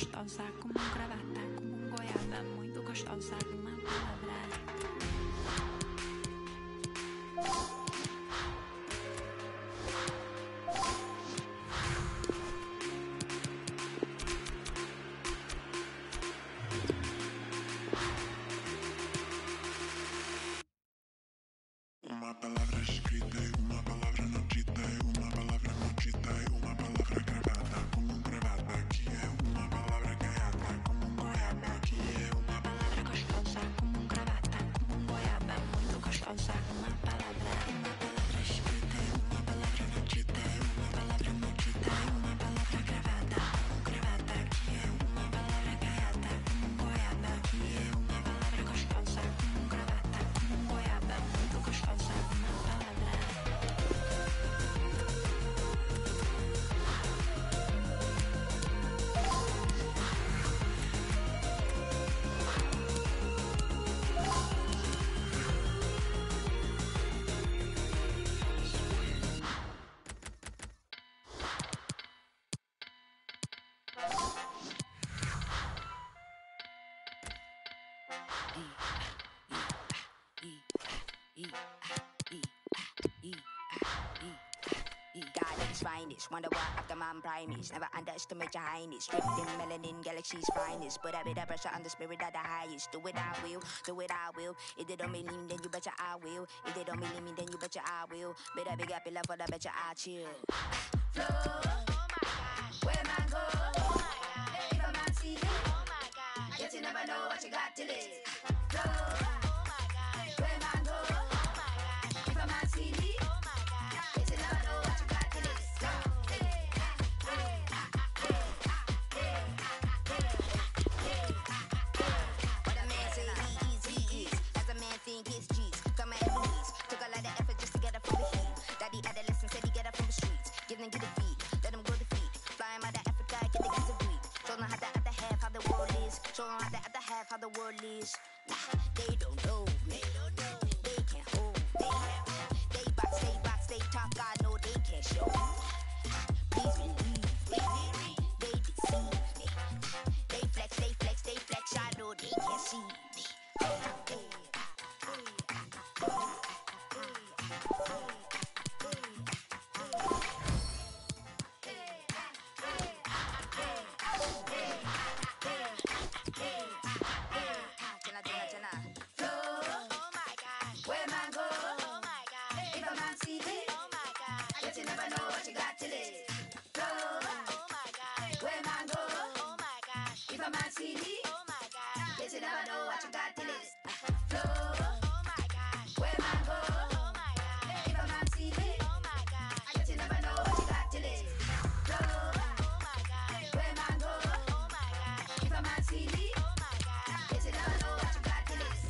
gostosa, como um gravata, como um goiaba, muito gostosa, uma palavra. Uma palavra escrita e uma palavra não dita, e uma palavra não dita, e uma palavra gravada, como um gravata, que é uma palavra gaiata, como um goiaba, que é uma palavra Gostosa, como um gravata, como um goiaba, muito gostosa, uma palavra escrita e uma palavra não dita, e uma palavra não dita, e uma palavra gravada, como um gravata, que é uma palavra gaiata, como um goiaba, que é uma palavra gostosa, como um gravata, como um goiaba, muito gostosa, uma palavra. Garden's finest, wonder what after man primates. Never underestimate your highness. Stripped in melanin, galaxy's finest. Put a bit of pressure on the spirit of the highest. Do it, I will. Do it, I will. If they don't believe me, then you betcha I will. If they don't believe me, then you betcha I will. Better big up your love for the betcha I chill. Flow. Oh my gosh. Where man go? Oh my gosh. If a man see it. Oh my gosh. I guess you never know what you got till it. Flow. Oh my gosh. Where man go? Oh my gosh. If a man see me. Oh my gosh. I guess you never know what you got till it. What a man say he is. As a man think it's G's. Come at Louise. Took a lot of effort just to get up from the heat. Daddy adolescent said he get up from the streets. Give them get a feet. Let them go to feet. Fly him out of Africa, get the guys to breathe. Show them how the other half, how the world is. Show them how the other half, how the world is. Nah, they don't know me. They can't hold me. They box, they talk. I know they can't show me. Please believe me. They deceive me. They flex. I know they can't see me. Flow. Oh my gosh. Where man go? Oh my gosh. If a man see me. Oh my gosh. I guess you never know what you got till it. Flow. Oh my gosh. Where man go? Oh my gosh. If a man see me. Oh my gosh. Guess you never know what you got till it. Flow. Oh my gosh. Where man go? Oh my gosh. If a man see me. Oh my gosh. I guess you never know what you got till it. Flow. Oh my gosh. Where man go? Oh my gosh. If a man see me. Oh my gosh. Guess you never know what you got till it.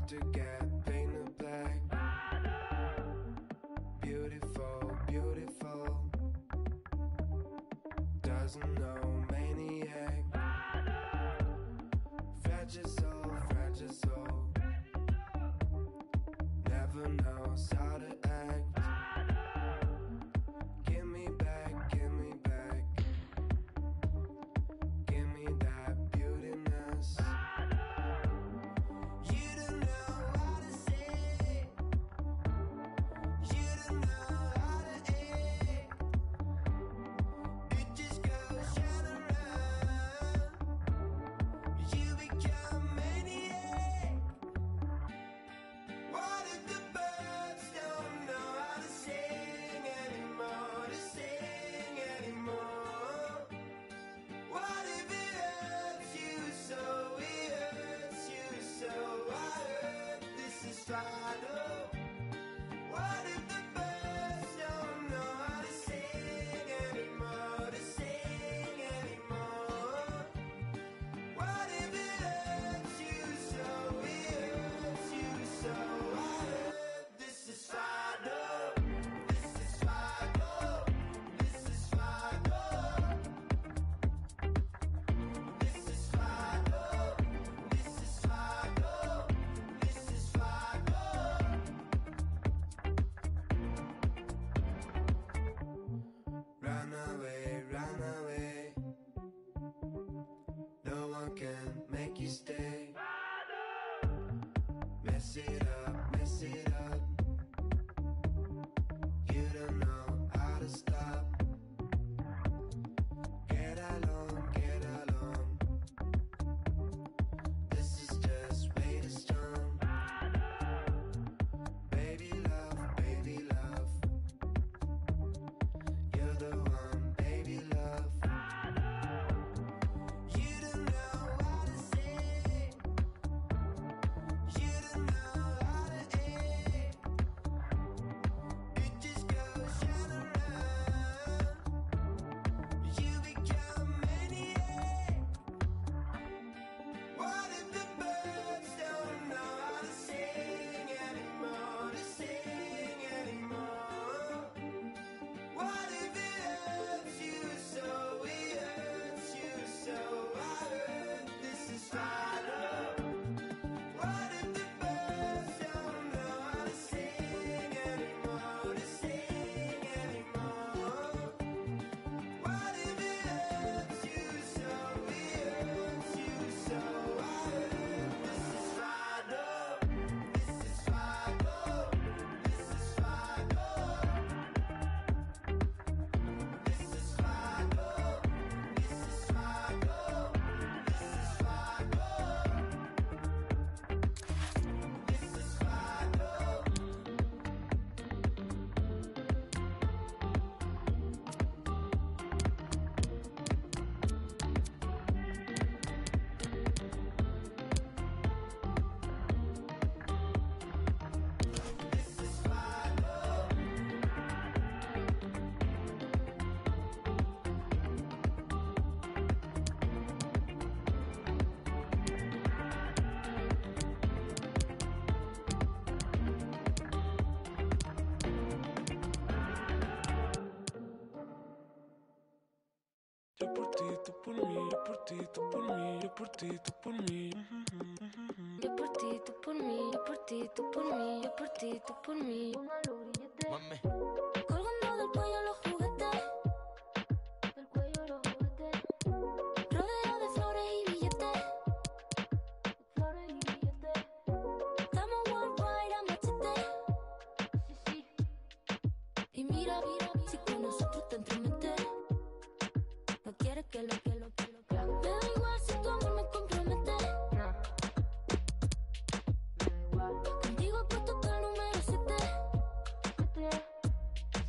hard to get painted black. Beautiful, beautiful. Doesn't know maniac. Fragile soul, fragile soul. Never knows how to act. Give me back, give me back. Give me that beautiness. You don't know how to say. You don't know how to act. It just goes round and round. You become maniac. What if the birds don't know how to sing anymore? To sing anymore. What if it hurts you so? It hurts you so. I heard this is final. What if the birds don't know how to sing anymore? To sing anymore. What if it hurts you so? It hurts you so. I heard this is final. This is final. This is final. This is final. This is final. This is final. Run away, run away. No one can make you stay. Mess it up, mess it up. You don't know how to stop. Get along, get along. This is just way too strong. Baby love, baby love. You're the one, baby love. You don't know how to say. You don't know how to act. It just goes round and round. You become maniac. What if the birds don't know how to sing anymore? To sing anymore. What if it hurts you so? It hurts you so. I heard this is final. What if the birds don't know how to sing anymore? To sing anymore. What if it hurts you so? It hurts you so. I heard this is final. This is final. This is final. This is final. This is final. This is final. This is final. This is final. Yo por ti, tú por mí, yo por ti, tú por mí, yo por ti, tú por mí. Yo por ti, tú por mí, yo por ti, tú por mí, yo por ti, tú por mí. Mami, Colgando del cuello los juguetes, del cuello los juguetes. Rodeado de flores y billetes, flores y billetes. Estamos worldwide a machete, sí, sí. Y mira, mira, si con nosotros te entremetes, no quieres que lo. Me da igual si tu amor me compromete. Contigo puesto hasta el número 7.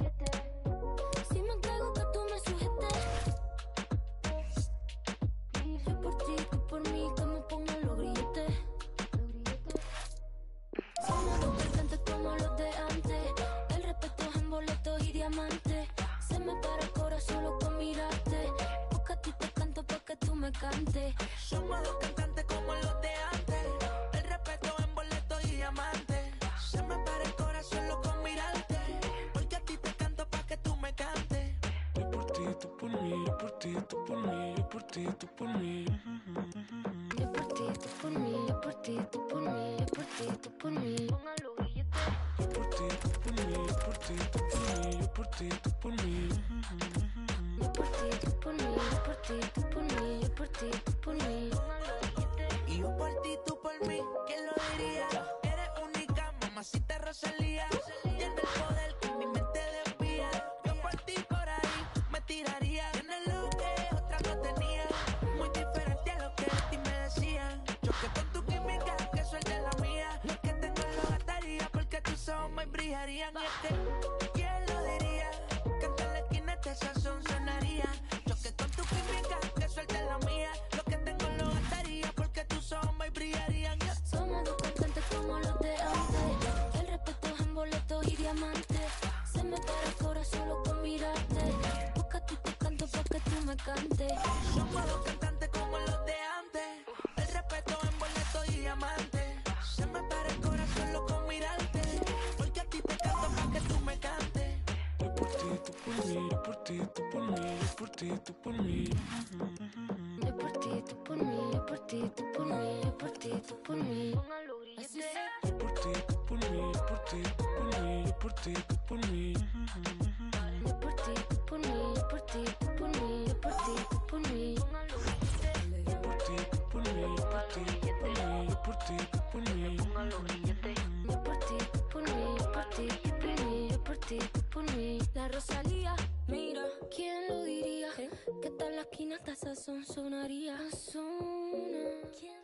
tú por mí, yo por ti, tú por mí. Yo por ti, tú por mí, yo por ti, tú por mí, yo por ti, tú por mí. Póngalo billete. Yo por ti, tú por mí, yo por ti, tú por mí, yo por ti, tú por mí. Yo por ti, tú por mí, yo por ti, tú por mí, yo por ti, tú por mí. Póngalo billete. Y yo por ti, tú por mí, ¿quién lo diría? Eres única, mamacita Rosalía. Tienes el poder que mi mente desvía. Yo por ti por ahí me tiraría. Tienes lo que otra no tenía. Muy diferente a lo que de ti me decían. Choque con tu química, que suelte la mía. Lo que tengo lo gastaría porque tus ojos me brillarían. Y es que, ¿quién lo diría? Que en la esquina este sazón sonaría. Choque con tu química, que suelte la mía. Lo que tengo lo gastaría porque tus ojos me brillarían. Somos dos cantantes como los de antes. El respeto es en boletos y diamantes. Se me para el corazón solo con mirarte. Busca tú te canto pa' que tú me cantes. Somos dos cantantes como los de antes. El respeto en boleto y diamante. Se me para el corazón loco con mirarte. Porque a ti te canto pa' que tú me cantes. Yo por ti, tú por mí, yo por ti, tú por mí, yo por ti, tú por mí. Yo por ti, tú por mí, yo por ti, tú por mí, yo por ti, tú por mí. Póngalo billete. Yo por ti, tú por mí, yo por ti, tú por mí, yo por ti, tú por mí. Yo por ti, tú por mí, yo por ti, tú por mí, yo por ti, tú por mí. Póngalo billete. Yo por ti, tú por mí, yo por ti, tú por mí, yo por ti, tú por mí. Póngalo billete. Yo por ti, tú por mí, yo por ti, tú por mí, yo por ti, tú por mí. La Rosalía, mira, ¿quién lo diría? Que tal la esquina hasta sazón sonaría. ¿Quién?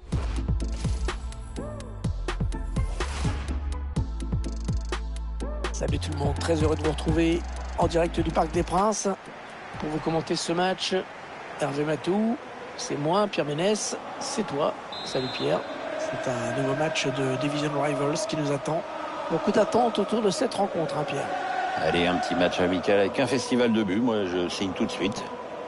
Salut tout le monde, très heureux de vous retrouver en direct du Parc des Princes pour vous commenter ce match. Hervé Matou, c'est moi, Pierre Ménès, c'est toi. Salut Pierre. C'est un nouveau match de Division Rivals qui nous attend. Beaucoup d'attentes autour de cette rencontre, hein, Pierre. Allez, un petit match amical avec un festival de buts, moi je signe tout de suite.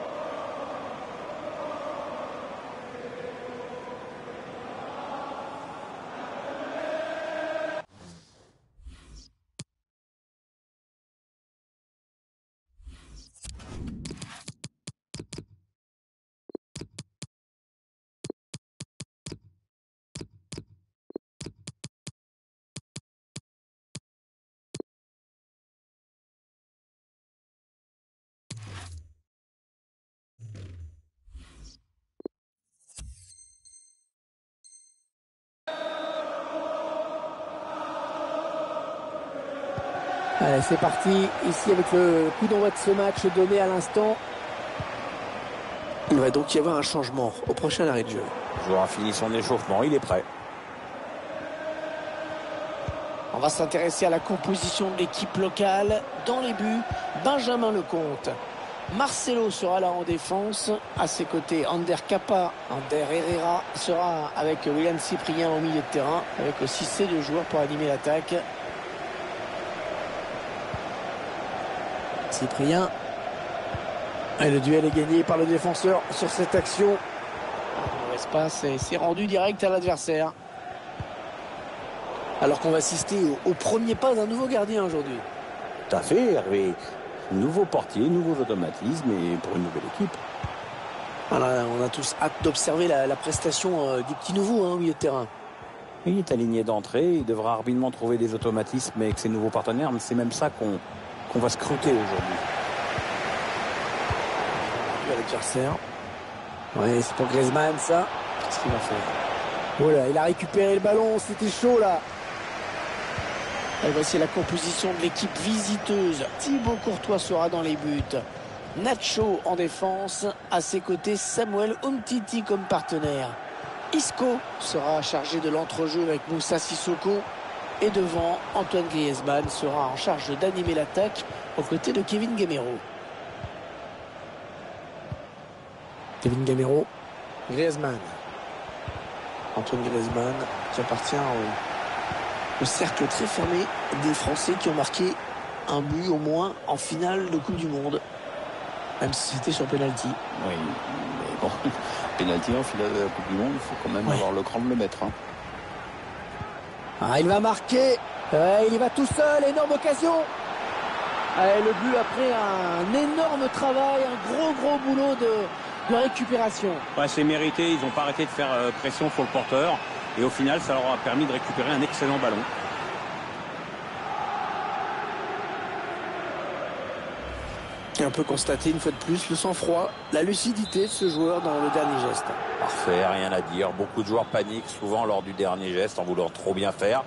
Allez, c'est parti, ici avec le coup d'envoi de ce match donné à l'instant. Il va donc y avoir un changement au prochain arrêt de jeu. Le joueur a fini son échauffement, il est prêt. On va s'intéresser à la composition de l'équipe locale. Dans les buts, Benjamin Lecomte. Marcelo sera là en défense. À ses côtés, Ander Herrera sera avec William Cyprien au milieu de terrain. Avec aussi ces deux joueurs pour animer l'attaque. Cyprien. Et le duel est gagné par le défenseur sur cette action. L'espace s'est rendu direct à l'adversaire. Alors qu'on va assister au premier pas d'un nouveau gardien aujourd'hui. Tout à fait, Hervé. Nouveau portier, nouveaux automatismes et pour une nouvelle équipe. Voilà, on a tous hâte d'observer la prestation du petit nouveau au milieu de terrain. Il est aligné d'entrée, il devra rapidement trouver des automatismes avec ses nouveaux partenaires, mais c'est même ça qu'on va scruter aujourd'hui. L'adversaire. Ouais, c'est pour Griezmann ça. Qu'est-ce qu'il va faire? Voilà, il a récupéré le ballon, c'était chaud là. Et voici la composition de l'équipe visiteuse. Thibaut Courtois sera dans les buts. Nacho en défense. À ses côtés, Samuel Umtiti comme partenaire. Isco sera chargé de l'entrejeu avec Moussa Sissoko. Et devant, Antoine Griezmann sera en charge d'animer l'attaque aux côtés de Kevin Gamero. Kevin Gamero, Griezmann. Antoine Griezmann qui appartient au cercle très fermé des Français qui ont marqué un but au moins en finale de Coupe du Monde. Même si c'était sur penalty. Oui, mais bon, penalty en finale de la Coupe du Monde, il faut quand même avoir le cran de le mettre. Hein. Ah, il va marquer. Il y va tout seul, énorme occasion. Allez, le but après un énorme travail, un gros boulot de récupération. Ouais, c'est mérité, ils n'ont pas arrêté de faire pression sur le porteur. Et au final, ça leur a permis de récupérer un excellent ballon. Et on peut constater une fois de plus le sang-froid, la lucidité de ce joueur dans le dernier geste. Parfait, rien à dire. Beaucoup de joueurs paniquent souvent lors du dernier geste en voulant trop bien faire.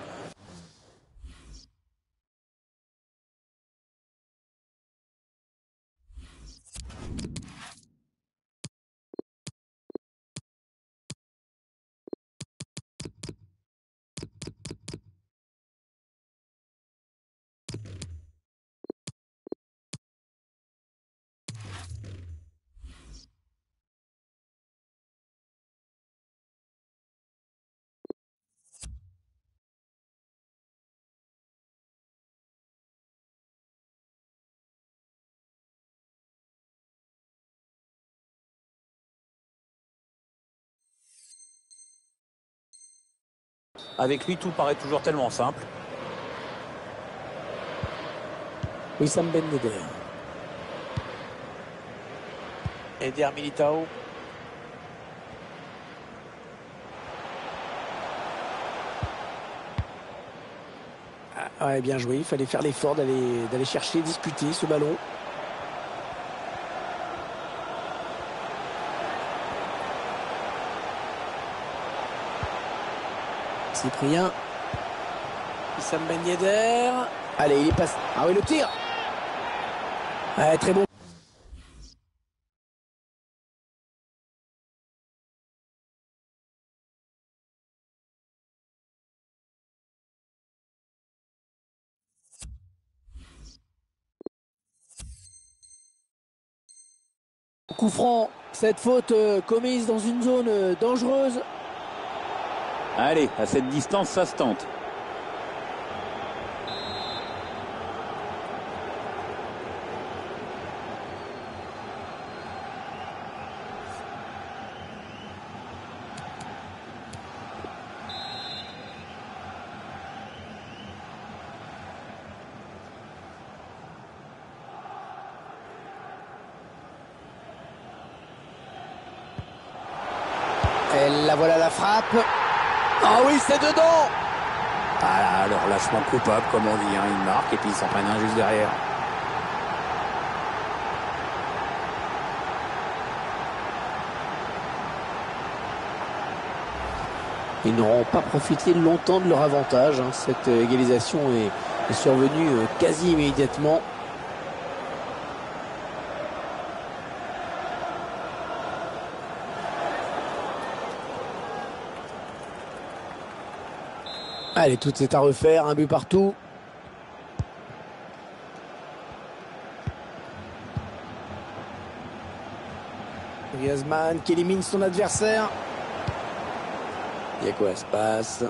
Avec lui, tout paraît toujours tellement simple. Wissam Ben Yedder. Eder Militao. Ah, ouais, bien joué. Il fallait faire l'effort d'aller chercher, disputer ce ballon. Cyprien. Wissam Ben Yedder. Allez, il est passé. Ah oui, le tir. Ouais, très bon. Coup franc, cette faute commise dans une zone dangereuse. Allez, à cette distance, ça se tente. Et la voilà la frappe. Ah oui, c'est dedans. Voilà, le relâchement coupable, comme on dit. Hein. Il marque et puis il s'en prennent un juste derrière. Ils n'auront pas profité longtemps de leur avantage. Hein. Cette égalisation est survenue quasi immédiatement. Allez, tout est à refaire, un but partout. Griezmann qui élimine son adversaire. Diego Aspas.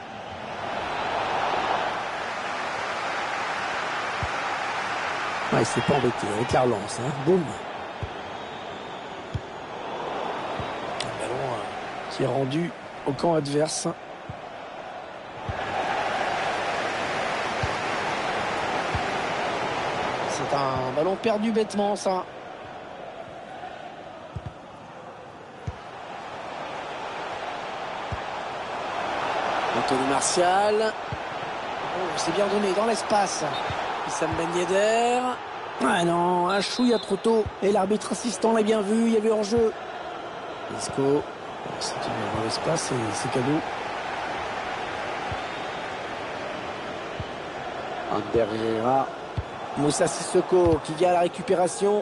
Ah, il s'est pas embêté avec la relance. Hein. Boum. Un ballon qui est rendu au camp adverse. C'est un ballon perdu bêtement, ça. Anthony Martial. Oh, c'est bien donné dans l'espace. Wissam Ben Yedder. Ah non, un chouïa trop tôt. Et l'arbitre assistant l'a bien vu, il y avait hors-jeu. Isco. C'est dans l'espace et c'est cadeau. Ander Herrera. Moussa Sissoko qui vient à la récupération.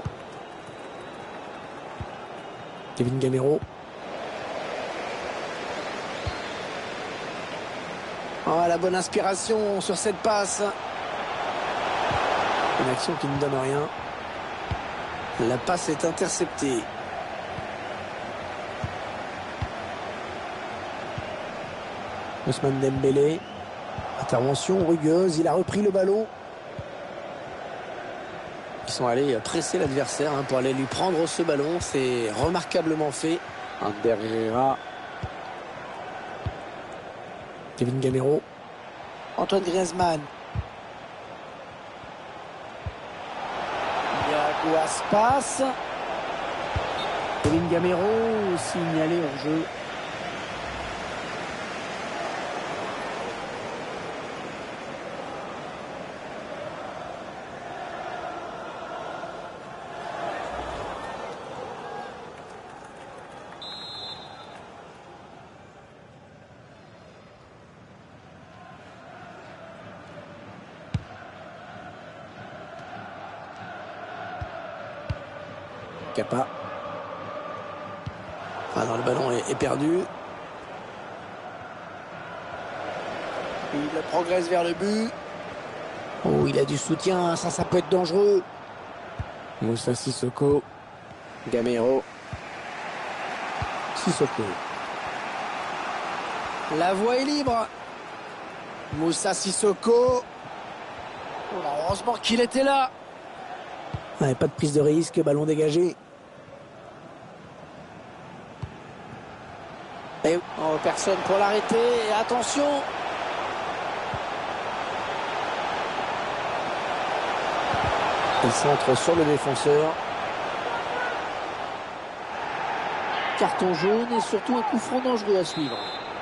Kevin Gamero. Oh, la bonne inspiration sur cette passe. Une action qui ne donne rien. La passe est interceptée. Ousmane Dembélé. Intervention rugueuse, il a repris le ballon. Ils sont allés presser l'adversaire pour aller lui prendre ce ballon. C'est remarquablement fait. Ander Herrera. Kevin Gamero. Antoine Griezmann. Kouas passe. Kevin Gamero signalé hors jeu. Kappa. Ah non, le ballon est perdu. Il progresse vers le but. Oh, il a du soutien, ça peut être dangereux. Moussa Sissoko. Gamero. Sissoko. La voie est libre. Moussa Sissoko. Oh, heureusement qu'il était là. Ouais, pas de prise de risque, ballon dégagé. Et oh, personne pour l'arrêter. Et attention. Il centre sur le défenseur. Carton jaune et surtout un coup franc dangereux à suivre.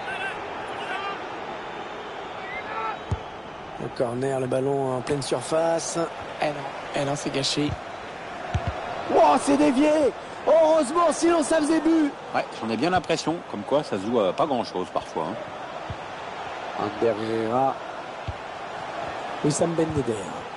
Le corner, le ballon en pleine surface. Eh non, c'est gâché. Wow, c'est dévié. Heureusement, sinon ça faisait but. Ouais, j'en ai bien l'impression, comme quoi ça se joue à pas grand-chose parfois. Ander Herrera. Wissam Ben Yedder.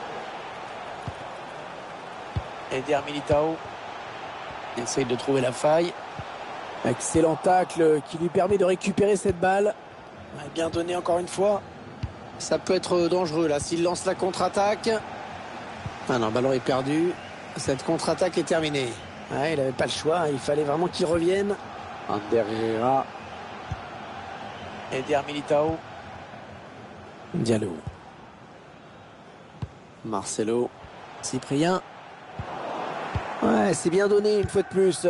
Eder Militao. Essaye de trouver la faille. Excellent tacle qui lui permet de récupérer cette balle. Bien donné encore une fois. Ça peut être dangereux là s'il lance la contre-attaque. Ah non, le ballon est perdu. Cette contre-attaque est terminée. Ouais, il n'avait pas le choix, il fallait vraiment qu'il revienne. Ander Herrera. Eder Militao. Diallo. Marcelo. Cyprien. Ouais, c'est bien donné une fois de plus.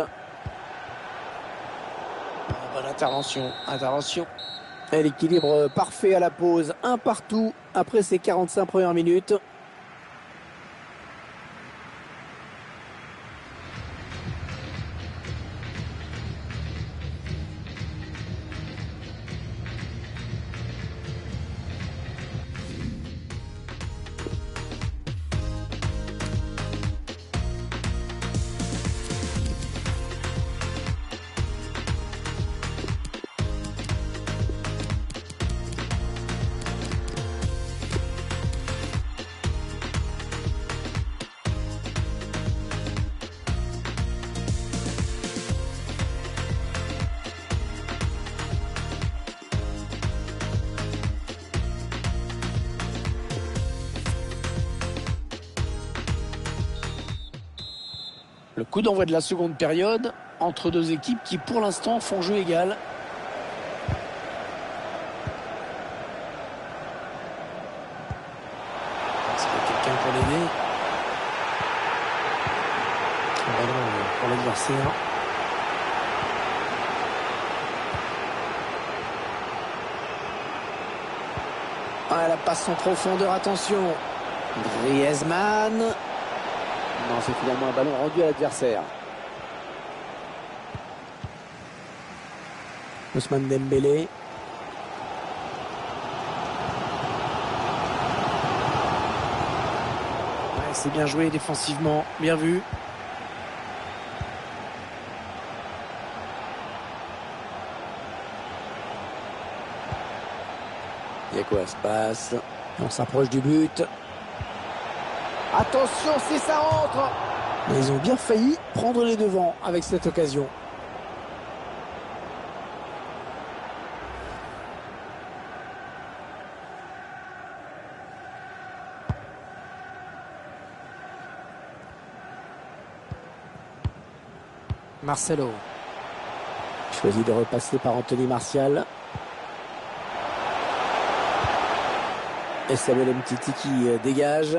Bonne intervention. Et l'équilibre parfait à la pause. Un partout après ces 45 premières minutes. Le coup d'envoi de la seconde période entre deux équipes qui pour l'instant font jeu égal. Est-ce qu'il y a quelqu'un pour l'aider? Pour l'adversaire. Ah, la passe en profondeur, attention. Griezmann. Non, c'est finalement un ballon rendu à l'adversaire. Ousmane Dembélé. Ouais, c'est bien joué défensivement, bien vu. Il y a quoi, ça passe. On s'approche du but. Attention, si ça rentre. Mais ils ont bien failli prendre les devants avec cette occasion. Marcelo. Choisit de repasser par Anthony Martial. Et Samuel Umtiti qui dégage.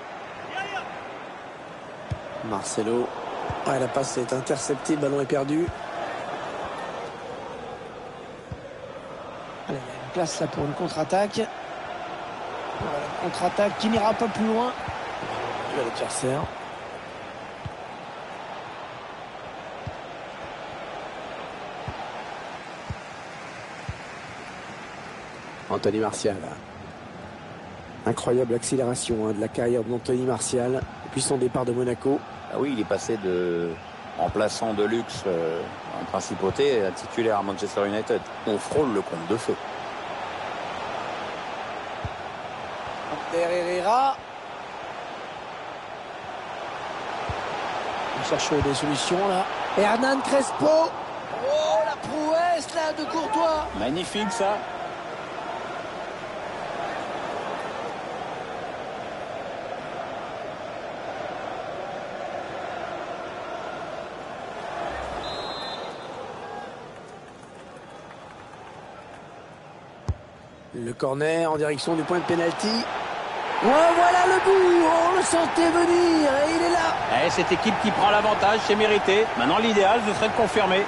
Marcelo. Ouais, la passe est interceptée, le ballon est perdu. Allez, il y a une place là pour une contre-attaque. Voilà, contre-attaque qui n'ira pas plus loin. À l'adversaire. Anthony Martial. Incroyable accélération de la carrière d'Anthony Martial depuis son départ de Monaco. Ah oui, il est passé de remplaçant de luxe en principauté à titulaire à Manchester United. On frôle le conte de feu. Ander Herrera. Il cherche des solutions là. Hernan Crespo. Oh, la prouesse là de Courtois. Magnifique ça. Le corner en direction du point de pénalty. Oh, voilà le but. On le sentait venir et il est là. Cette équipe qui prend l'avantage, c'est mérité. Maintenant, l'idéal, ce serait de confirmer.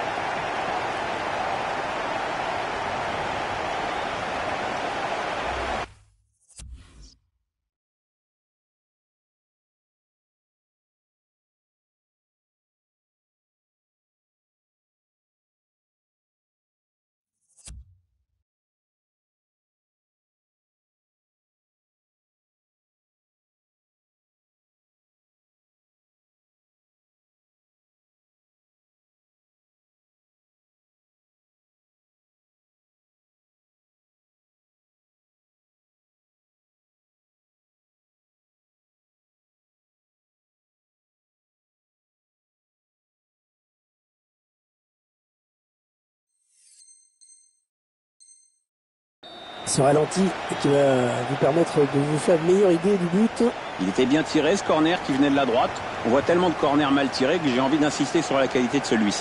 Ce ralenti qui va vous permettre de vous faire une meilleure idée du but. Il était bien tiré, ce corner qui venait de la droite. On voit tellement de corners mal tirés que j'ai envie d'insister sur la qualité de celui-ci.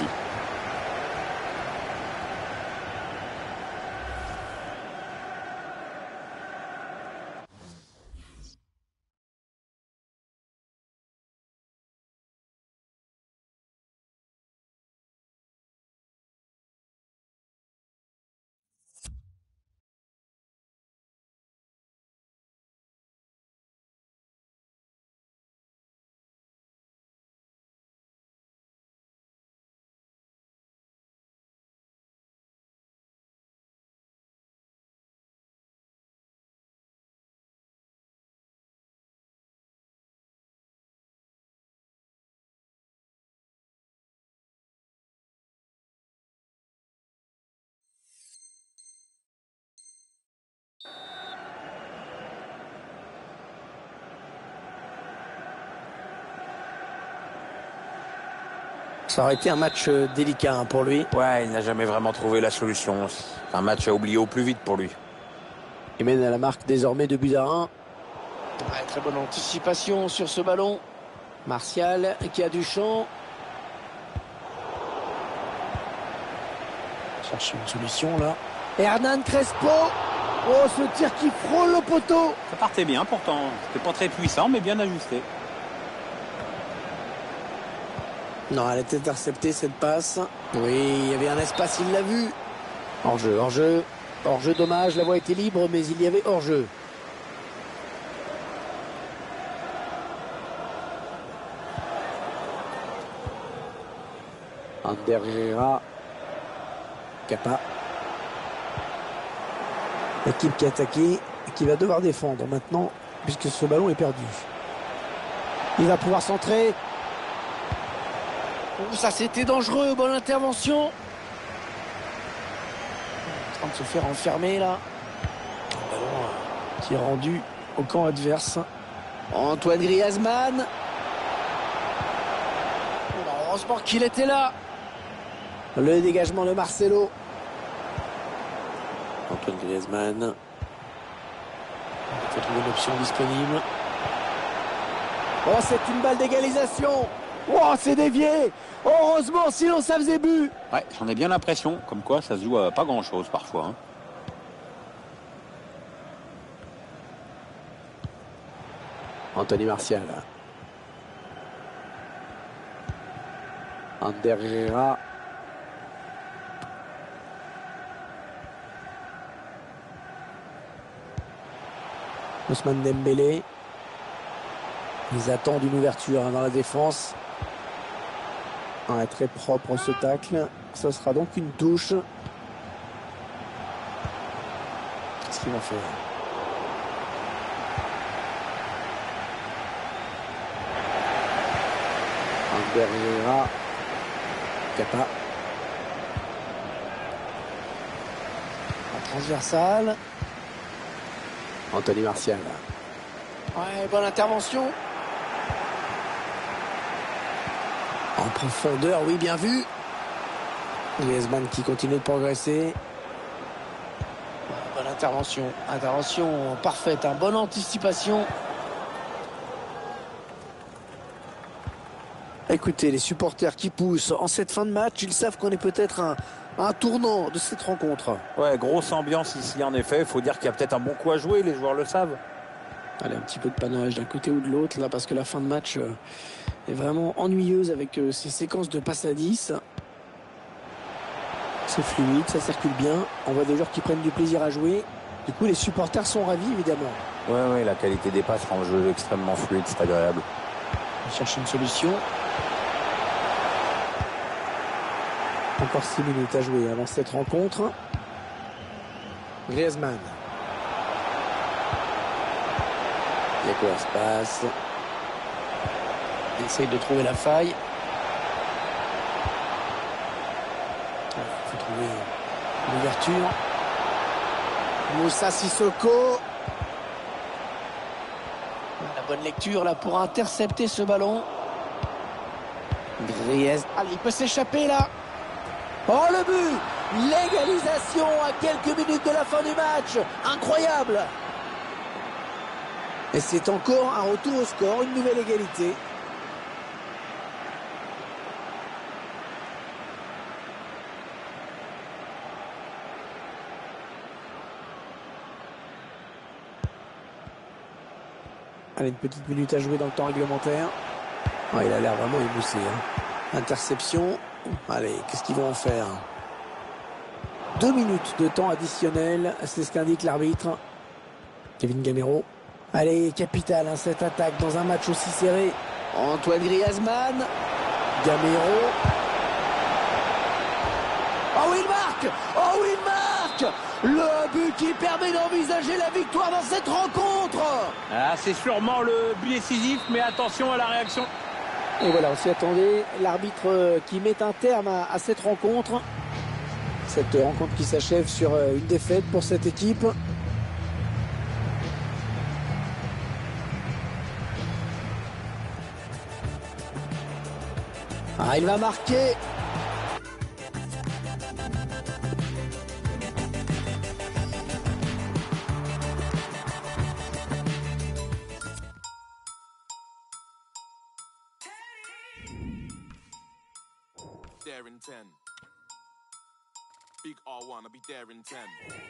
Ça aurait été un match délicat pour lui. Ouais, il n'a jamais vraiment trouvé la solution. C'est un match à oublier au plus vite pour lui. Il mène à la marque désormais 2-1. Ouais, très bonne anticipation sur ce ballon. Martial qui a du champ. Cherche une solution là. Hernan Crespo. Oh, ce tir qui frôle le poteau. Ça partait bien pourtant. C'était pas très puissant, mais bien ajusté. Non, elle était interceptée cette passe. Oui, il y avait un espace, il l'a vu. Hors-jeu, hors-jeu. Hors-jeu, dommage, la voie était libre, mais il y avait hors-jeu. Ander Herrera. Capa. L'équipe qui a attaqué et qui va devoir défendre maintenant, puisque ce ballon est perdu. Il va pouvoir centrer. Oh, ça c'était dangereux, bonne intervention. En train de se faire enfermer là. Un ballon qui est rendu au camp adverse. Antoine Griezmann. Oh, heureusement qu'il était là. Le dégagement de Marcelo. Antoine Griezmann. Il faut trouver une option disponible. Oh, c'est une balle d'égalisation. Oh, c'est dévié. Heureusement, sinon ça faisait but. Ouais, j'en ai bien l'impression, comme quoi ça se joue à pas grand-chose parfois. Anthony Martial. Ander Herrera. Ousmane Dembélé. Ils attendent une ouverture dans la défense. Très propre ce tacle. Ce sera donc une touche. qu'il va faire? Albert Herrera. Capa. En transversale. Anthony Martial. Ouais, bonne intervention. En profondeur, oui, bien vu. Griezmann qui continue de progresser. Bonne intervention. Intervention parfaite. Bonne anticipation. Écoutez, les supporters qui poussent en cette fin de match, ils savent qu'on est peut-être un tournant de cette rencontre. Ouais, grosse ambiance ici en effet. Il faut dire qu'il y a peut-être un bon coup à jouer, les joueurs le savent. Allez, un petit peu de panache d'un côté ou de l'autre, là, parce que la fin de match est vraiment ennuyeuse avec ces séquences de passes à 10. C'est fluide, ça circule bien. On voit des joueurs qui prennent du plaisir à jouer. Du coup, les supporters sont ravis, évidemment. Ouais, la qualité des passes rend le jeu extrêmement fluide, c'est agréable. On cherche une solution. Encore 6 minutes à jouer avant cette rencontre. Griezmann. Diego Aspas. Il essaye de trouver la faille. Il faut trouver l'ouverture. Moussa Sissoko. La bonne lecture là pour intercepter ce ballon. Griezmann. Allez, il peut s'échapper là. Oh, le but! L'égalisation à quelques minutes de la fin du match. Incroyable! Et c'est encore un retour au score, une nouvelle égalité. Allez, une petite minute à jouer dans le temps réglementaire. Oh, il a l'air vraiment émoussé. Interception. Allez, qu'est-ce qu'ils vont en faire? 2 minutes de temps additionnel, c'est ce qu'indique l'arbitre. Kevin Gamero. Allez, capital, cette attaque dans un match aussi serré. Antoine Griezmann. Gamero. Oh oui, il marque! Oh oui, il marque! Le but qui permet d'envisager la victoire dans cette rencontre. Ah, c'est sûrement le but décisif, mais attention à la réaction. Et voilà, on s'y attendait. L'arbitre qui met un terme à cette rencontre. Cette rencontre qui s'achève sur une défaite pour cette équipe. Ah, il va marquer. There in 10. Big R1, I'll be there in 10.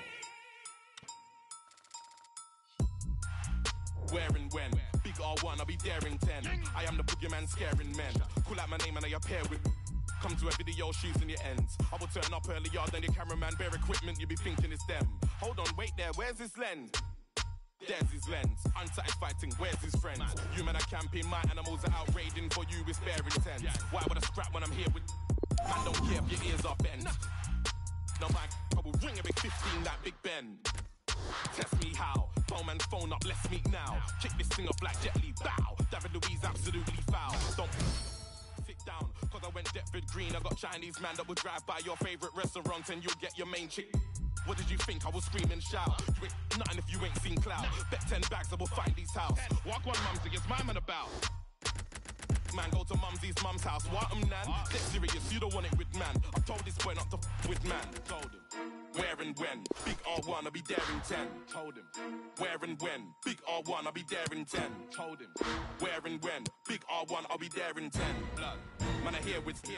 Where and when? Big R1, I'll be there in 10. I am the boogeyman scaring men. Call out my name and I appear with. Come to a video shooting your ends. I will turn up earlier than your cameraman. Bare equipment, you be thinking it's them. Hold on, wait there, where's his lens? There's his lens. Unsatisfied thing, where's his friends? You men are camping, my animals are out raiding. For you, it's bare intent. Why would I scrap when I'm here with. Man, don't care if your ears are bent. No, man, I will ring a big 15 like Big Ben. Test me how. Phone man, phone up, let's meet now. Kick this thing off like Jet Li, bow. David Louise absolutely foul. Don't sit down, cause I went Deptford Green. I got Chinese man that will drive by your favorite restaurant and you'll get your main chick. What did you think? I will scream and shout. You ain't nothing if you ain't seen clout. Bet 10 bags, I will find these house. Walk one mumsy, it's my man about. Man, go to mumsy's mum's house. What nan? Get serious, you don't want it with man. I told this boy not to with man. Told him. Where and when? Big R1, I'll be there in 10. Told him. Where and when? Big R1, I'll be there in 10. Told him. Where and when? Big R1, I'll be there in 10. Blood. Man, I hear with.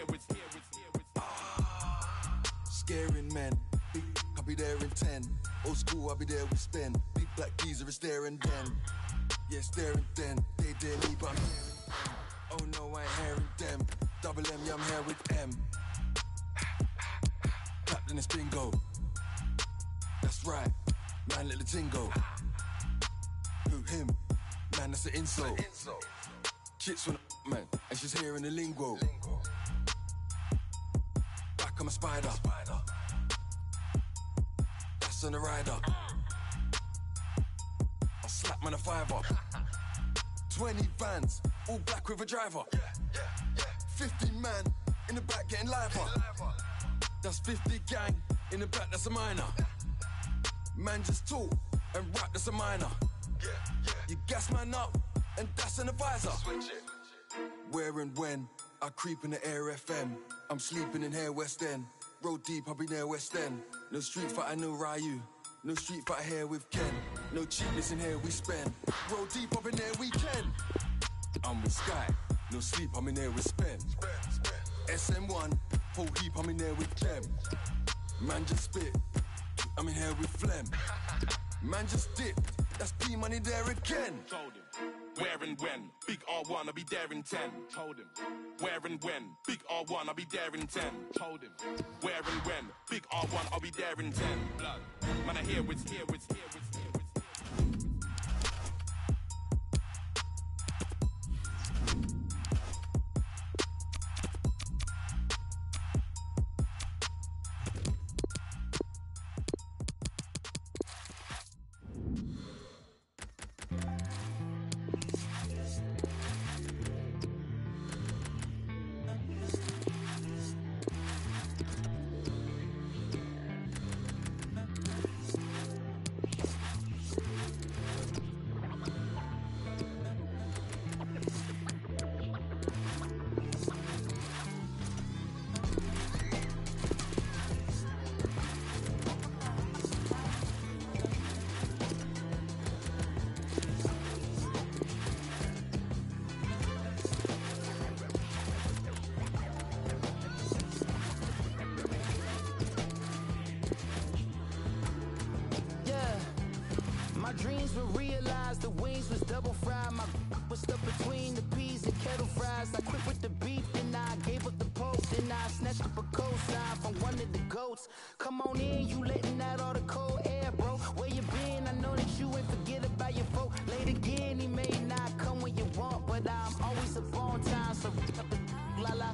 Scaring men. Big, I'll be there in 10. Old school, I'll be there with Spen. Big black geezer is there and then. Yeah, staring then. They dare me, but I'm hearing them. Oh no, I ain't hearing them. Double M, yeah, I'm here with M. Clapped in this bingo. That's right, man, let the ting go. Who, him? Man, that's an insult. Chits from the man, and she's hearing the lingo. Back, I'm a spider. That's on the rider. slap man a fiver. 20 vans, all black with a driver. 50 man in the back getting liver. That's 50 gang in the back, that's a minor. Man just talk and rap, that's a minor. You gas man up and that's an advisor. Where and when I creep in the air FM. I'm sleeping in here West End. Roll deep, I'll be near West End. No street fighter, no Ryu. No street fighter here with Ken. No cheapness in here, we spend. Roll deep up in there, we can. I'm with Sky. No sleep, I'm in there with Spend. SM1, whole heap, I'm in there with them. Man just spit, I'm in here with Phlegm. Man just dip, that's P money there again. Told him. Where and when, big R1, I'll be there in 10. Told him. Where and when, big R1, I'll be there in 10. Told him. Where and when, big R1, I'll be there in 10. Blood. Man, I hear it's here, it's here, it's here, it's here. My dreams were realized, the wings was double fried. My was stuck between the peas and kettle fries. I quit with the beef, then I gave up the post. Then I snatched up a cosign from one of the goats. Come on in, you letting out all the cold air, bro. Where you been? I know that you ain't forget about your folk. Late again, he may not come when you want, but I'm always up on time. So la la,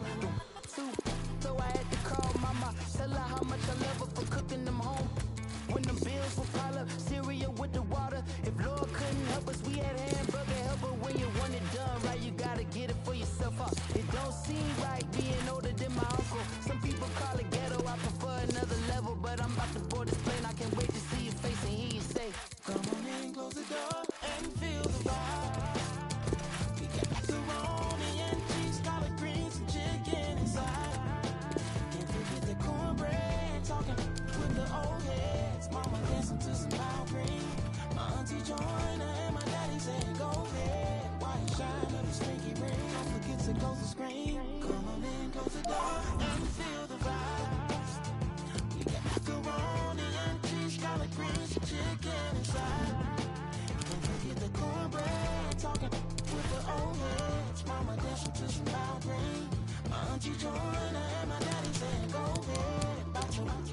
so I had to call mama, tell her how much I love her for cooking them home. When them bills will pile up, cereal with the water. If Lord couldn't help us, we had hamburger helper. When you want it done right, you gotta get it for yourself. It don't seem right being older than my uncle. Some people call it ghetto, I prefer another level. But I'm about to board this plane, I can't wait to see your face and hear you say, come on in, close the door and feel the vibe. We got macaroni and cheese, collard greens and chicken inside. Can't forget the cornbread, talking with the old heads. Mama dancing to some loud green. My auntie joined her and my daddy said, go ahead. Why you shine up a stinky ring? Don't forget to close the screen. Come on in, close the door and feel the vibes. We got macaroni and cheese, collard greens and chicken inside. Can't forget the cornbread, talking with the old heads. Mama dancing to some loud green. My auntie joined her and my daddy said, go ahead. About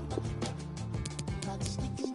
to sneak in.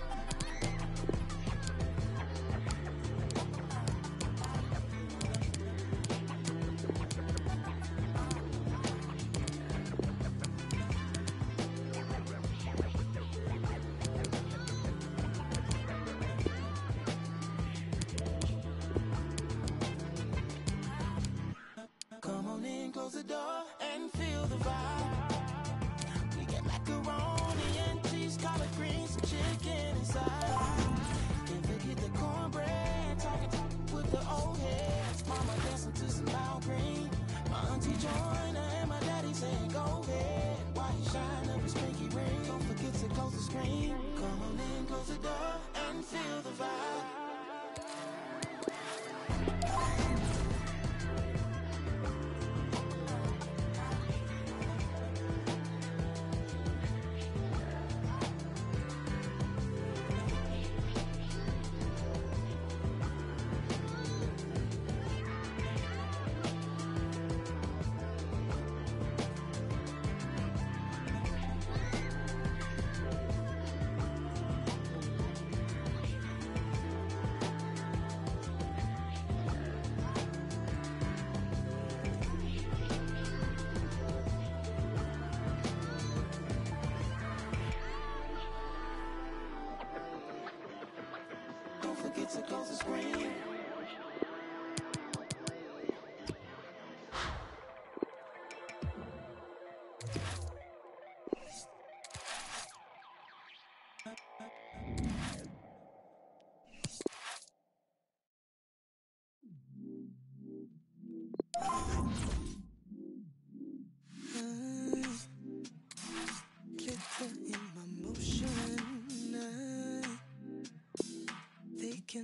Come on in, close the door and feel the vibe. We got macaroni and cheese, collard greens and chicken inside. Can't forget the cornbread, talking with the old heads. Mama dancing to some loud green. My auntie joined her and my daddy said, go ahead. Why you shine up a spanky ring? Don't forget to close the screen. Come on in, close the door and feel the vibe.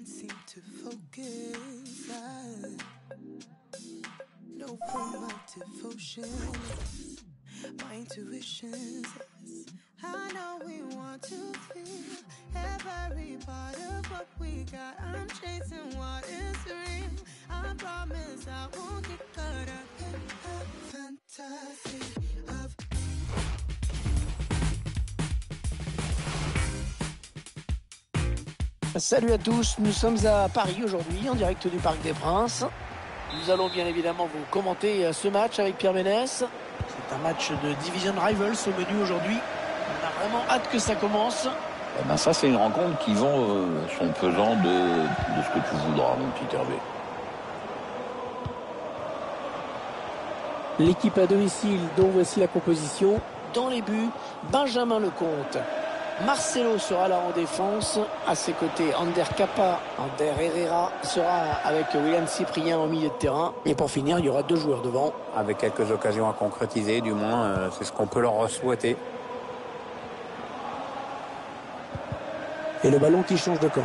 can't seem to focus. No promotive devotion. My intuition says I know we want to feel every part of what we got. I'm chasing what is real. I promise I won't get caught up in a fantasy of. Salut à tous, nous sommes à Paris aujourd'hui, en direct du Parc des Princes. Nous allons bien évidemment vous commenter ce match avec Pierre Ménès. C'est un match de Division Rivals au menu aujourd'hui. On a vraiment hâte que ça commence. Eh ben ça, c'est une rencontre qui vend son pesant de ce que tu voudras, mon petit Hervé. L'équipe à domicile, dont voici la composition. Dans les buts, Benjamin Lecomte. Marcelo sera là en défense. À ses côtés, Ander Capa, Ander Herrera sera avec William Cyprien au milieu de terrain. Et pour finir, il y aura deux joueurs devant. Avec quelques occasions à concrétiser, du moins, c'est ce qu'on peut leur souhaiter. Et le ballon qui change de camp.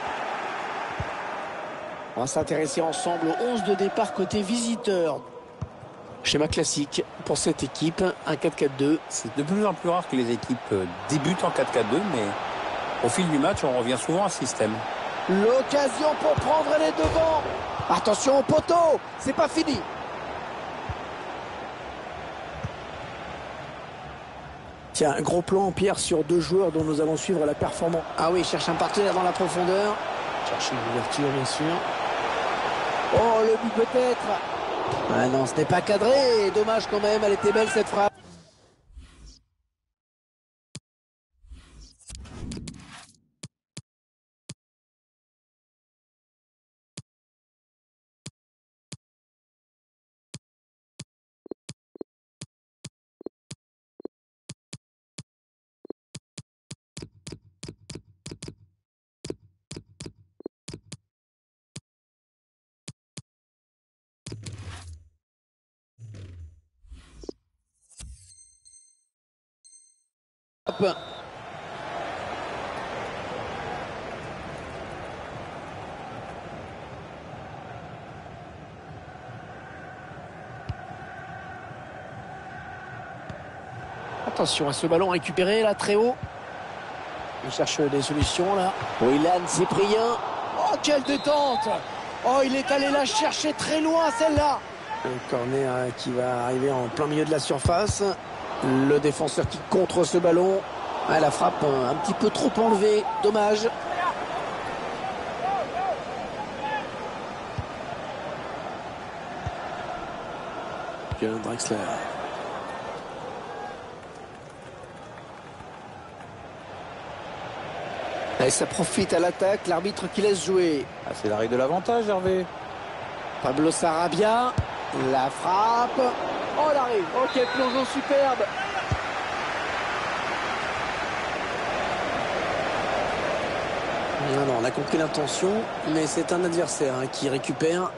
On va s'intéresser ensemble au 11 de départ côté visiteur. Schéma classique pour cette équipe, un 4-4-2. C'est de plus en plus rare que les équipes débutent en 4-4-2, mais au fil du match, on revient souvent à ce système. L'occasion pour prendre les devants. Attention au poteau, c'est pas fini. Tiens, un gros plan en Pierre sur deux joueurs dont nous allons suivre la performance. Ah oui, il cherche un partenaire dans la profondeur. Cherche une ouverture, bien sûr. Oh, le but peut-être. Ah non, ce n'est pas cadré. Dommage quand même, elle était belle cette frappe. Hop. Attention à ce ballon récupéré là très haut. Il cherche des solutions là. William Cyprien. Oh, quelle détente! Oh, il est allé la chercher très loin celle-là. Le corner qui va arriver en plein milieu de la surface. Le défenseur qui contre ce ballon. Ah, la frappe un petit peu trop enlevée. Dommage. Jalen Drexler. Et ça profite à l'attaque. L'arbitre qui laisse jouer. Ah, c'est l'arrêt de l'avantage, Hervé. Pablo Sarabia. La frappe. Oh, l'arrêt. Oh, quel plongeon superbe. Non, on a compris l'intention, mais c'est un adversaire qui récupère.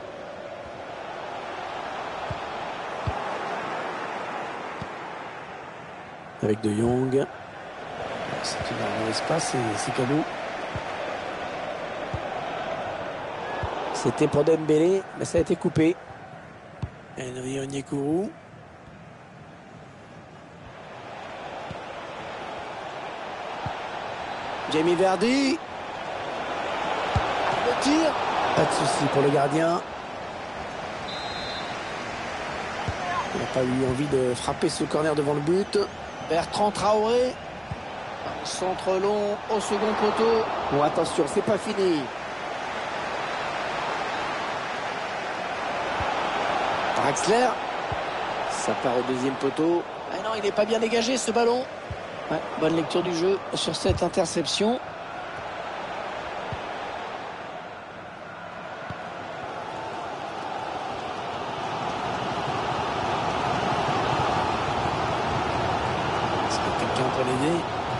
Avec De Jong. C'est une dans l'espace et c'est cadeau. C'était pour Dembélé, mais ça a été coupé. Henry Onyekuru. Jamie Vardy. Le tir. Pas de souci pour le gardien. Il n'a pas eu envie de frapper ce corner devant le but. Bertrand Traoré. Un centre long au second poteau. Bon, attention, c'est pas fini. Drexler. Ça part au deuxième poteau. Ah non, il n'est pas bien dégagé ce ballon. Ouais, bonne lecture du jeu sur cette interception. Est-ce que quelqu'un peut l'aider?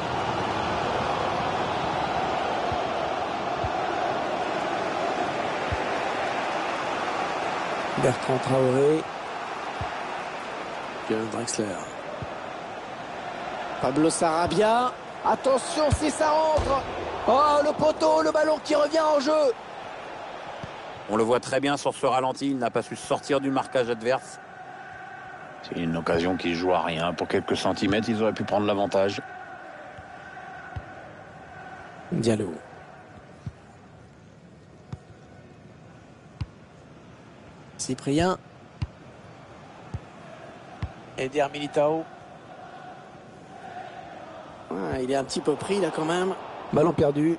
Bertrand Traoré. Jalen Drexler. Pablo Sarabia. Attention si ça rentre. Oh, le poteau, le ballon qui revient en jeu. On le voit très bien sur ce ralenti, il n'a pas su sortir du marquage adverse. C'est une occasion qui joue à rien. Pour quelques centimètres, ils auraient pu prendre l'avantage. Diallo. Cyprien. Eder Militao. Il est un petit peu pris là quand même. Ballon perdu.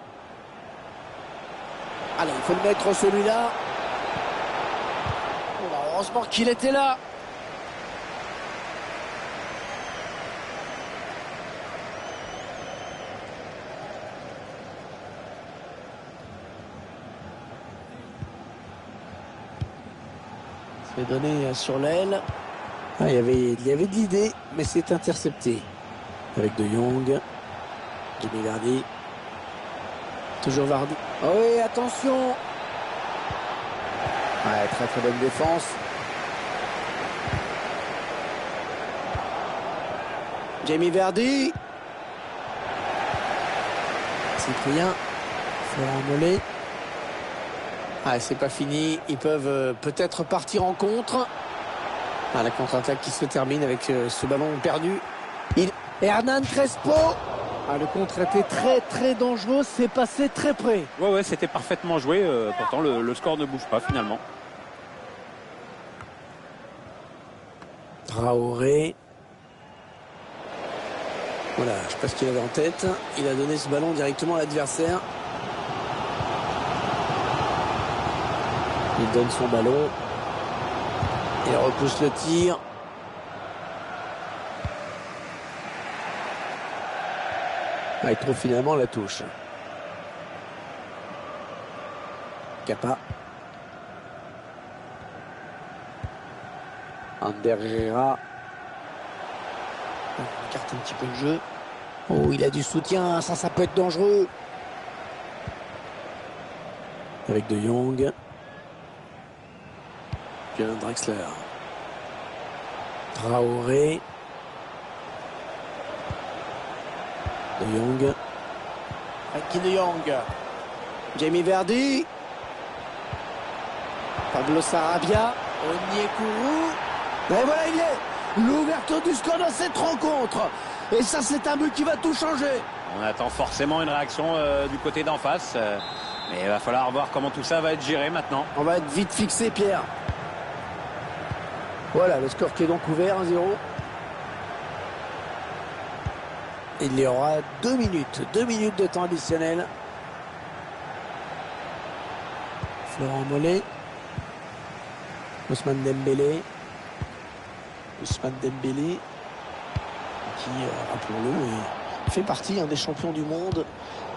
Allez, il faut le mettre celui-là. Oh, heureusement qu'il était là. C'est donné sur l'aile. Il y avait de l'idée, mais c'est intercepté. Avec De Jong. Jimmy Vardy. Toujours Vardy. Oh oui, attention. Ouais, très très bonne défense. Jamie Vardy. Cyprien. Florent Mollet. Ah, c'est pas fini. Ils peuvent peut-être partir en contre. La contre-attaque qui se termine avec ce ballon perdu. Hernan Crespo. Le contre était très très dangereux. C'est passé très près. Ouais, c'était parfaitement joué. Pourtant, le score ne bouge pas finalement. Traoré. Voilà, je sais pas ce qu'il avait en tête. Il a donné ce ballon directement à l'adversaire. Il donne son ballon. Il repousse le tir. Il trouve finalement la touche. Kappa. Ander Herrera. On écarte un petit peu le jeu. Oh, il a du soutien. Ça peut être dangereux. Avec De Jong. Puis un Drexler. Traoré. De Jong. Frankie De Jong. Jamie Vardy. Pablo Sarabia. Onyekuru. Et voilà, il est. L'ouverture du score dans cette rencontre. Et ça, c'est un but qui va tout changer. On attend forcément une réaction du côté d'en face. Mais il va falloir voir comment tout ça va être géré maintenant. On va être vite fixé, Pierre. Voilà, le score qui est donc ouvert, 1-0. Il y aura 2 minutes. 2 minutes de temps additionnel. Florent Mollet. Ousmane Dembélé. Ousmane Dembélé. Qui, rappelons-le, fait partie des champions du monde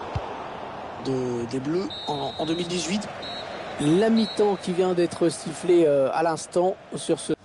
des Bleus en 2018. La mi-temps qui vient d'être sifflée à l'instant sur ce...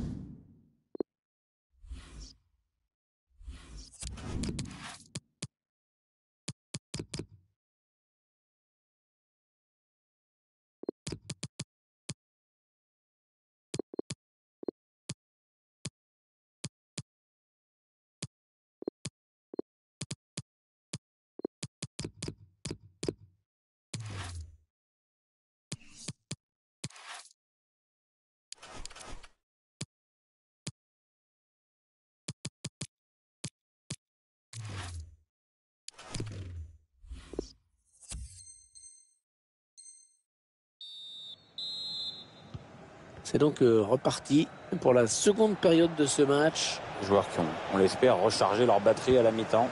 C'est donc reparti pour la seconde période de ce match. Les joueurs qui ont, on l'espère, rechargé leur batterie à la mi-temps.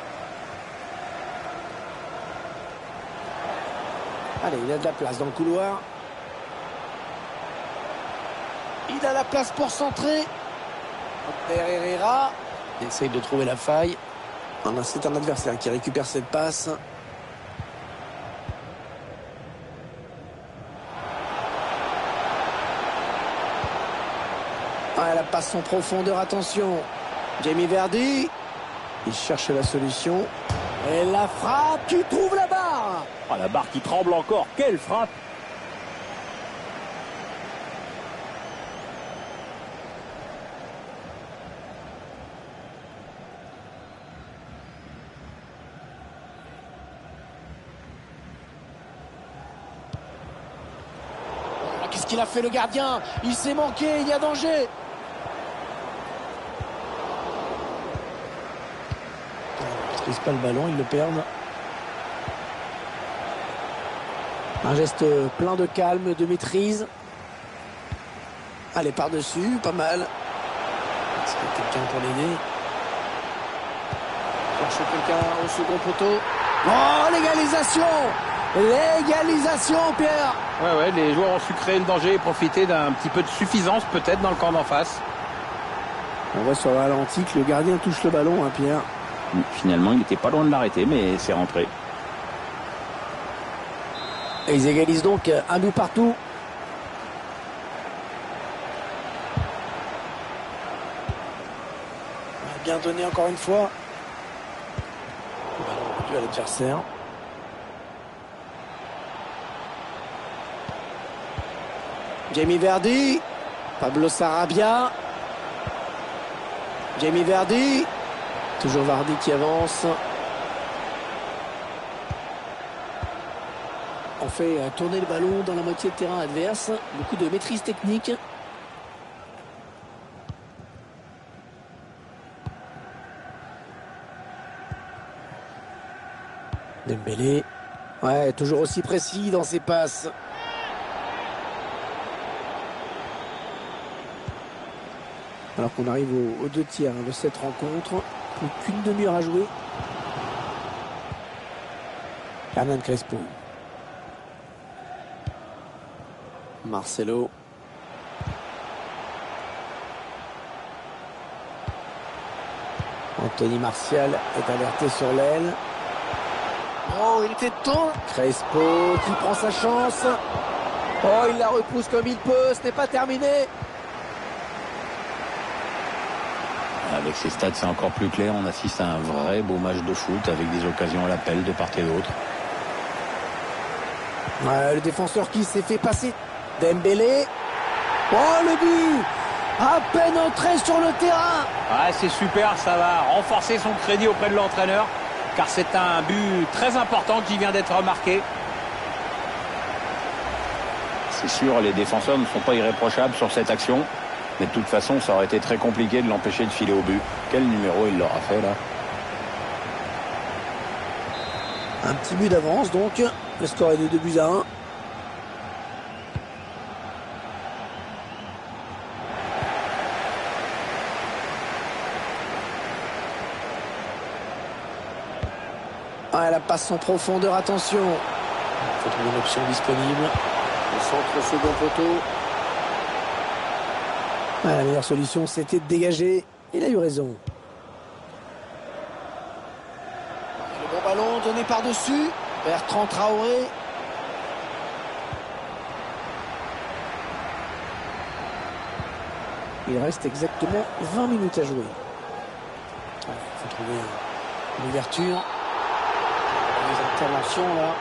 Allez, il a de la place dans le couloir. Il a la place pour centrer. Ander Herrera. Il essaye de trouver la faille. C'est un adversaire qui récupère cette passe. La passe en profondeur, attention. Jamie Vardy. Il cherche la solution. Et la frappe qui trouve la barre. La barre qui tremble encore. Quelle frappe! qu'est-ce qu'il a fait le gardien? Il s'est manqué, il y a danger. Ils ne maîtrisent pas le ballon, ils le perdent. Un geste plein de calme, de maîtrise. Allez, par-dessus, pas mal. Est-ce qu'il y a quelqu'un pour l'aider? Cherche quelqu'un au second poteau. Oh, l'égalisation! L'égalisation, Pierre! Ouais, les joueurs ont su créer le danger et profiter d'un petit peu de suffisance peut-être dans le camp d'en face. On voit sur le ralenti que le gardien touche le ballon, hein, Pierre. Finalement, il n'était pas loin de l'arrêter, mais c'est rentré. Et ils égalisent donc un but partout. Bien donné encore une fois. Le ballon rendu à l'adversaire. Jamie Vardy. Pablo Sarabia. Jamie Vardy. Toujours Vardy qui avance. On fait tourner le ballon dans la moitié de terrain adverse. Beaucoup de maîtrise technique. Dembélé. Ouais, toujours aussi précis dans ses passes. Alors qu'on arrive aux 2 tiers de cette rencontre. Plus qu'une demi-heure à jouer. Hernan Crespo. Marcelo. Anthony Martial est alerté sur l'aile. Oh, il était temps. Crespo qui prend sa chance. Oh, il la repousse comme il peut. Ce n'est pas terminé. Avec ces stats, c'est encore plus clair. On assiste à un vrai beau match de foot avec des occasions à l'appel de part et d'autre. Ouais, le défenseur qui s'est fait passer. Dembélé. Oh, le but! À peine entré sur le terrain. Ouais, c'est super. Ça va renforcer son crédit auprès de l'entraîneur. Car c'est un but très important qui vient d'être remarqué. C'est sûr, les défenseurs ne sont pas irréprochables sur cette action. Mais de toute façon, ça aurait été très compliqué de l'empêcher de filer au but. Quel numéro il leur a fait, là? Un petit but d'avance, donc. Le score est de 2-1. Ah, la passe en profondeur, attention. Il faut trouver une option disponible. Le centre second poteau. Ah, la meilleure solution, c'était de dégager. Il a eu raison. Le bon ballon donné par-dessus. Bertrand Traoré. Il reste exactement 20 minutes à jouer. Il faut trouver une ouverture. Les interventions là.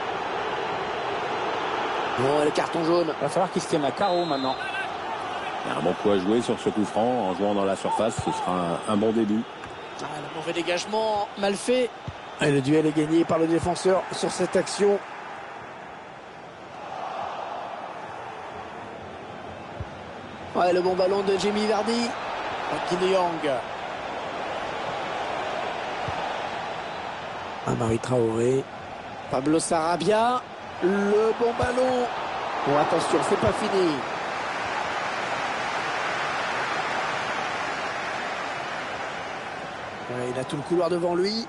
Bon, le carton jaune. Il va falloir qu'il se tienne à carreau maintenant. Il y a un bon coup à jouer sur ce coup franc. En jouant dans la surface, ce sera un bon début. Ah, le mauvais dégagement, mal fait. Et le duel est gagné par le défenseur sur cette action. Ouais, le bon ballon de Jamie Vardy. Kim Young. Amari Traoré. Pablo Sarabia. Le bon ballon. Bon, attention, c'est pas fini. Ouais, il a tout le couloir devant lui.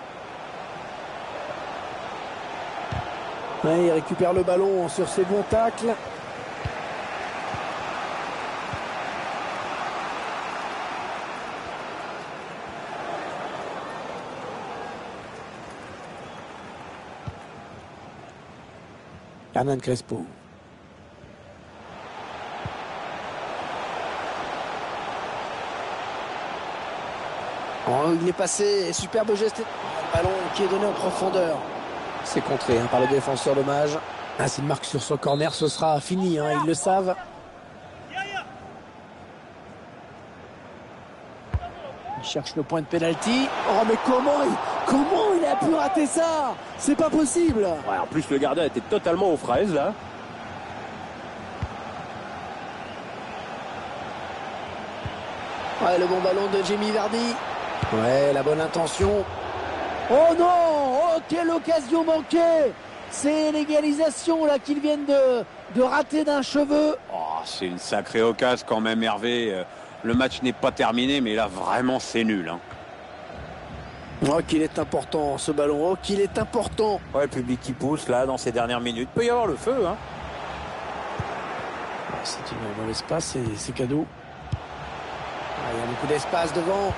Ouais, il récupère le ballon sur ses bons tacles. Hernan Crespo. Oh, il est passé, superbe geste. Le ballon qui est donné en profondeur. C'est contré par le défenseur, dommage. Ah, s'il marque sur son corner, ce sera fini, ils le savent. Il cherche le point de pénalty. Oh, mais comment il a pu rater ça? C'est pas possible. Ouais, en plus, le gardien était totalement aux fraises, là. Ouais, le bon ballon de Jamie Vardy. Ouais, la bonne intention. Oh non! Oh, quelle occasion manquée! C'est l'égalisation là qu'ils viennent de rater d'un cheveu. Oh, c'est une sacrée occasion quand même, Hervé. Le match n'est pas terminé, mais là, vraiment, c'est nul. Hein. Oh, qu'il est important ce ballon. Oh, qu'il est important. Ouais, le public qui pousse là dans ces dernières minutes. Peut y avoir le feu. Hein. C'est une mauvaise passe, c'est cadeau. Ah, il y a beaucoup d'espace devant.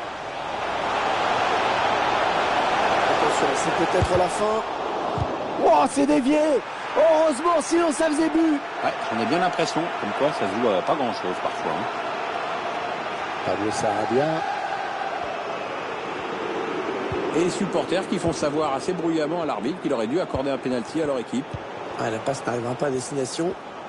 Attention, c'est peut-être la fin. Oh, c'est dévié. Heureusement, sinon ça faisait but. Ouais, j'en ai bien l'impression. Comme quoi, ça se joue à pas grand-chose parfois. Hein. Pablo Sarabia. Et les supporters qui font savoir assez bruyamment à l'arbitre qu'il aurait dû accorder un pénalty à leur équipe. Ah, la passe n'arrivera pas à destination.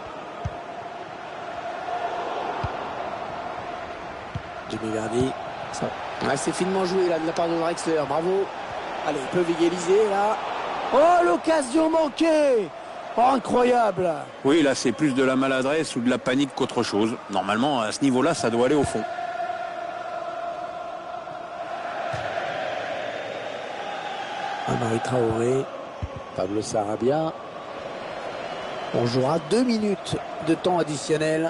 Jamie Vardy. Ouais, c'est finement joué là de la part de Drexler. Bravo. Allez, ils peuvent égaliser là. Oh, l'occasion manquée. Oh, incroyable. Oui, là, c'est plus de la maladresse ou de la panique qu'autre chose. Normalement, à ce niveau-là, ça doit aller au fond. Amari Traoré. Pablo Sarabia. On jouera 2 minutes de temps additionnel.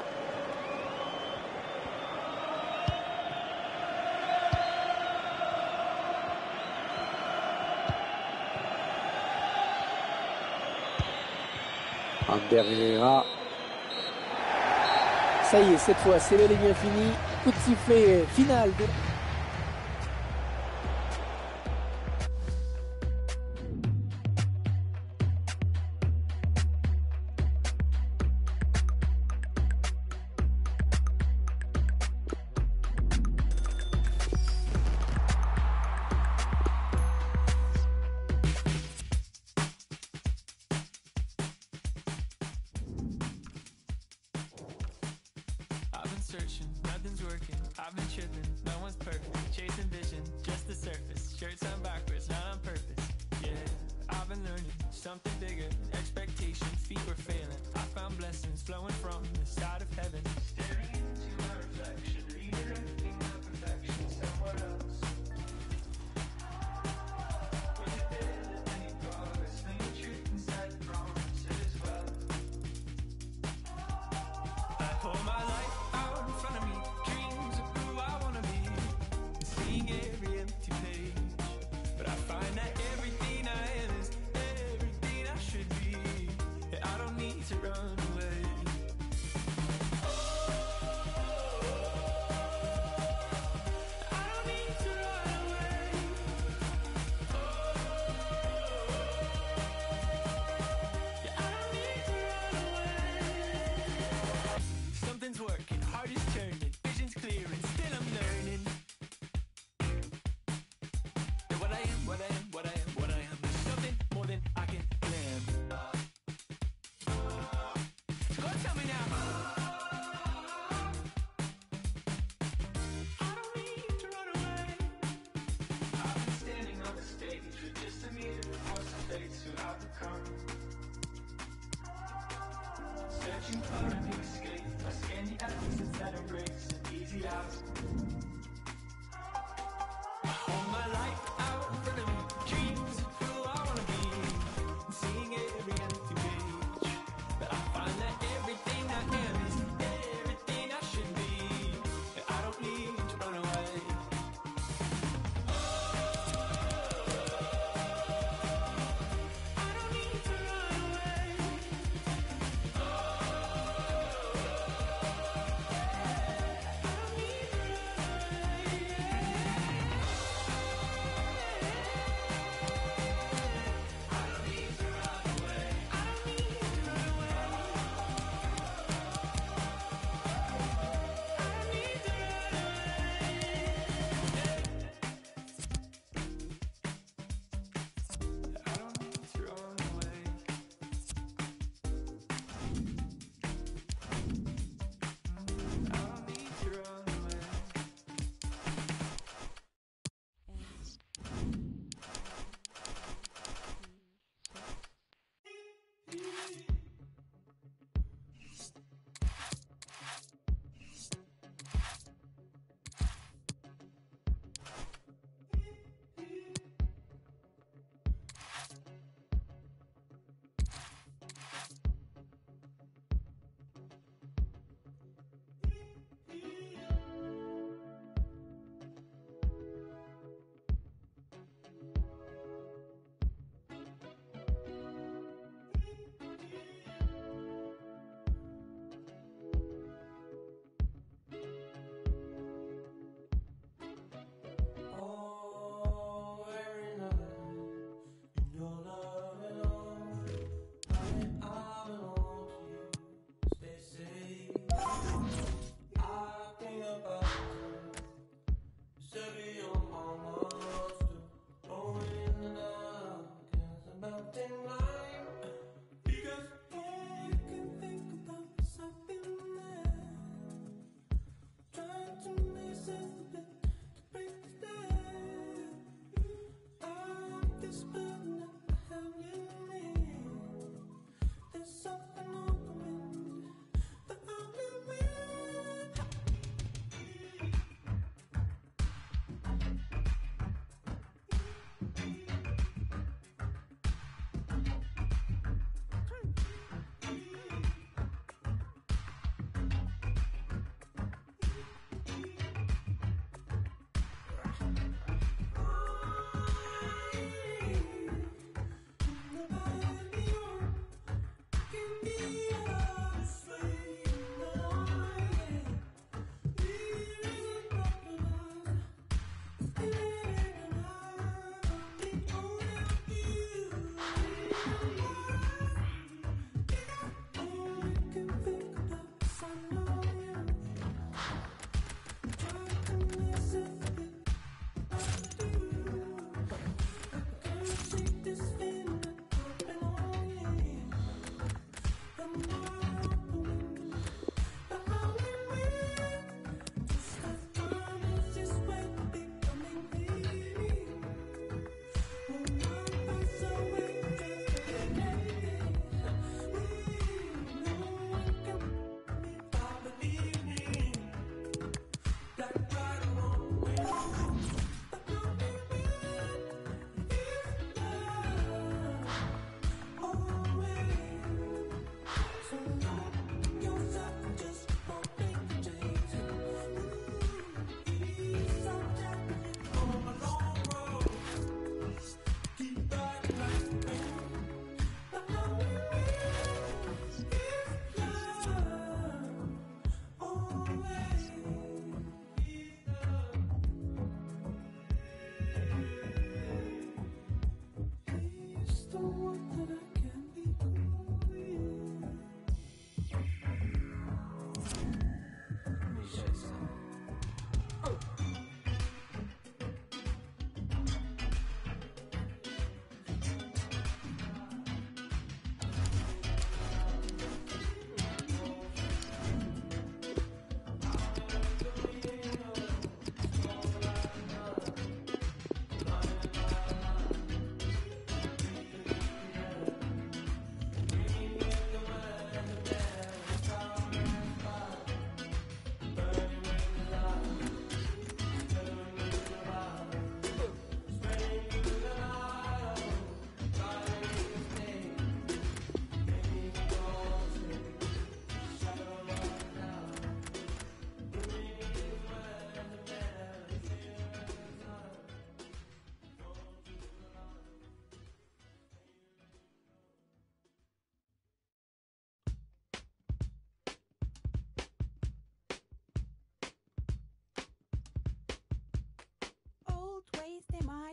Ander Herrera. Ça y est, cette fois, c'est bel et bien fini. Coup de sifflet final. Searching, nothing's working. I've been tripping, no one's perfect. Chasing vision, just the surface. Shirts on backwards, not on purpose. Yeah, I've been learning something bigger. Expectation, feet were failing. I found blessings flowing from the side of heaven. Staring into my reflection, redirecting my perfection somewhere else. Was it there that any progress? Think the truth inside the promise as well. I hold my life out in front of me, dreams of who I wanna be, and seeing every empty page. But I find that everything I am is everything I should be. Yeah, I don't need to run away. I don't need to run away. Yeah, I don't need to run away. Something's working, heart is turning, vision's clear and still I'm learning. And what I am, what I am, what I am, what I am is something more than I can plan. So go tell me now. I don't need to run away. I've been standing on the stage with just a mirror for some face who I've become. Searching for a new escape, I scan the absence that embrace an easy out. I hold my life out in front of me, dreams of who I wanna be, and seeing every empty page. But I find that everything I am is everything I should be. And I don't need to run away. I don't need to run away. I don't need to run away.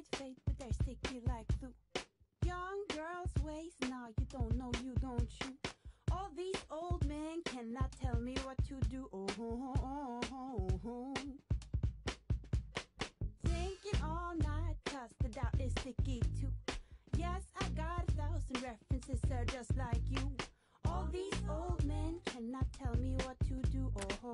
might fade, but they're sticky like glue. Young girls waste, now you don't know, you don't you. All these old men cannot tell me what to do. Thinking all night, cause the doubt is sticky too. Yes, I got 1,000 references, they're just like you. All these old men cannot tell me what to do.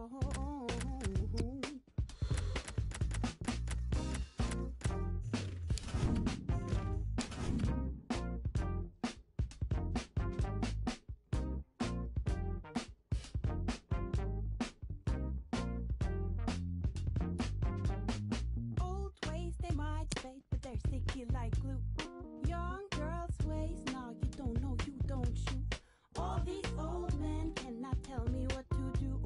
Old ways, they might fade, but they're sticky like glue. Young girls' ways, now you don't know, you don't you. All these old men cannot tell me what to do.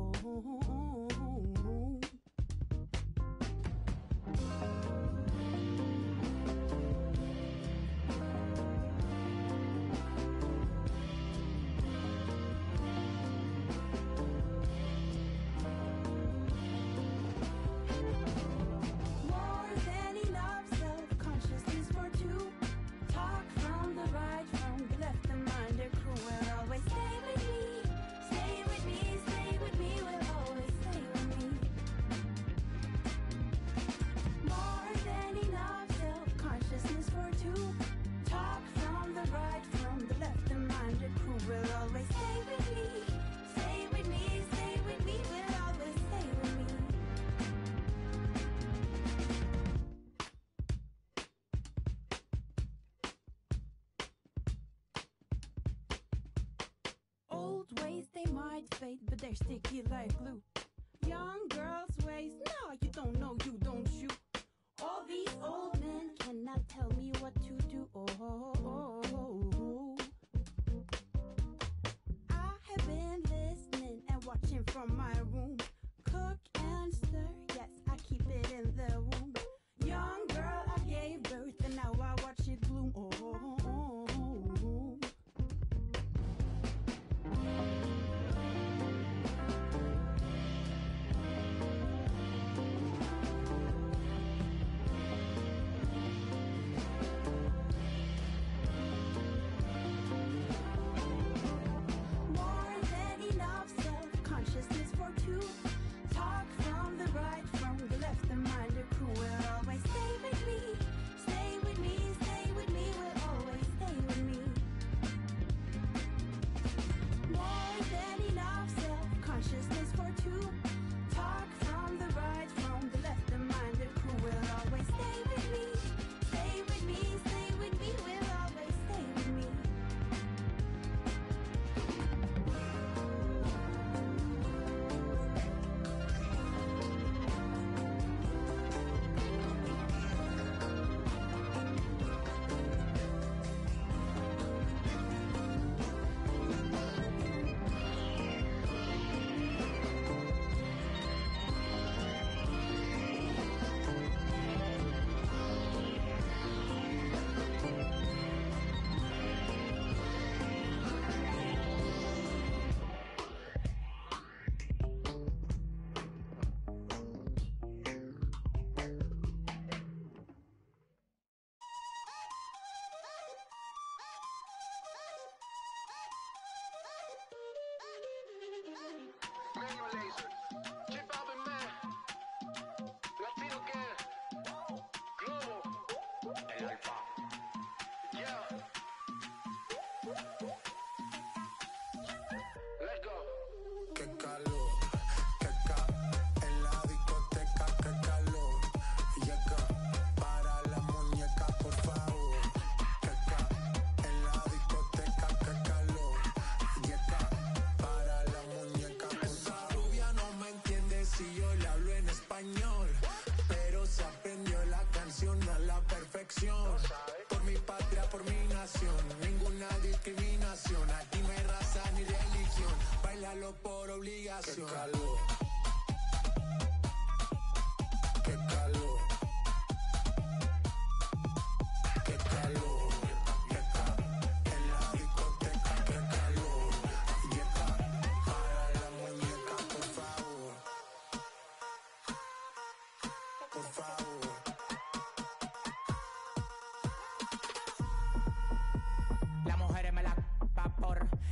More than enough self-consciousness for two. Talk from the right, from the left, the mind, the crew will always stay with me. Stay with me, stay with me, will always stay with me. More than enough self-consciousness for two. Talk from the right, from the left, the mind, the crew will always stay with me. Stay with me, stay with me, will always stay with me. Old ways, they might fade, but they're sticky like glue. Young girls' ways, no, you don't know, you don't you. All these old men cannot tell me what to do. I have been listening and watching from my room. Cook and stir, yes, I keep it in the womb. Young girl, I gave birth and now I watch it bloom. More than enough self-consciousness for two. Talk from the right, from the left, the mind, the crew will always stay with me. Stay with me, stay with me, will always stay with me. More than enough self-consciousness for two. Talk from the right, from the left, the mind, the crew will always stay with me. Stay with me, stay with me, will always stay with me. Qué calor, en la discoteca, qué calor. Llega para la muñeca, por favor. En la discoteca, qué calor. Llega para la muñeca, por favor. Esa rubia no me entiende si yo le hablo en español, pero se aprendió la canción a la perfección. Por mi patria, por mi nación, ninguna discriminación. Aquí no hay raza ni religión, bailalo por obligación. Qué calor, qué calor, qué calor. En la discoteca, qué calor. Llega para la muñeca, por favor. Por favor.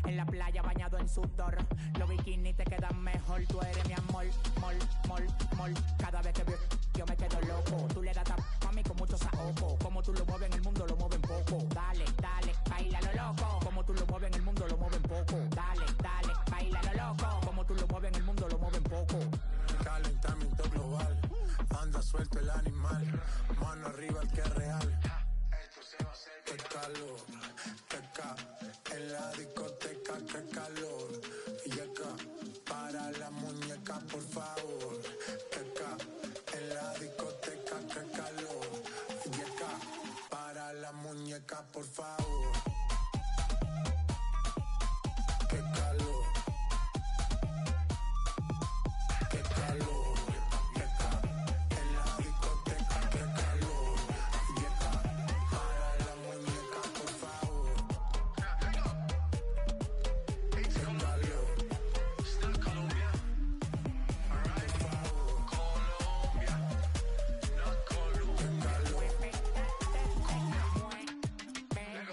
En la playa bañado en sudor, los bikinis te quedan mejor. Tú eres mi amor, mol, mol, mol. Cada vez que veo yo me quedo loco. Tú le das tap a mí con mucho saoco. Como tú lo mueves en el mundo lo mueven poco. Dale, dale, baila lo loco. Como tú lo mueves en el mundo lo mueven poco. Dale, dale, baila lo loco. Como tú lo mueves en el mundo lo mueven poco. Calentamiento global, anda suelto el animal, mano arriba el que es real. Esto se va a hacer. Qué calor, en la discoteca, qué calor. Y acá, para la muñeca, por favor. En la discoteca, qué calor. Y acá, para la muñeca, por favor. Qué calor. Qué calor, en la discoteca, qué calor. Y acá, para la muñeca, por favor. Qué calor. Still Colombia. Alright. Por favor. Colombia. Not Colombia. Qué calor. Lego.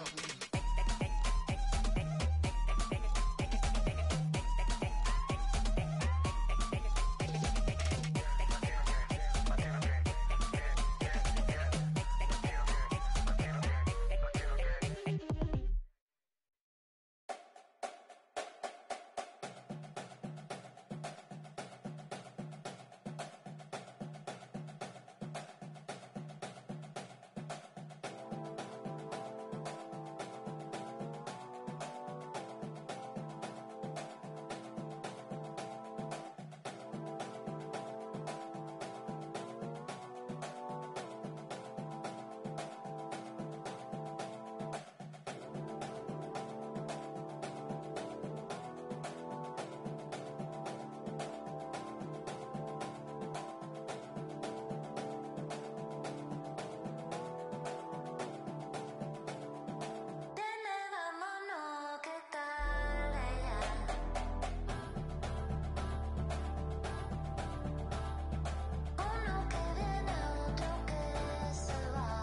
Vámonos, ¿qué tal ella? Uno que viene, otro que se va.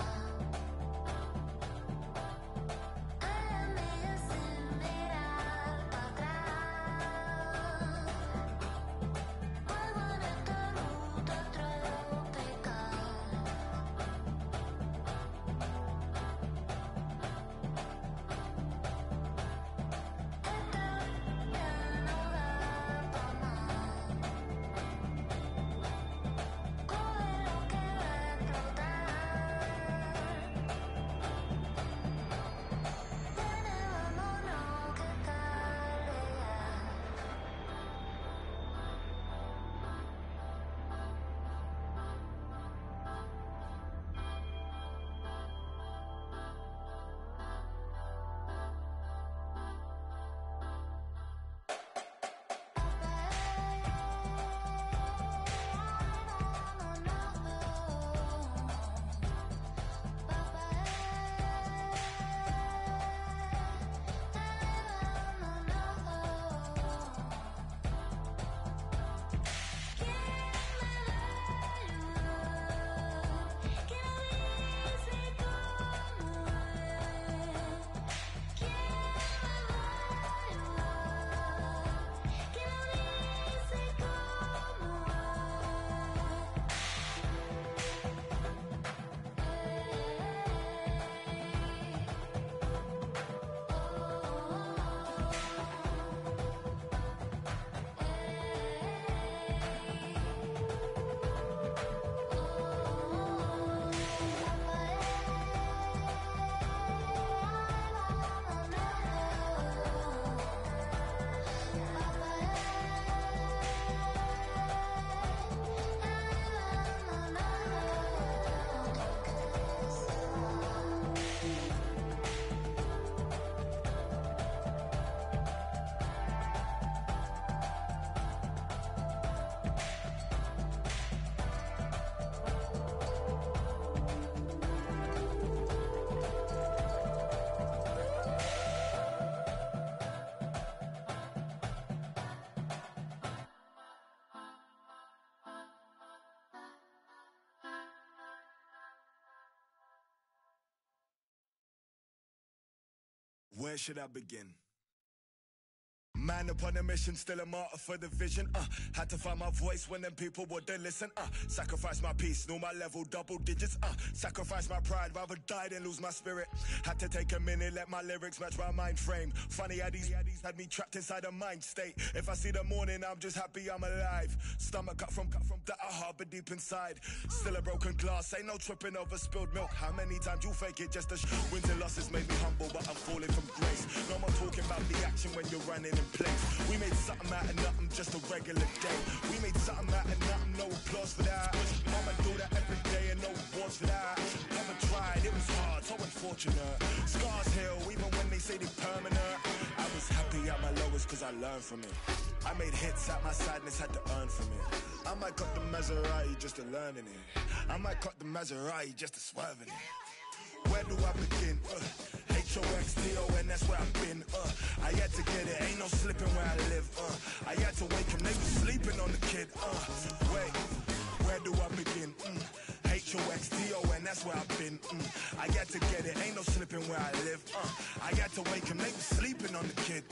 A la milla sin mirar para atrás. Vuelvo en esta ruta tropical. Where should I begin? Man upon a mission, still a martyr for the vision. Had to find my voice when them people wouldn't listen. Sacrifice my peace, know my level, double digits. Sacrifice my pride, rather die than lose my spirit. Had to take a minute, let my lyrics match my mind frame. Funny how these had me trapped inside a mind state. If I see the morning, I'm just happy I'm alive. Stomach cut from that I harbor deep inside. Still a broken glass, ain't no tripping over spilled milk. How many times you fake it just to wins and losses made me humble, but I'm falling from grace. No more talking about the action when you're running in place. We made something out of nothing, just a regular day. We made something out of nothing, no applause for that. Mama do that every day and no awards for that. Never tried, it was hard, so unfortunate. Scars heal, even when they say they're permanent. I was happy at my lowest cause I learned from it. I made hits at my sadness, had to earn from it. I might cut the Maserati just to learn in it. I might cut the Maserati just to swerve in it. Where do I begin? H-O-X-T-O-N, that's where I've been. I had to get it, ain't no slipping where I live. I had to wake him, they was sleeping on the kid. Wait, where do I begin? H-O-X-T-O-N, that's where I've been. I had to get it, ain't no slipping where I live. I had to wake him, they was sleeping on the kid.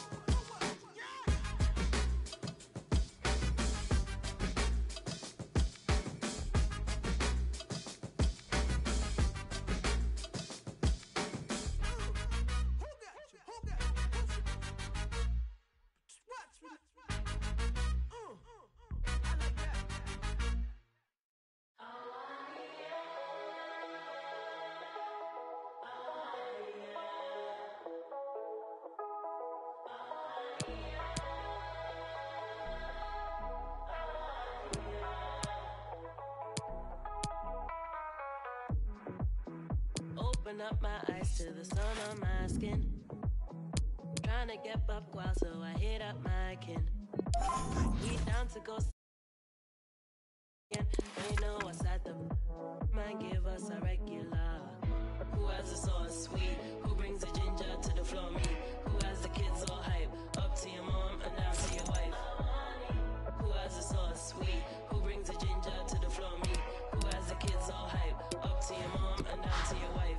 Open up my eyes to the sun on my skin. Trying to get up while so I hit up my kin. We down to go again. They know what's at the man, give us a regular. Who has the sauce sweet? Who brings the ginger to the floor? Me. Who has the kids all hype? Up to your mom and down to your wife. Who has the sauce sweet? Who brings the ginger to the floor? Me. Who has the kids all hype? Up to your mom and down to your wife.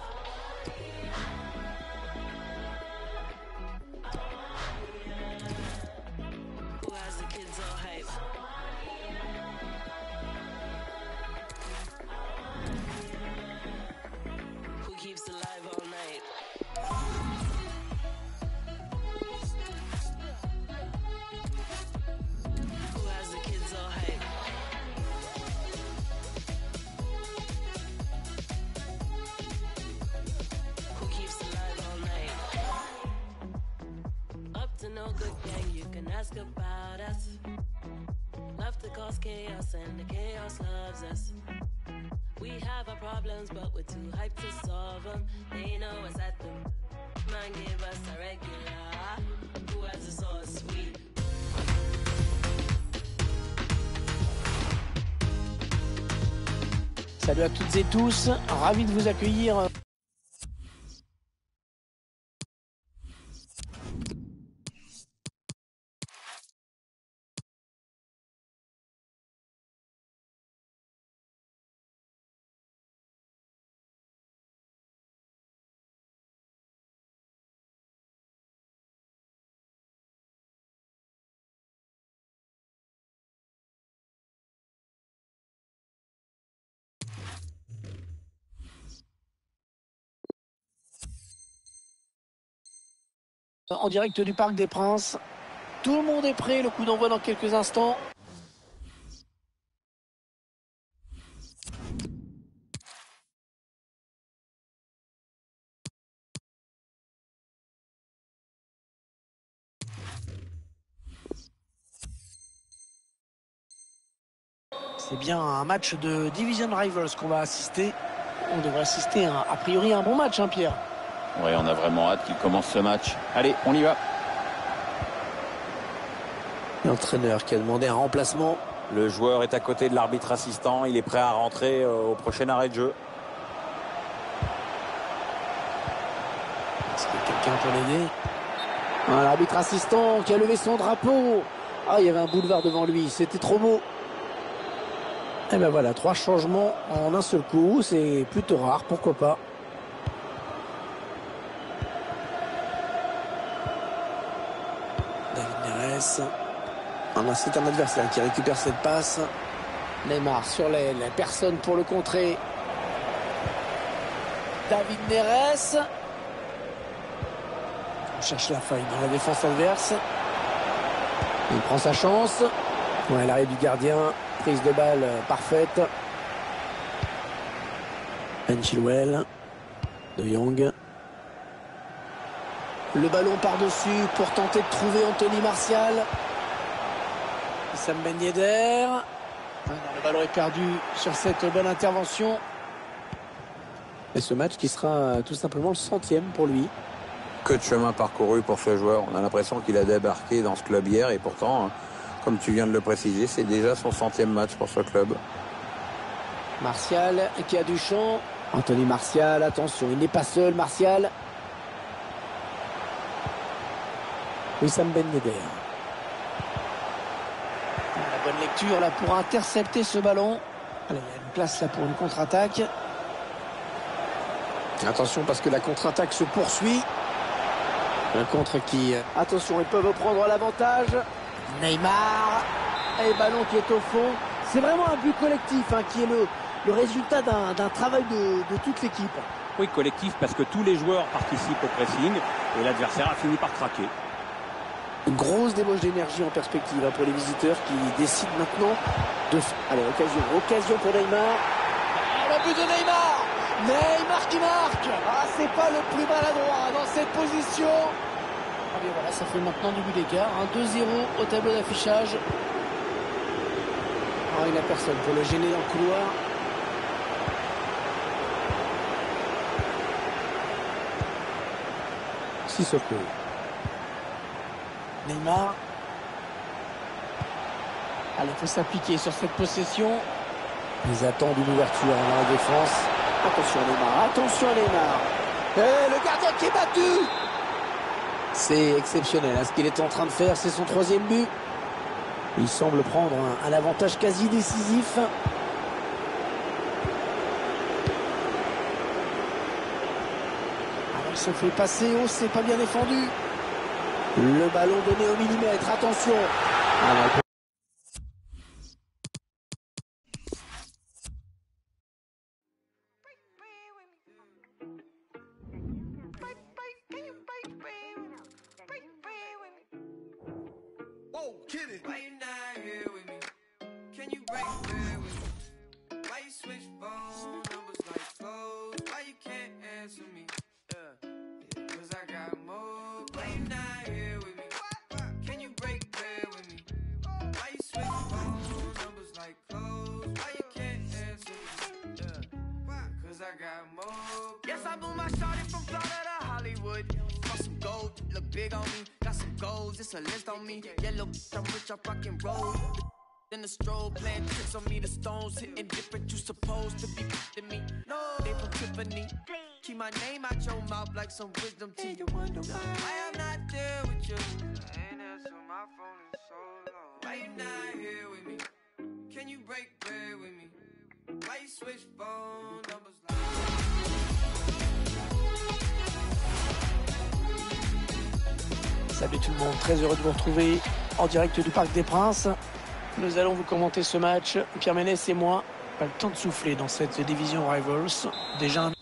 Who has the kids all hype? Who keeps alive all night? Who has the kids all hype? Who keeps alive all night? Up to no good gang, you can ask about us. Love to cause chaos and the chaos loves us. We have our problems, but we're too hyped to solve them. They know us at them. Man, give us a regular. Who has the sauce sweet? Salut à toutes et tous, ravi de vous accueillir. En direct du Parc des Princes. Tout le monde est prêt, le coup d'envoi dans quelques instants. C'est bien un match de Division Rivals qu'on va assister. On devrait assister a priori à un bon match, hein, Pierre. Oui, on a vraiment hâte qu'il commence ce match. Allez, on y va. L'entraîneur qui a demandé un remplacement. Le joueur est à côté de l'arbitre assistant. Il est prêt à rentrer au prochain arrêt de jeu. Est-ce qu'il y a quelqu'un pour l'aider? L'arbitre assistant qui a levé son drapeau. Ah, il y avait un boulevard devant lui. C'était trop beau. Et ben voilà, 3 changements en un seul coup. C'est plutôt rare, pourquoi pas. David Neres. Ah non, c'est un adversaire qui récupère cette passe. Neymar sur l'aile, personne pour le contrer. David Neres. On cherche la faille dans la défense adverse. Il prend sa chance. Ouais, l'arrêt du gardien. Prise de balle parfaite. Ben Chilwell. De Jong. Le ballon par-dessus pour tenter de trouver Anthony Martial. Sam Ben Yedder. Le ballon est perdu sur cette bonne intervention. Et ce match qui sera tout simplement le 100e pour lui. Que de chemin parcouru pour ce joueur. On a l'impression qu'il a débarqué dans ce club hier et pourtant, comme tu viens de le préciser, c'est déjà son 100e match pour ce club. Martial qui a du champ. Anthony Martial, attention, il n'est pas seul, Martial. Wissam Ben Yedder. La bonne lecture là pour intercepter ce ballon. Allez, il y a une place là pour une contre-attaque. Attention parce que la contre-attaque se poursuit. Un contre qui... Attention, ils peuvent prendre l'avantage. Neymar. Et ballon qui est au fond. C'est vraiment un but collectif qui est le résultat d'un travail de toute l'équipe. Oui, collectif parce que tous les joueurs participent au pressing et l'adversaire a fini par craquer. Une grosse débauche d'énergie en perspective pour les visiteurs qui décident maintenant de... Allez, occasion pour Neymar. Le but de Neymar. Neymar qui marque. Ah, c'est pas le plus maladroit dans cette position. Ah bien voilà, ça fait maintenant du but d'écart. 2-0 au tableau d'affichage. Ah, il n'a personne pour le gêner dans le couloir. Sissoko. Neymar. Allez, il faut s'appliquer sur cette possession. Ils attendent une ouverture dans la défense. Attention Neymar, attention Neymar. Et le gardien qui est battu. C'est exceptionnel ce qu'il est en train de faire, c'est son 3e but. Il semble prendre un avantage quasi décisif. Alors il se fait passer, oh c'est pas bien défendu. Le ballon donné au millimètre, attention. Alors, Whoa, kid it. Why you not here with me? Can you break bread with me? Why you switch phone numbers like clothes? Why you can't answer me? Yeah, cause I got more. Why you not here with me? Can you break bread with me? Why you switch phone numbers like clothes? Why you can't answer me? Yeah, cause I got more. Yes, I moved my shawty from Florida to Hollywood. For some gold, look big on me. Got some goals, it's a list on me. Yellow, I'm rich, I rock and roll. Then the strobe playing tricks on me. The stones hitting different, you supposed to be f***ing me. No, they from Tiffany. Keep my name out your mouth like some wisdom teeth. You wonder why I'm not there with you. I ain't answer my phone in so long. Why you not here with me? Can you break bread with me? Why you switch phone numbers like... Salut tout le monde, très heureux de vous retrouver en direct du Parc des Princes. Nous allons vous commenter ce match, Pierre Ménès et moi. Pas le temps de souffler dans cette division Rivals. Déjà un...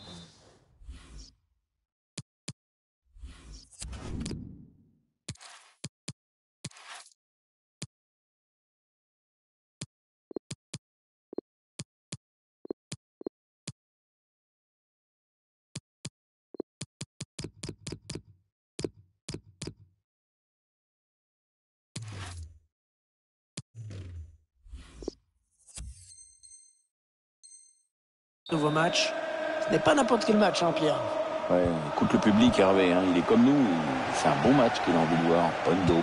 nouveau match. Ce n'est pas n'importe quel match, Pierre. Ouais, écoute le public, Hervé, il est comme nous. C'est un bon match qu'il a envie de voir, pas une daube.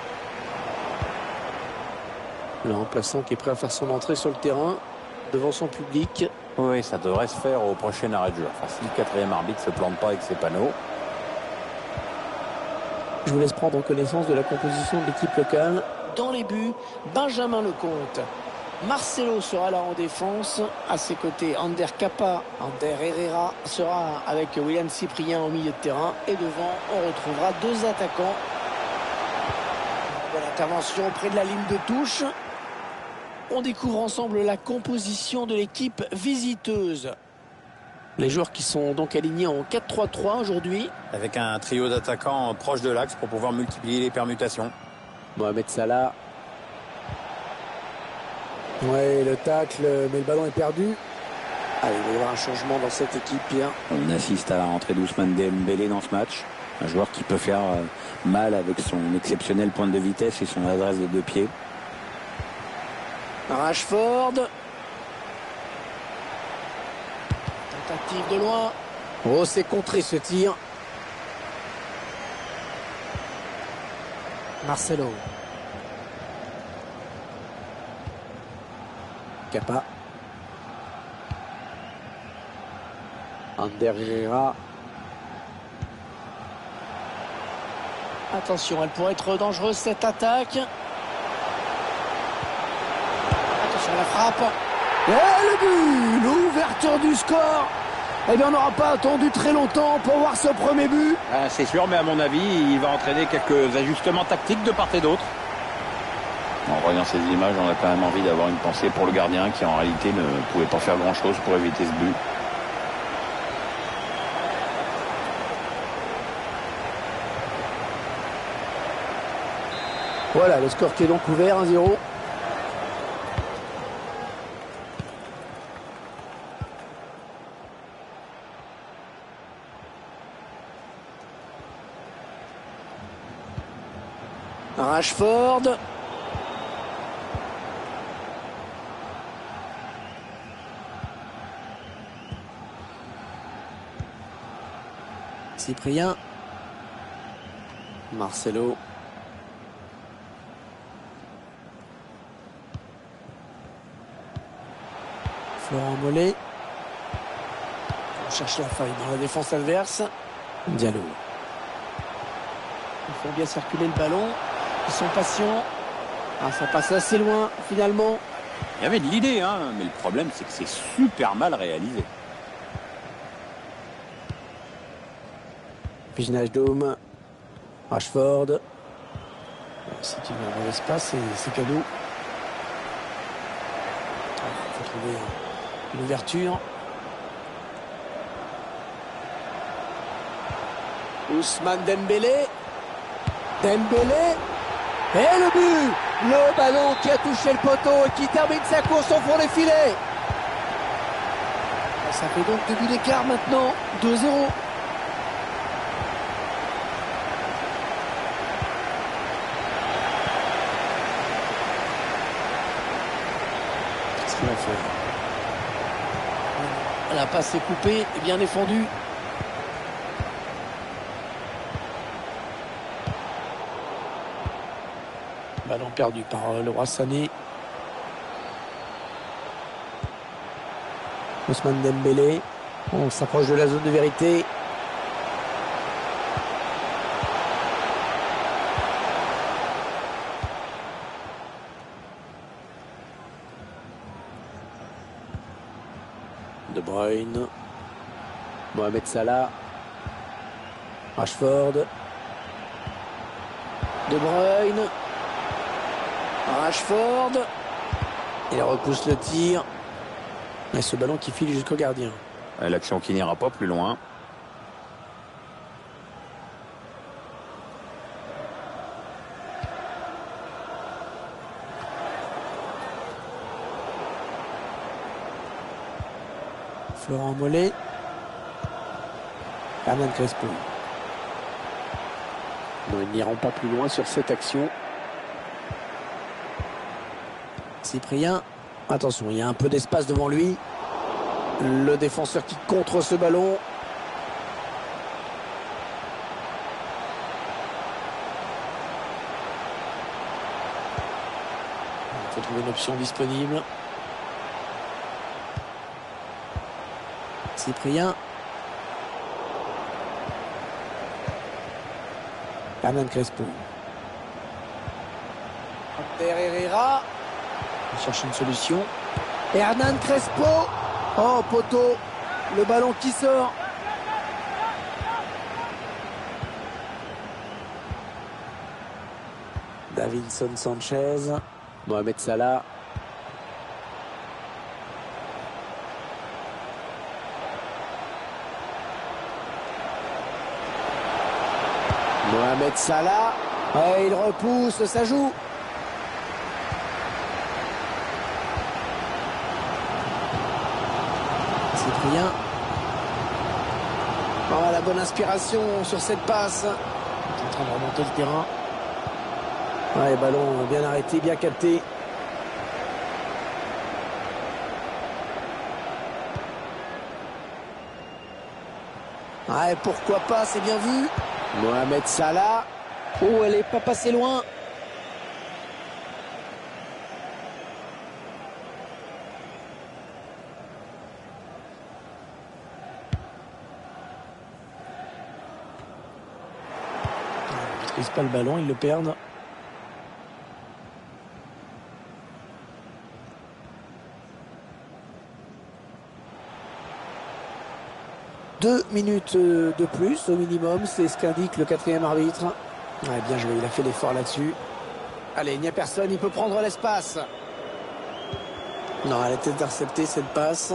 Le remplaçant qui est prêt à faire son entrée sur le terrain devant son public. Oui, ça devrait se faire au prochain arrêt de jeu. Enfin, si le 4e arbitre ne se plante pas avec ses panneaux. Je vous laisse prendre connaissance de la composition de l'équipe locale. Dans les buts, Benjamin Lecomte. Marcelo sera là en défense. À ses côtés, Ander Herrera sera avec William Cyprien au milieu de terrain. Et devant, on retrouvera 2 attaquants. Voilà Intervention près de la ligne de touche. On découvre ensemble la composition de l'équipe visiteuse. Les joueurs qui sont donc alignés en 4-3-3 aujourd'hui. Avec un trio d'attaquants proche de l'axe pour pouvoir multiplier les permutations. Mohamed Salah. Ouais, le tacle, mais le ballon est perdu. Allez, il va y avoir un changement dans cette équipe, Pierre. On assiste à la rentrée d'Ousmane Dembélé dans ce match. Un joueur qui peut faire mal avec son exceptionnelle pointe de vitesse et son adresse de 2 pieds. Rashford. Tentative de loin. Oh, c'est contré ce tir. Marcelo. Kepa. Ander Herrera. Attention, elle pourrait être dangereuse cette attaque. Attention à la frappe. Et le but! L'ouverture du score. Eh bien, on n'aura pas attendu très longtemps pour voir ce premier but. C'est sûr, mais à mon avis, il va entraîner quelques ajustements tactiques de part et d'autre. En voyant ces images, on a quand même envie d'avoir une pensée pour le gardien qui en réalité ne pouvait pas faire grand-chose pour éviter ce but. Voilà, le score qui est donc ouvert, 1-0. Rashford. Cyprien. Marcelo. Florent Mollet. On cherche la faille dans la défense adverse. Diallo. Ils font bien circuler le ballon. Ils sont patients. Ah, ça passe assez loin, finalement. Il y avait de l'idée, hein, mais le problème, c'est que c'est super mal réalisé. Wijnaldum. Rashford. Si tu veux un mauvais espace, c'est cadeau. Il faut trouver une ouverture. Ousmane Dembélé. Dembélé. Et le but! Le ballon qui a touché le poteau et qui termine sa course au fond des filets. Ça fait donc 2 buts d'écart maintenant. 2-0. Qu'est-ce qu'il va faire? La passe est coupée et bien défendue. Ballon perdu par le roi Sané. Ousmane Dembélé. On s'approche de la zone de vérité. De Bruyne. Mohamed Salah. Rashford. De Bruyne. Rashford. Il repousse le tir. Et ce ballon qui file jusqu'au gardien. L'action qui n'ira pas plus loin. Florent Mollet. Hernan Crespo. Non, ils n'iront pas plus loin sur cette action. Cyprien. Attention, il y a un peu d'espace devant lui. Le défenseur qui contre ce ballon. Il faut trouver une option disponible. Cyprien. Hernan Crespo. Ander Herrera. Il cherche une solution. Hernan Crespo. Oh, poteau. Le ballon qui sort. Davinson Sanchez. Mohamed Salah. Mohamed Salah. Ouais, il repousse, ça joue. Cyprien. Oh, la bonne inspiration sur cette passe. Il est en train de remonter le terrain. Ouais, ballon bien arrêté, bien capté. Ouais, pourquoi pas, c'est bien vu. Mohamed Salah. Oh, elle est pas passée loin. Ils ne maîtrisent pas le ballon, ils le perdent. Deux minutes de plus au minimum, c'est ce qu'indique le quatrième arbitre. Ouais, bien joué, il a fait l'effort là-dessus. Allez, il n'y a personne, il peut prendre l'espace. Non, elle a été interceptée cette passe.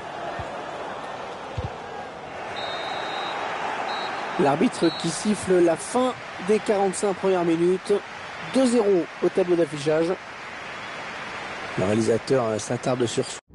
L'arbitre qui siffle la fin des 45 premières minutes. 2-0 au tableau d'affichage. Le réalisateur s'attarde sur ça.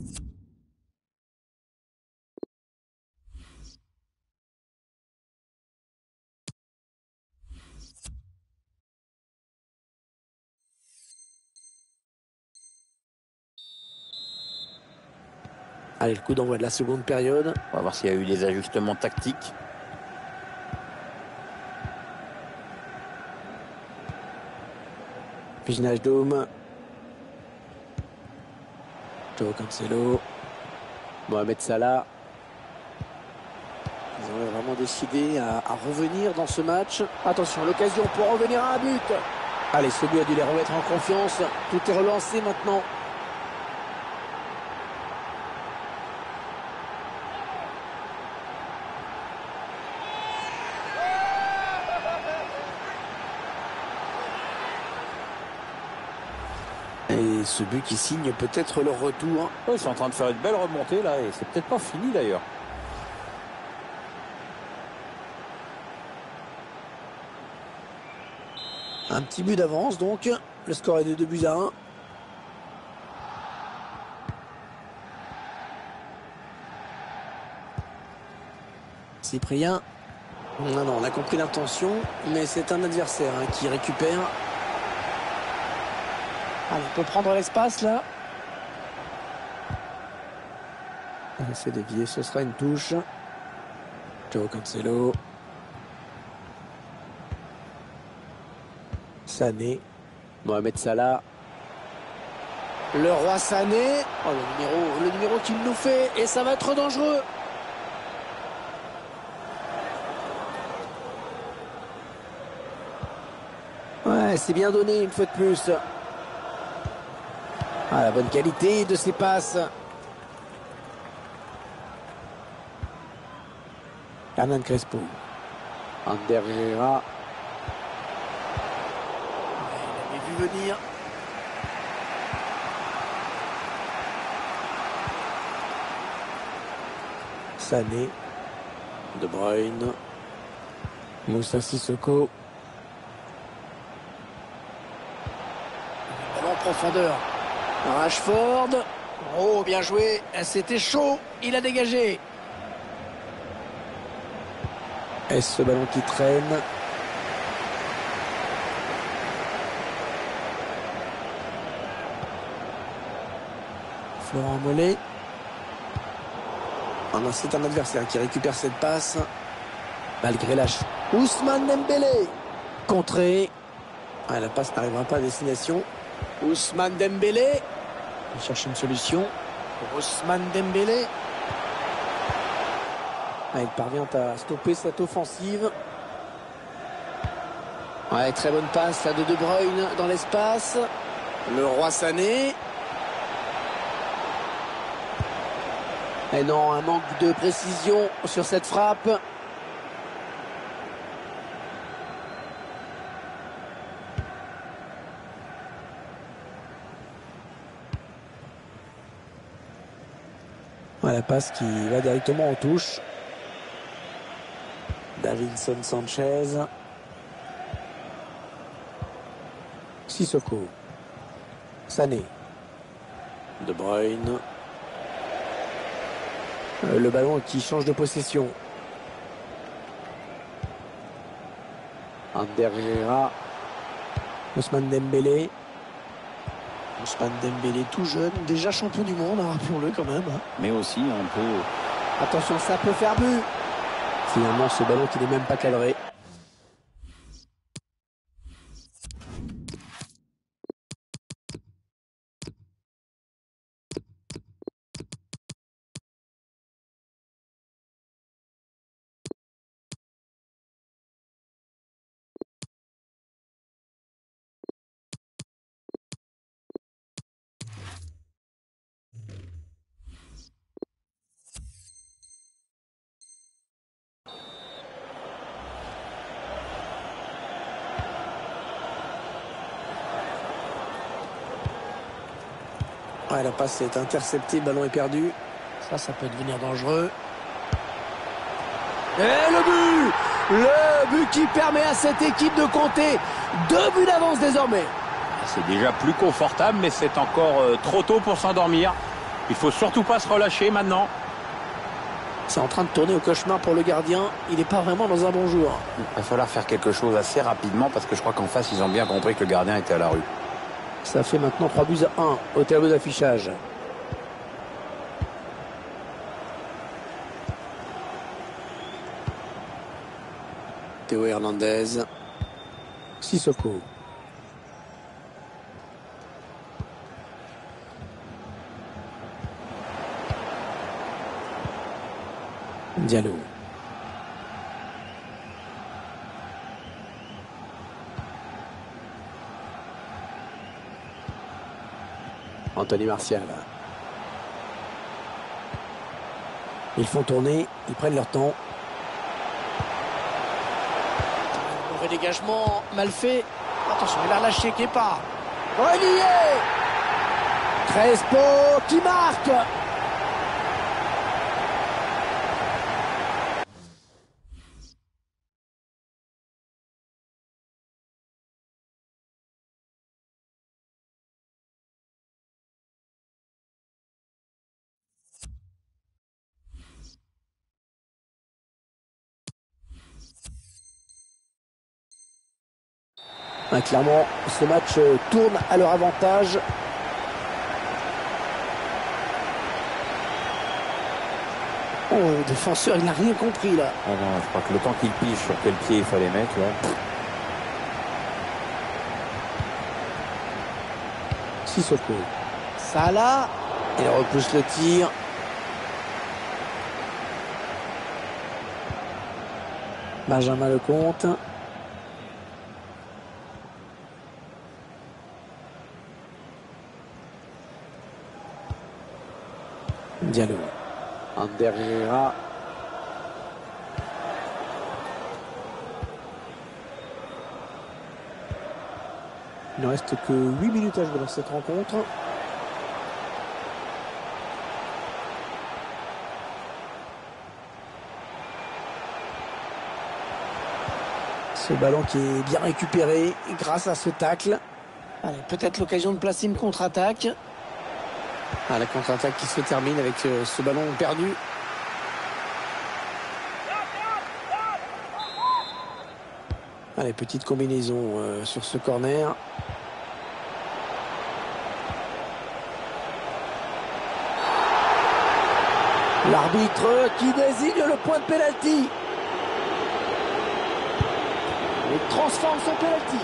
Allez, le coup d'envoi de la seconde période. On va voir s'il y a eu des ajustements tactiques. Piginage Dôme. Joao Cancelo. Mohamed Salah. Ils ont vraiment décidé à revenir dans ce match. Attention, l'occasion pour revenir à un but. Allez, ce but a dû les remettre en confiance. Tout est relancé maintenant. Et ce but qui signe peut-être leur retour. Ouais, ils sont en train de faire une belle remontée là et c'est peut-être pas fini d'ailleurs. Un petit but d'avance donc. Le score est de 2-1. Cyprien. Non, on a compris l'intention, mais c'est un adversaire qui récupère. Allez, on peut prendre l'espace là. On fait dévier, ce sera une touche. Joao Cancelo. Sané. Mohamed Salah. Le roi Sané. Oh, le numéro qu'il nous fait. Et ça va être dangereux. Ouais, c'est bien donné une fois de plus. Ah, la bonne qualité de ses passes. Hernan Crespo. Ander Herrera. Il avait vu venir. Sané. De Bruyne. Moussa Sissoko. Ballon en profondeur. Rashford. Oh, bien joué. C'était chaud. Il a dégagé. Est-ce ce ballon qui traîne? Florent Mollet. Oh non, c'est un adversaire qui récupère cette passe. Malgré lâche. Ousmane Dembélé. Contré. Ah, la passe n'arrivera pas à destination. Ousmane Dembélé. Il cherche une solution. Ousmane Dembélé. Ah, il parvient à stopper cette offensive. Ouais, très bonne passe à De Bruyne dans l'espace. Le roi Sané. Et non, un manque de précision sur cette frappe. La passe qui va directement en touche. Davinson Sanchez. Sissoko. Sané. De Bruyne. Le ballon qui change de possession. Ander Herrera. Ousmane Dembélé. Ousmane Dembélé tout jeune, déjà champion du monde, hein, rappelons-le quand même. Mais aussi un peu... Attention, ça peut faire but. Finalement, ce ballon qui n'est même pas cadré. La passe est interceptée, le ballon est perdu. Ça peut devenir dangereux. Et le but! Le but qui permet à cette équipe de compter 2 buts d'avance désormais. C'est déjà plus confortable, mais c'est encore trop tôt pour s'endormir. Il faut surtout pas se relâcher maintenant. C'est en train de tourner au cauchemar pour le gardien. Il n'est pas vraiment dans un bon jour. Il va falloir faire quelque chose assez rapidement parce que je crois qu'en face, ils ont bien compris que le gardien était à la rue. Ça fait maintenant 3-1 au tableau d'affichage. Théo Hernandez. Sissoko. Diallo. Anthony Martial. Ils font tourner, ils prennent leur temps. Mauvais dégagement, mal fait. Attention, il a relâché Kepa. Relié. Crespo qui marque. Clairement, ce match tourne à leur avantage. Oh, le défenseur, il n'a rien compris là. Ah non, je crois que le temps qu'il pige sur quel pied il fallait mettre là. Sissoko. Salah. Il repousse le tir. Benjamin Lecomte. Diallo. Ander Herrera. Il ne reste que 8 minutes à jouer dans cette rencontre. Ce ballon qui est bien récupéré grâce à ce tacle. Allez, peut-être l'occasion de placer une contre-attaque. La contre-attaque qui se termine avec ce ballon perdu. Allez, petite combinaison sur ce corner. L'arbitre qui désigne le point de pénalty. Il transforme son pénalty.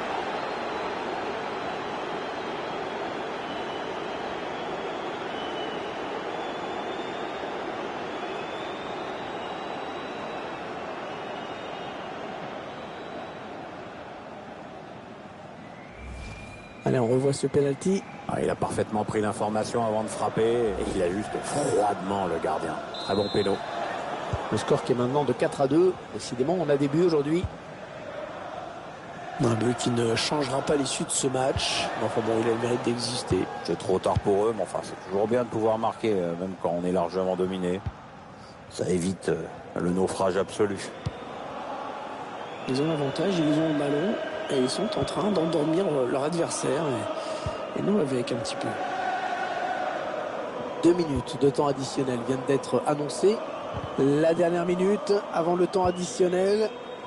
Allez, on revoit ce penalty. Il a parfaitement pris l'information avant de frapper et il a juste froidement le gardien. Très bon péno. Le score qui est maintenant de 4-2. Décidément, on a des buts aujourd'hui. Un but qui ne changera pas l'issue de ce match. Enfin bon, il a le mérite d'exister. C'est trop tard pour eux, mais enfin, c'est toujours bien de pouvoir marquer, même quand on est largement dominé. Ça évite le naufrage absolu. Ils ont l'avantage, ils ont le ballon et ils sont en train d'endormir leur adversaire. Et nous avec un petit peu. 2 minutes de temps additionnel viennent d'être annoncées. La dernière minute avant le temps additionnel.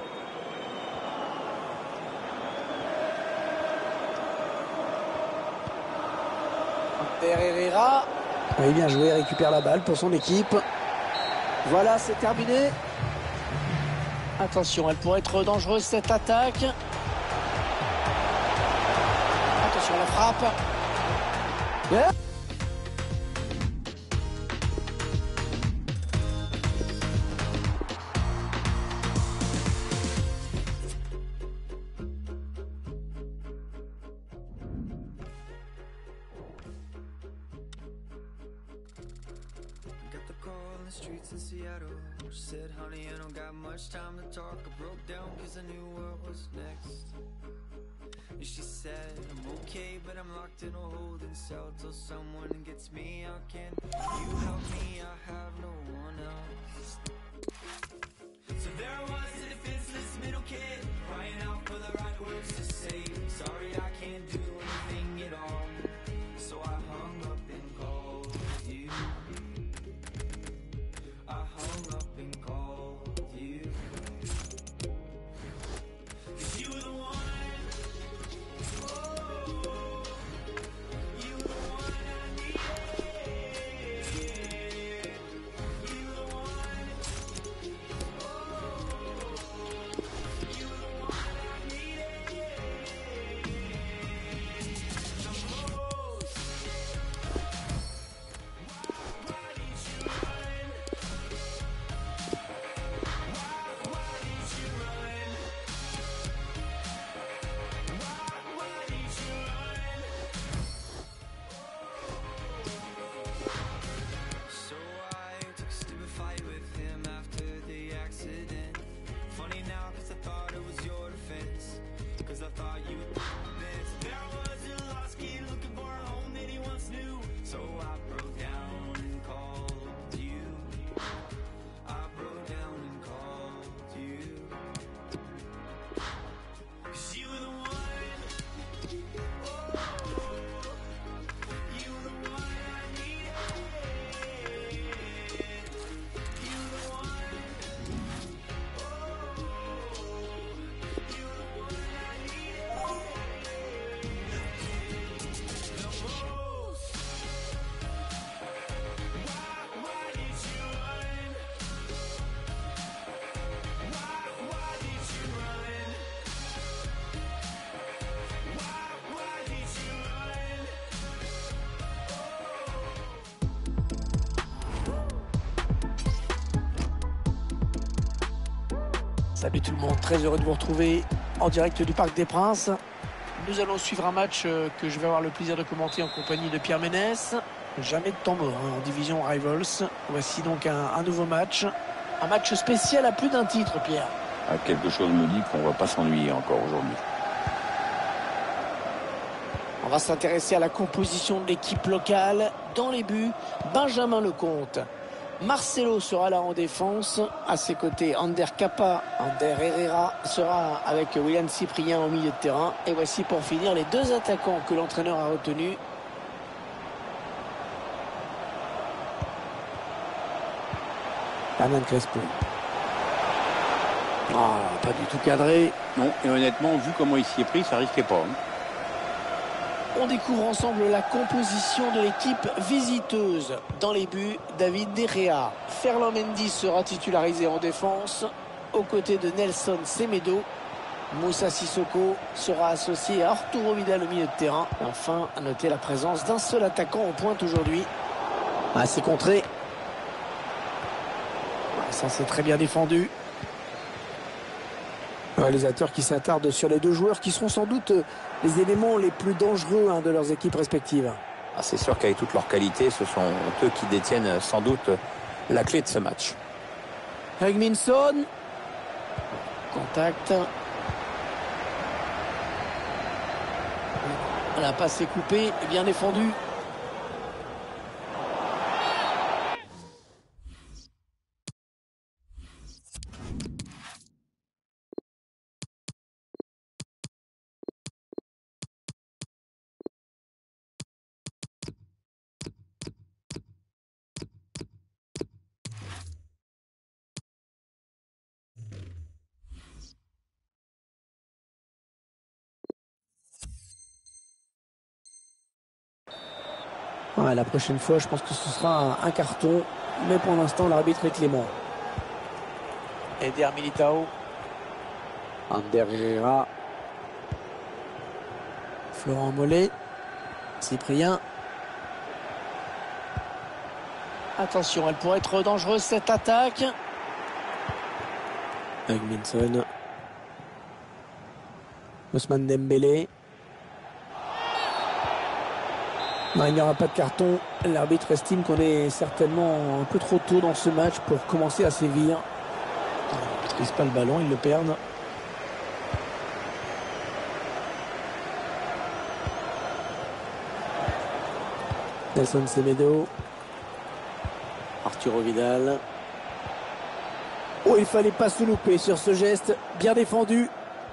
Herrera. Oui, bien joué, récupère la balle pour son équipe. Voilà, c'est terminé. Attention, elle pourrait être dangereuse cette attaque. Attention, la frappe. Yeah. Got the call in the streets in Seattle. She said, honey, I don't got much time to talk. I broke down cause I knew what was next. And she said, I'm okay, but I'm locked in a holding cell till someone gets me out. Can you help me? I have no one else. So there was a defenseless middle kid crying out for the right words to say. Sorry, I can't do anything at all. So I hung up and called you. I hung up and called you. 'Cause you were the one. Oh, you were the one I needed. You were the one. Oh, you were the one I needed. The most. Why did you run? Why did you run? Why did you run? So I took a stupid fight with him after the accident. Funny now cause I thought it was your defense. Cause I thought you would this. There was a lost kid looking for a home that he once knew. So I broke down and called you. I broke down and called you. 'Cause you were the one. Oh, you were the one I needed. You were the one. Oh, you were the one I needed. The most. Why did you run? Why did you run? Why did you run? Salut tout le monde, très heureux de vous retrouver en direct du Parc des Princes. Nous allons suivre un match que je vais avoir le plaisir de commenter en compagnie de Pierre Ménès. Jamais de temps mort en division Rivals. Voici donc un nouveau match. Un match spécial à plus d'un titre, Pierre. Ah, quelque chose me dit qu'on va pas s'ennuyer encore aujourd'hui. On va s'intéresser à la composition de l'équipe locale. Dans les buts, Benjamin Lecomte. Marcelo sera là en défense. À ses côtés, Ander Capa. Ander Herrera sera avec William Cyprien au milieu de terrain. Et voici pour finir les deux attaquants que l'entraîneur a retenus. Hernan Crespo. Ah, pas du tout cadré. Non, et honnêtement, vu comment il s'y est pris, ça risquait pas. Hein. On découvre ensemble la composition de l'équipe visiteuse. Dans les buts, David De Gea. Ferland Mendy sera titularisé en défense aux côtés de Nelson Semedo. Moussa Sissoko sera associé à Arturo Vidal au milieu de terrain. Enfin, à noter la présence d'un seul attaquant en pointe aujourd'hui. C'est contré. Ça, c'est très bien défendu. Réalisateur qui s'attarde sur les deux joueurs qui seront sans doute les éléments les plus dangereux de leurs équipes respectives. C'est sûr qu'avec toutes leurs qualités, ce sont eux qui détiennent sans doute la clé de ce match. Heung-min Son. Contact. La passe est coupée et bien défendue. Ouais, la prochaine fois, je pense que ce sera un carton. Mais pour l'instant, l'arbitre est clément. Eder Militao. Ander Herrera. Florent Mollet. Cyprien. Attention, elle pourrait être dangereuse cette attaque. Hugminson. Ousmane Dembélé. Non, il n'y aura pas de carton. L'arbitre estime qu'on est certainement un peu trop tôt dans ce match pour commencer à sévir. Ils ne maîtrisent pas le ballon, ils le perdent. Nelson Semedo. Arturo Vidal. Oh, il fallait pas se louper sur ce geste. Bien défendu.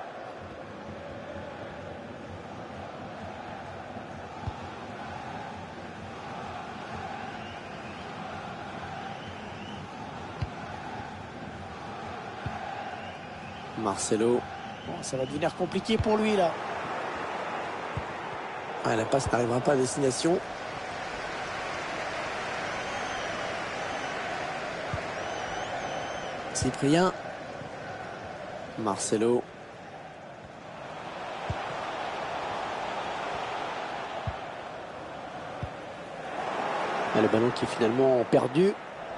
Marcelo. Bon, ça va devenir compliqué pour lui là. Ah, la passe n'arrivera pas à destination. Cyprien. Marcelo. Ah, le ballon qui est finalement perdu.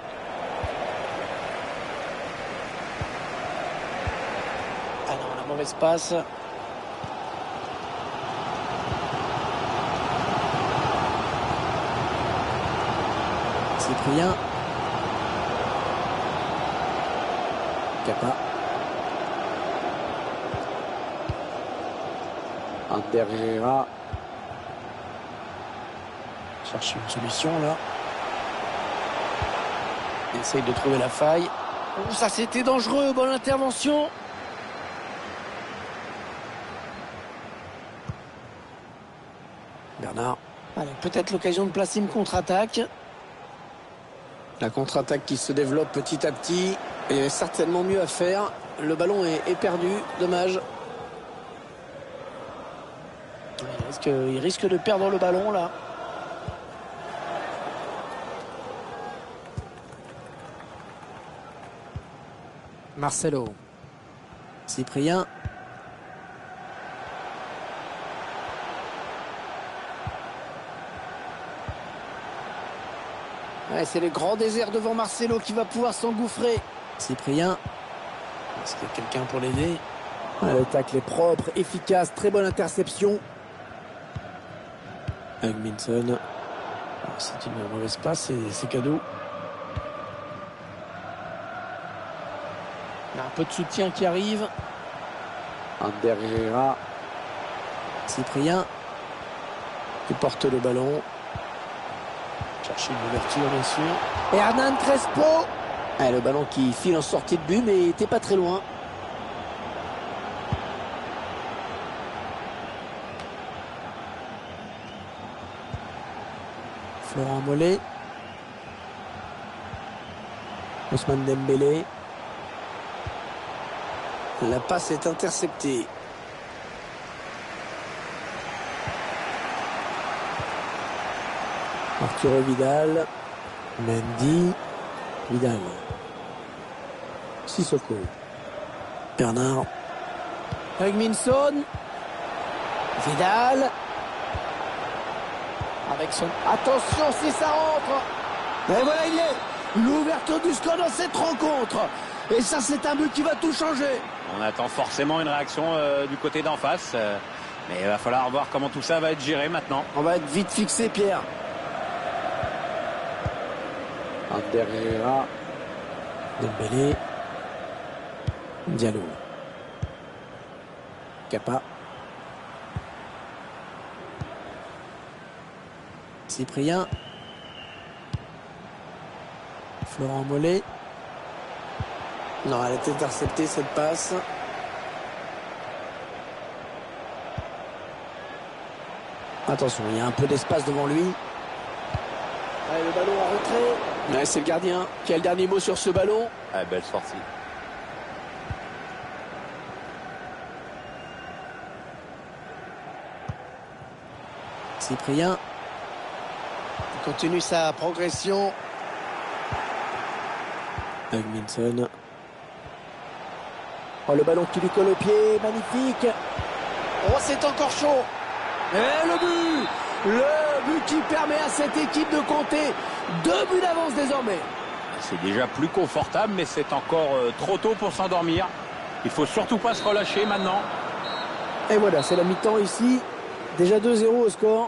Ah non, la mauvaise passe. Cyprien. Capa. Ander Herrera. Cherche une solution là. Il essaye de trouver la faille. Oh, ça c'était dangereux, bonne intervention. Bernard. Allez, peut-être l'occasion de placer une contre-attaque. La contre-attaque qui se développe petit à petit. Il y avait certainement mieux à faire. Le ballon est perdu. Dommage. Il risque de perdre le ballon là. Marcelo. Cyprien. Ouais, c'est le grand désert devant Marcelo qui va pouvoir s'engouffrer. Cyprien. Est-ce qu'il y a quelqu'un pour l'aider? Le tacle est propre, efficace, très bonne interception. Hugminson. C'est une mauvaise passe, c'est cadeau. Il y a un peu de soutien qui arrive. Ander Herrera. Cyprien. Qui porte le ballon. Chercher une ouverture, bien sûr. Et Hernan Crespo. Ah, le ballon qui file en sortie de but, mais il n'était pas très loin. Florent Mollet. Ousmane Dembélé. La passe est interceptée. Arturo Vidal. Mendy. Vidal. Sissoko. Bernard. Hugminson. Vidal. Avec son... Attention si ça rentre. Et voilà, il est. L'ouverture du score dans cette rencontre. Et ça, c'est un but qui va tout changer. On attend forcément une réaction du côté d'en face. Mais il va falloir voir comment tout ça va être géré maintenant. On va être vite fixé, Pierre. Ander Herrera. Dembélé. Diallo. Capa. Cyprien. Florent Mollet. Non, elle a été interceptée cette passe. Attention, il y a un peu d'espace devant lui. Allez, le ballon en retrait. Ouais, c'est le gardien qui a le dernier mot sur ce ballon. Ah, belle sortie. Cyprien. Il continue sa progression. Hugminson. Oh, le ballon qui lui colle au pied, magnifique. Oh, c'est encore chaud. Et le but! Le but qui permet à cette équipe de compter 2 buts d'avance désormais. C'est déjà plus confortable, mais c'est encore trop tôt pour s'endormir. Il faut surtout pas se relâcher maintenant. Et voilà, c'est la mi-temps ici. Déjà 2-0 au score.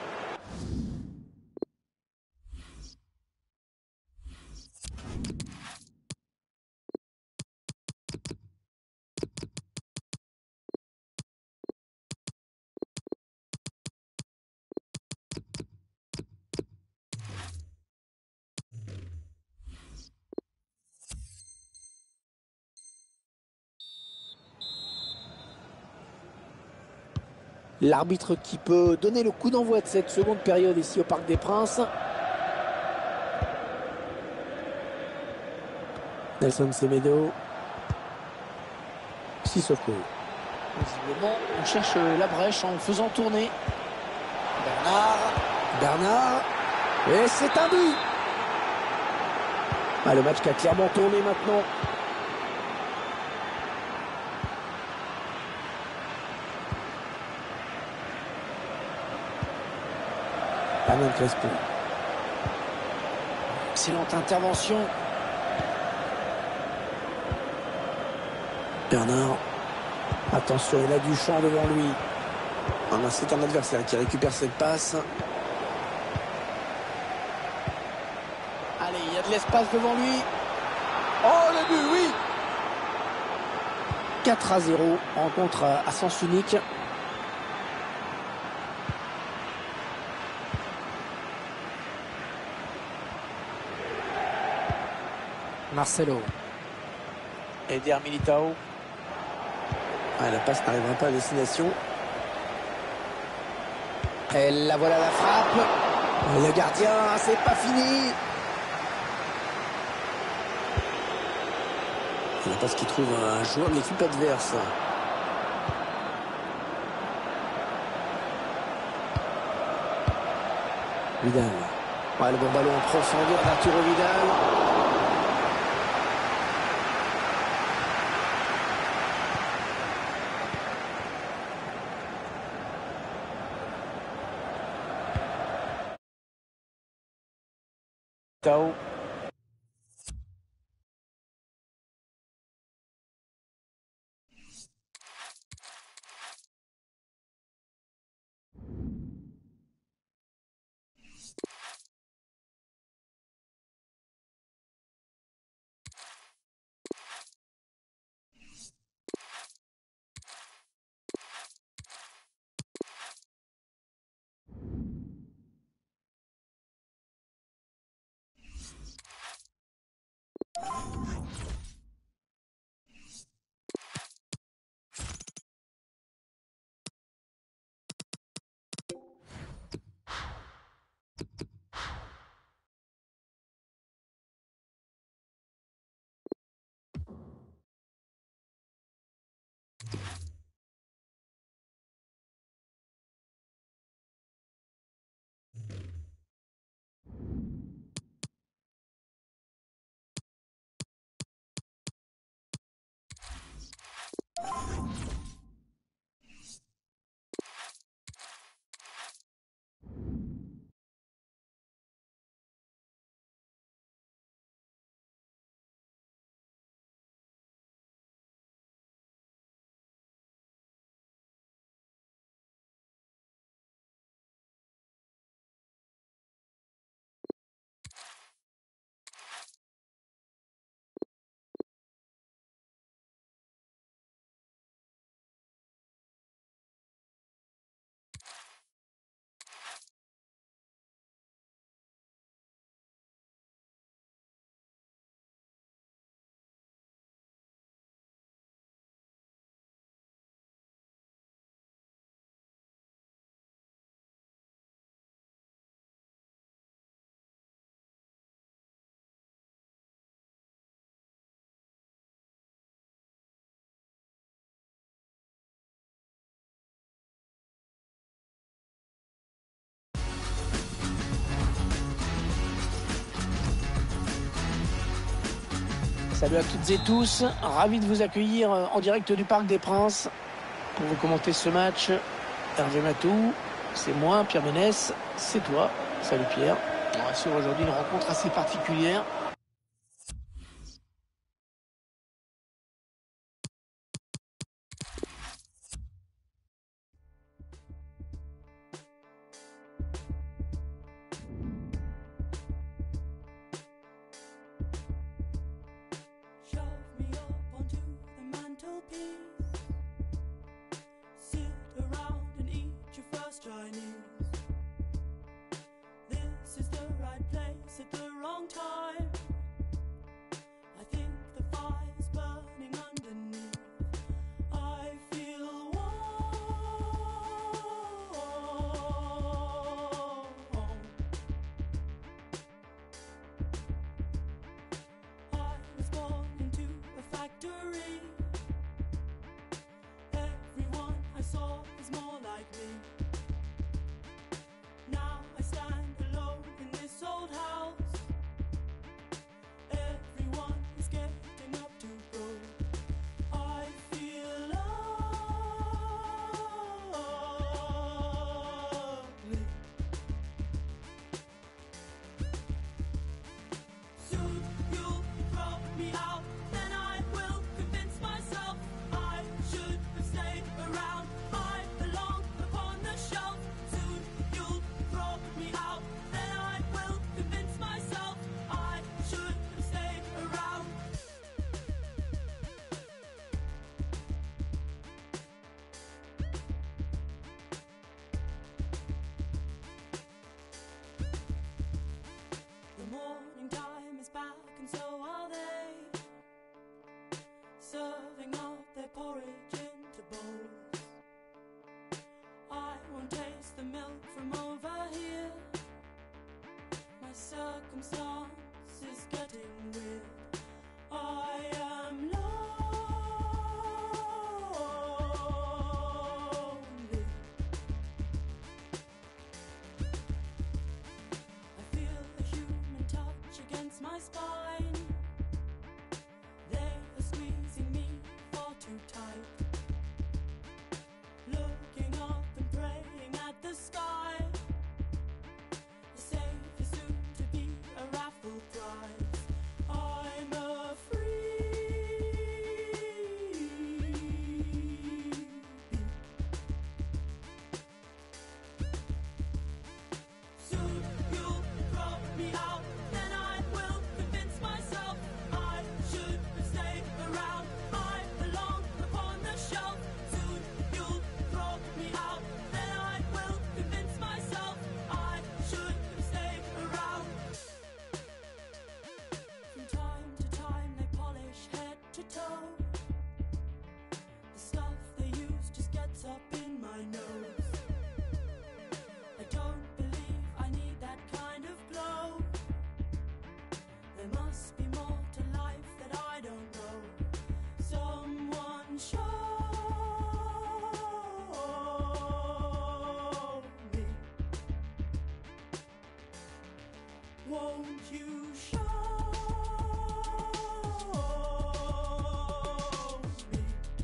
L'arbitre qui peut donner le coup d'envoi de cette seconde période ici au Parc des Princes. Nelson Semedo. Sissoko. Visiblement, on cherche la brèche en faisant tourner. Bernard. Et c'est un but. Ah, le match qui a clairement tourné maintenant. Hernan Crespo. Excellente intervention. Bernard. Attention, il a du champ devant lui. Ah, c'est un adversaire qui récupère cette passe. Allez, il y a de l'espace devant lui. Oh, le but, oui. 4-0, rencontre à sens unique. Marcelo. Eder Militao. Ah, la passe n'arrivera pas à destination. Et la voilà la frappe. Et le gardien, c'est pas fini. La passe qui trouve un joueur de l'équipe adverse. Vidal. Ouais, le bon ballon en profondeur d'Arturo Vidal. Tao. Salut à toutes et tous, ravi de vous accueillir en direct du Parc des Princes pour vous commenter ce match. Hervé Matou, c'est moi, Pierre Ménès, c'est toi. Salut Pierre. On va suivre aujourd'hui une rencontre assez particulière. Serving out their porridge into bowls. I won't taste the milk from over here. My circumstance is getting weird. I am lonely. I feel a human touch against my spine. They are squeezing me far too tight. Looking up and praying at the sky. The safe is soon to be a raffle prize. I'm a freebie. Soon you'll throw me out, then I will convince myself I should have stayed around. I belong upon the shelf. Soon you'll throw me out, then I will convince myself I should have stayed around. From time to time they polish head to toe. The stuff they use just gets up in my nose. I don't believe I need that kind of glow. There must be more to life that I don't know. Someone show me. Won't you show me?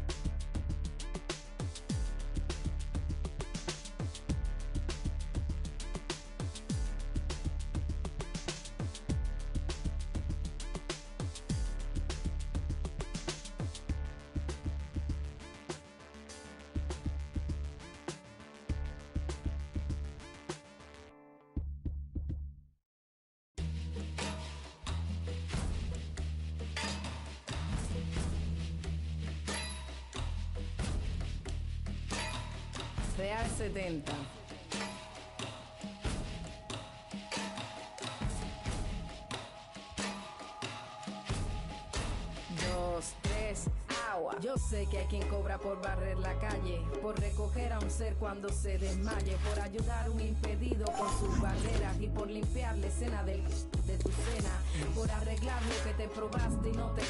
Real 70. Dos, tres, agua. Yo sé que hay quien cobra por barrer la calle, por recoger a un ser cuando se desmaye, por ayudar a un impedido con sus barreras y por limpiar la escena de tu cena, por arreglar lo que te probaste y no te...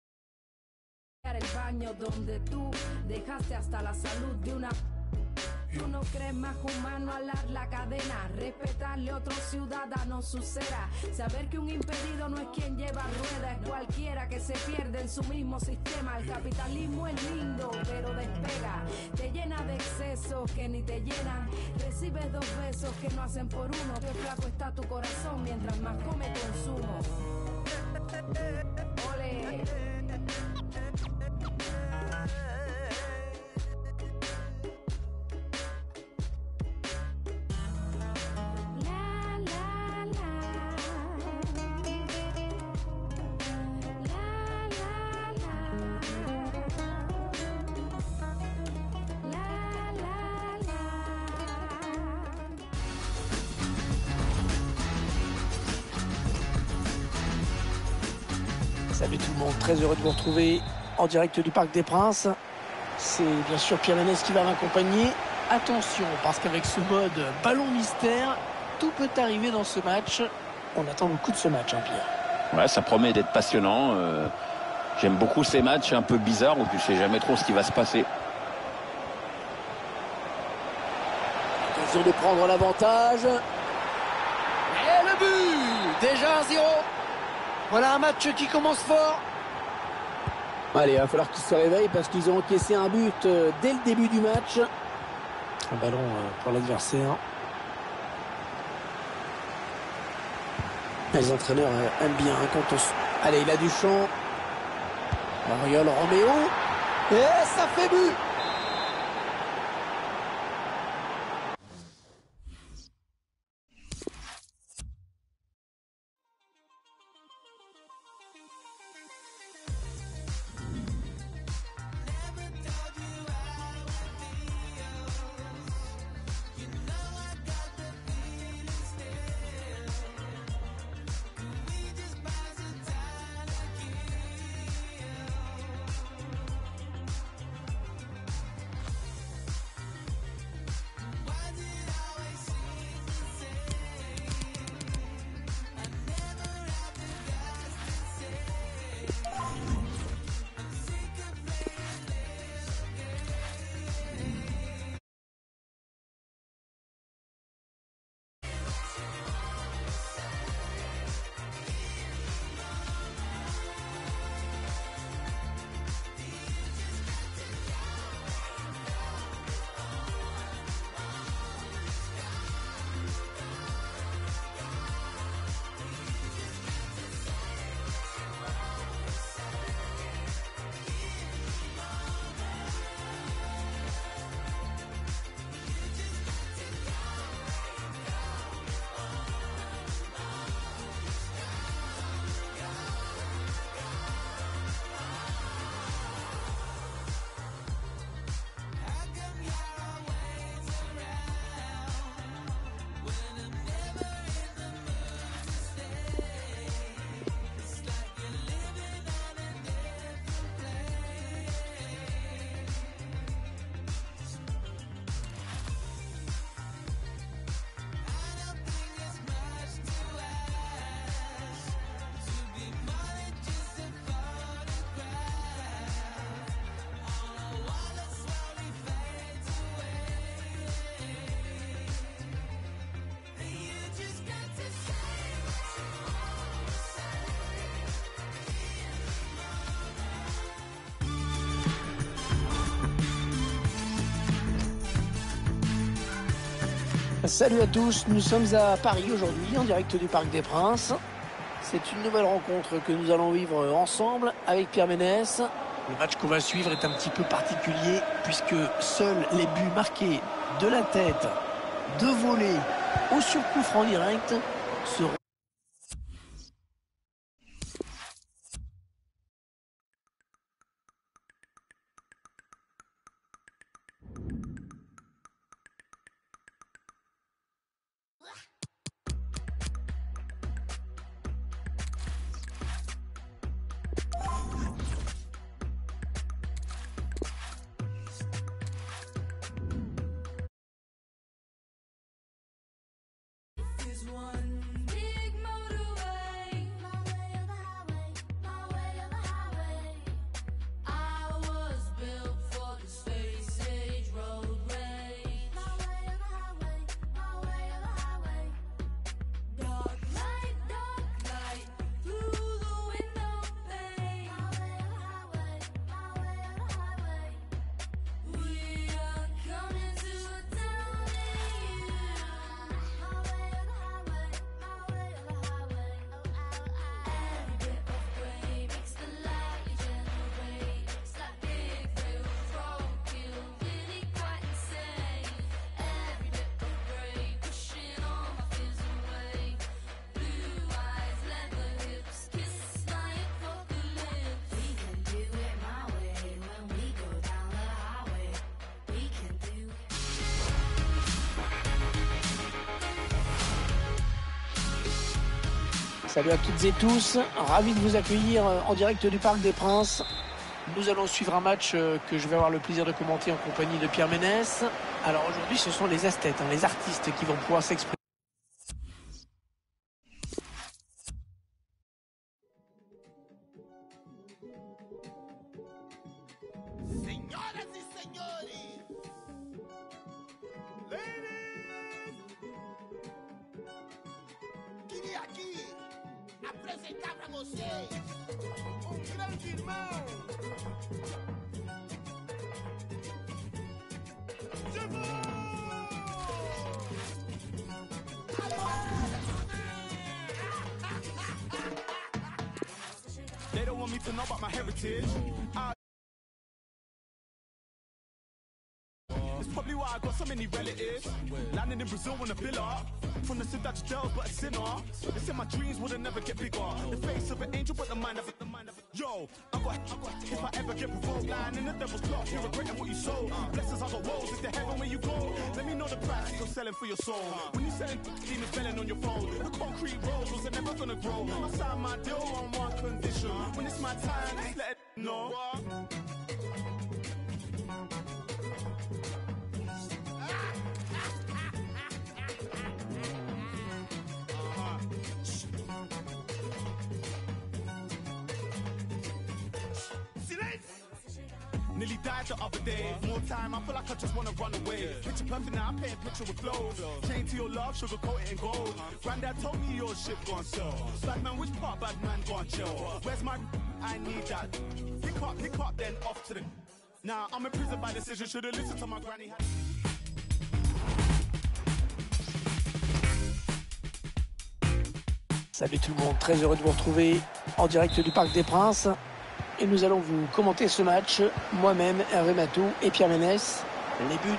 El baño donde tú dejaste hasta la salud de una... Tú no crees más humano alar la cadena, respetarle a otro ciudadano su cera, saber que un impedido no es quien lleva ruedas, es cualquiera que se pierde en su mismo sistema. El capitalismo es lindo, pero despega, te llena de excesos que ni te llenan, recibes 2 besos que no hacen por uno, que flaco está tu corazón mientras más come consumo. Ole. Salut tout le monde, très heureux de vous retrouver en direct du Parc des Princes. C'est bien sûr Pierre Ménès qui va m'accompagner. Attention, parce qu'avec ce mode ballon mystère, tout peut arriver dans ce match. On attend beaucoup de ce match, hein, Pierre. Ouais, ça promet d'être passionnant. J'aime beaucoup ces matchs un peu bizarres où tu sais jamais trop ce qui va se passer. Occasion de prendre l'avantage. Et le but! Déjà 1-0. Voilà un match qui commence fort. Allez, il va falloir qu'ils se réveillent parce qu'ils ont encaissé un but dès le début du match. Un ballon pour l'adversaire. Les entraîneurs aiment bien quand on... Allez, il a du champ. Oriol Roméo. Et ça fait but. Salut à tous, nous sommes à Paris aujourd'hui en direct du Parc des Princes. C'est une nouvelle rencontre que nous allons vivre ensemble avec Pierre Ménès. Le match qu'on va suivre est un petit peu particulier puisque seuls les buts marqués de la tête, de volée ou sur coup franc direct seront... Salut à toutes et tous, ravi de vous accueillir en direct du Parc des Princes. Nous allons suivre un match que je vais avoir le plaisir de commenter en compagnie de Pierre Ménès. Alors aujourd'hui, ce sont les esthètes, les artistes qui vont pouvoir s'exprimer. Señoras y señores, ladies, queria aqui apresentar para vocês grande irmão. They don't want me to know about my heritage. It's probably why I got so many relatives. Landing in Brazil on a villa. From the Dutch jails, but a sinner. They said my dreams would never get bigger. The face of an angel, but the mind of it. Yo, I got. If I ever get provoked, lying in the devil's plot, you're regretting what you sold. Blessings I got woes, it's the heaven where you go. Let me know the price you're selling for your soul. When you selling, demons spelling on your phone. The concrete roads was never gonna grow. I signed my deal on one condition. When it's my time, just let it know. Nearly died the other day. More time, I feel like I just wanna run away. Picture perfect now, I paint a picture with flows. Chain to your love, sugarcoat it in gold. Granddad told me your shit gon' sell. Bad man, which part bad man gon' chill? Where's my? I need that. Pick up, then off to the. Nah, I'm in prison by decision. Should've listened to my granny. Salut tout le monde, très heureux de vous retrouver en direct du Parc des Princes. Et nous allons vous commenter ce match, moi-même, Hervé Matou et Pierre Ménès. Les buts.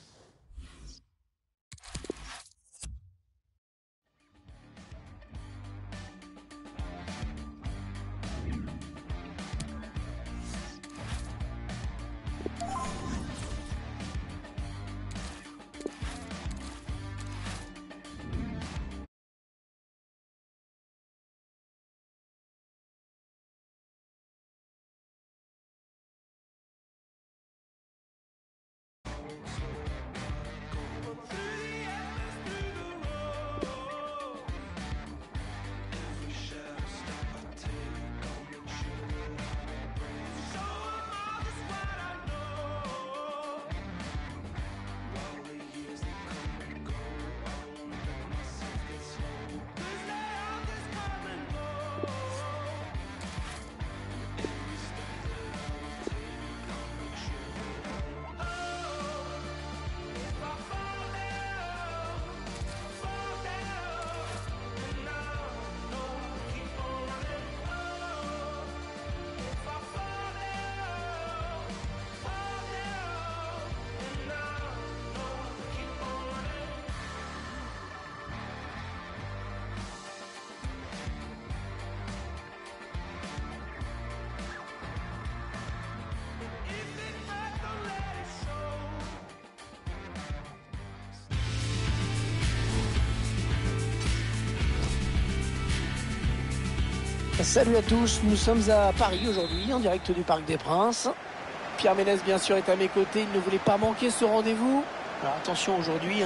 Salut à tous, nous sommes à Paris aujourd'hui, en direct du Parc des Princes. Pierre Ménès, bien sûr, est à mes côtés, il ne voulait pas manquer ce rendez-vous. Alors attention aujourd'hui,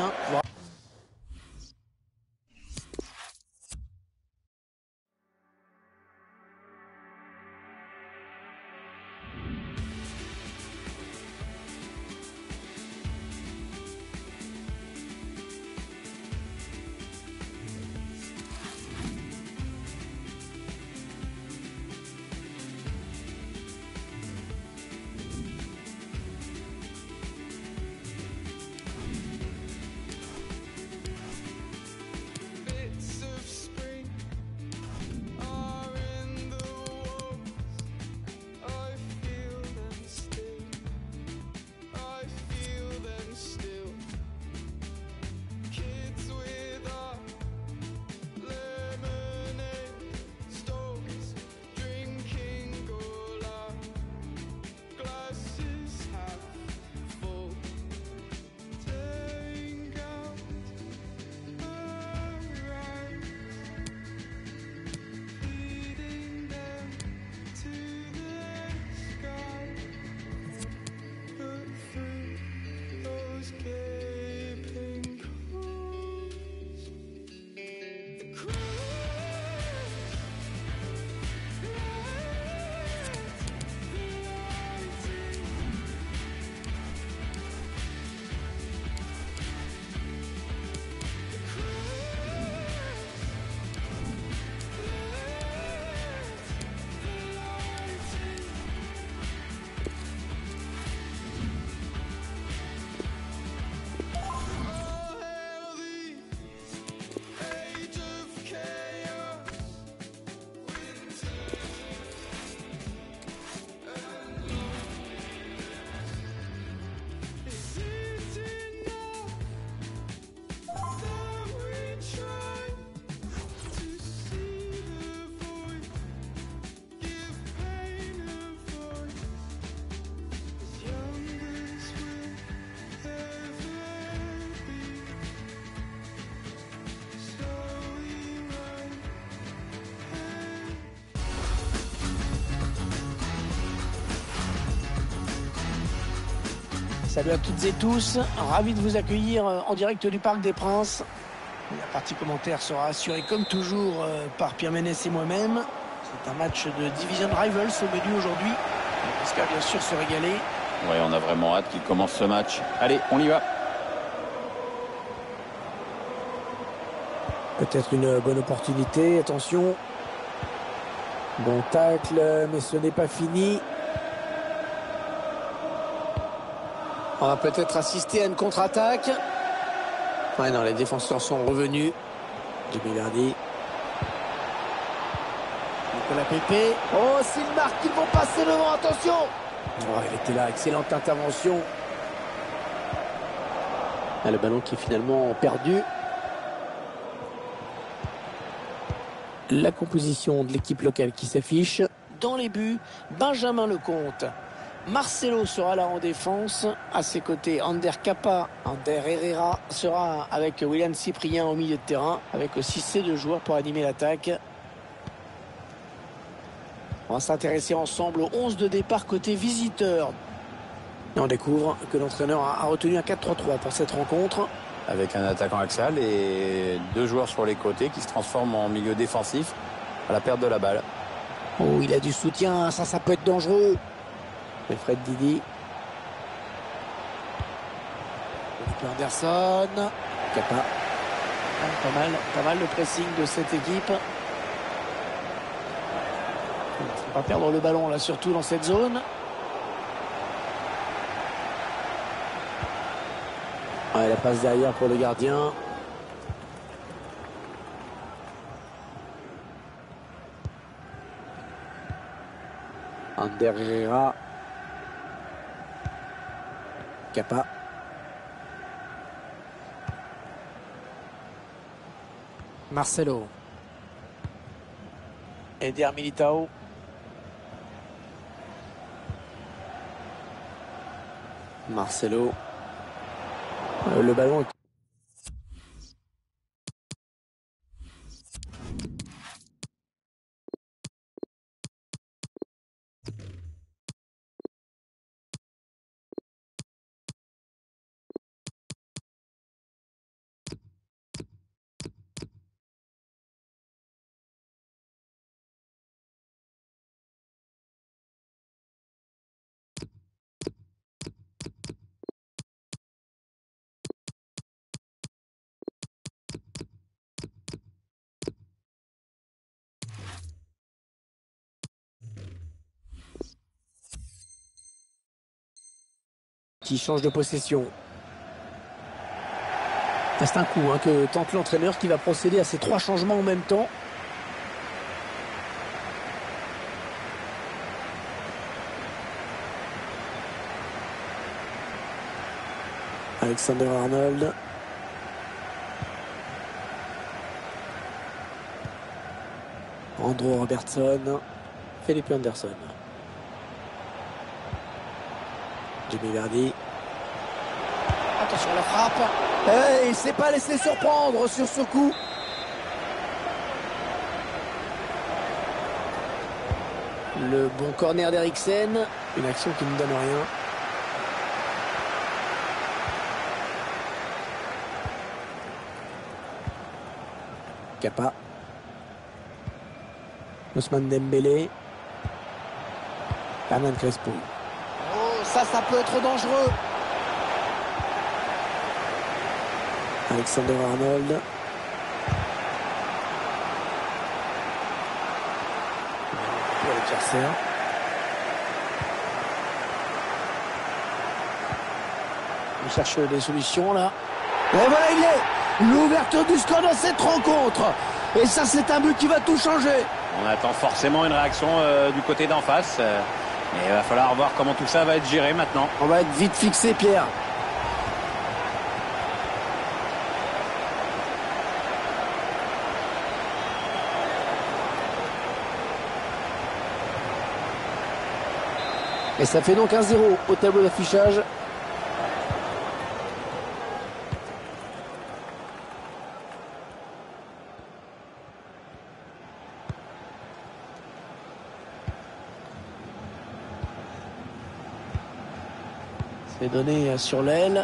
Salut à toutes et tous, ravi de vous accueillir en direct du Parc des Princes. La partie commentaire sera assurée comme toujours par Pierre Ménès et moi-même. C'est un match de Division Rivals au menu aujourd'hui. On espère bien sûr se régaler. Oui, on a vraiment hâte qu'il commence ce match. Allez, on y va. Peut-être une bonne opportunité, attention. Bon tacle, mais ce n'est pas fini. On va peut-être assister à une contre-attaque. Ouais, non, les défenseurs sont revenus. Jimmy Vardy. Nicolas Pepe. Oh, s'ils marquent, ils vont passer devant, attention. Oh, il était là, excellente intervention. Ah, le ballon qui est finalement perdu. La composition de l'équipe locale qui s'affiche. Dans les buts, Benjamin Lecomte. Marcelo sera là en défense. À ses côtés, Ander Kappa. Ander Herrera sera avec William Cyprien au milieu de terrain. Avec aussi ces deux joueurs pour animer l'attaque. On va s'intéresser ensemble au 11 de départ côté visiteur. Et on découvre que l'entraîneur a retenu un 4-3-3 pour cette rencontre. Avec un attaquant axial et deux joueurs sur les côtés qui se transforment en milieu défensif à la perte de la balle. Oh, il a du soutien, ça peut être dangereux. Fred Didi. Felipe Anderson. Kappa. Pas mal le pressing de cette équipe. Il ne faut pas perdre le ballon là, surtout dans cette zone. Ouais, la passe derrière pour le gardien. Ander Herrera. Kappa. Marcelo. Eder Militao. Marcelo. Le ballon est... qui change de possession. C'est un coup que tente l'entraîneur qui va procéder à ces trois changements en même temps. Alexander Arnold. Andrew Robertson. Felipe Anderson. Jimmy Vardy. Attention à la frappe. Il ne s'est pas laissé surprendre sur ce coup. Le bon corner d'Eriksen. Une action qui ne donne rien. Kappa. Ousmane Dembélé. Hernan Crespo. Oh, ça peut être dangereux. Alexander Arnold. Pour l'adversaire. On cherche des solutions là. Et voilà, il est l'ouverture du score dans cette rencontre. Et ça, c'est un but qui va tout changer. On attend forcément une réaction du côté d'en face. Mais il va falloir voir comment tout ça va être géré maintenant. On va être vite fixé, Pierre. Et ça fait donc 1-0 au tableau d'affichage. C'est donné sur l'aile.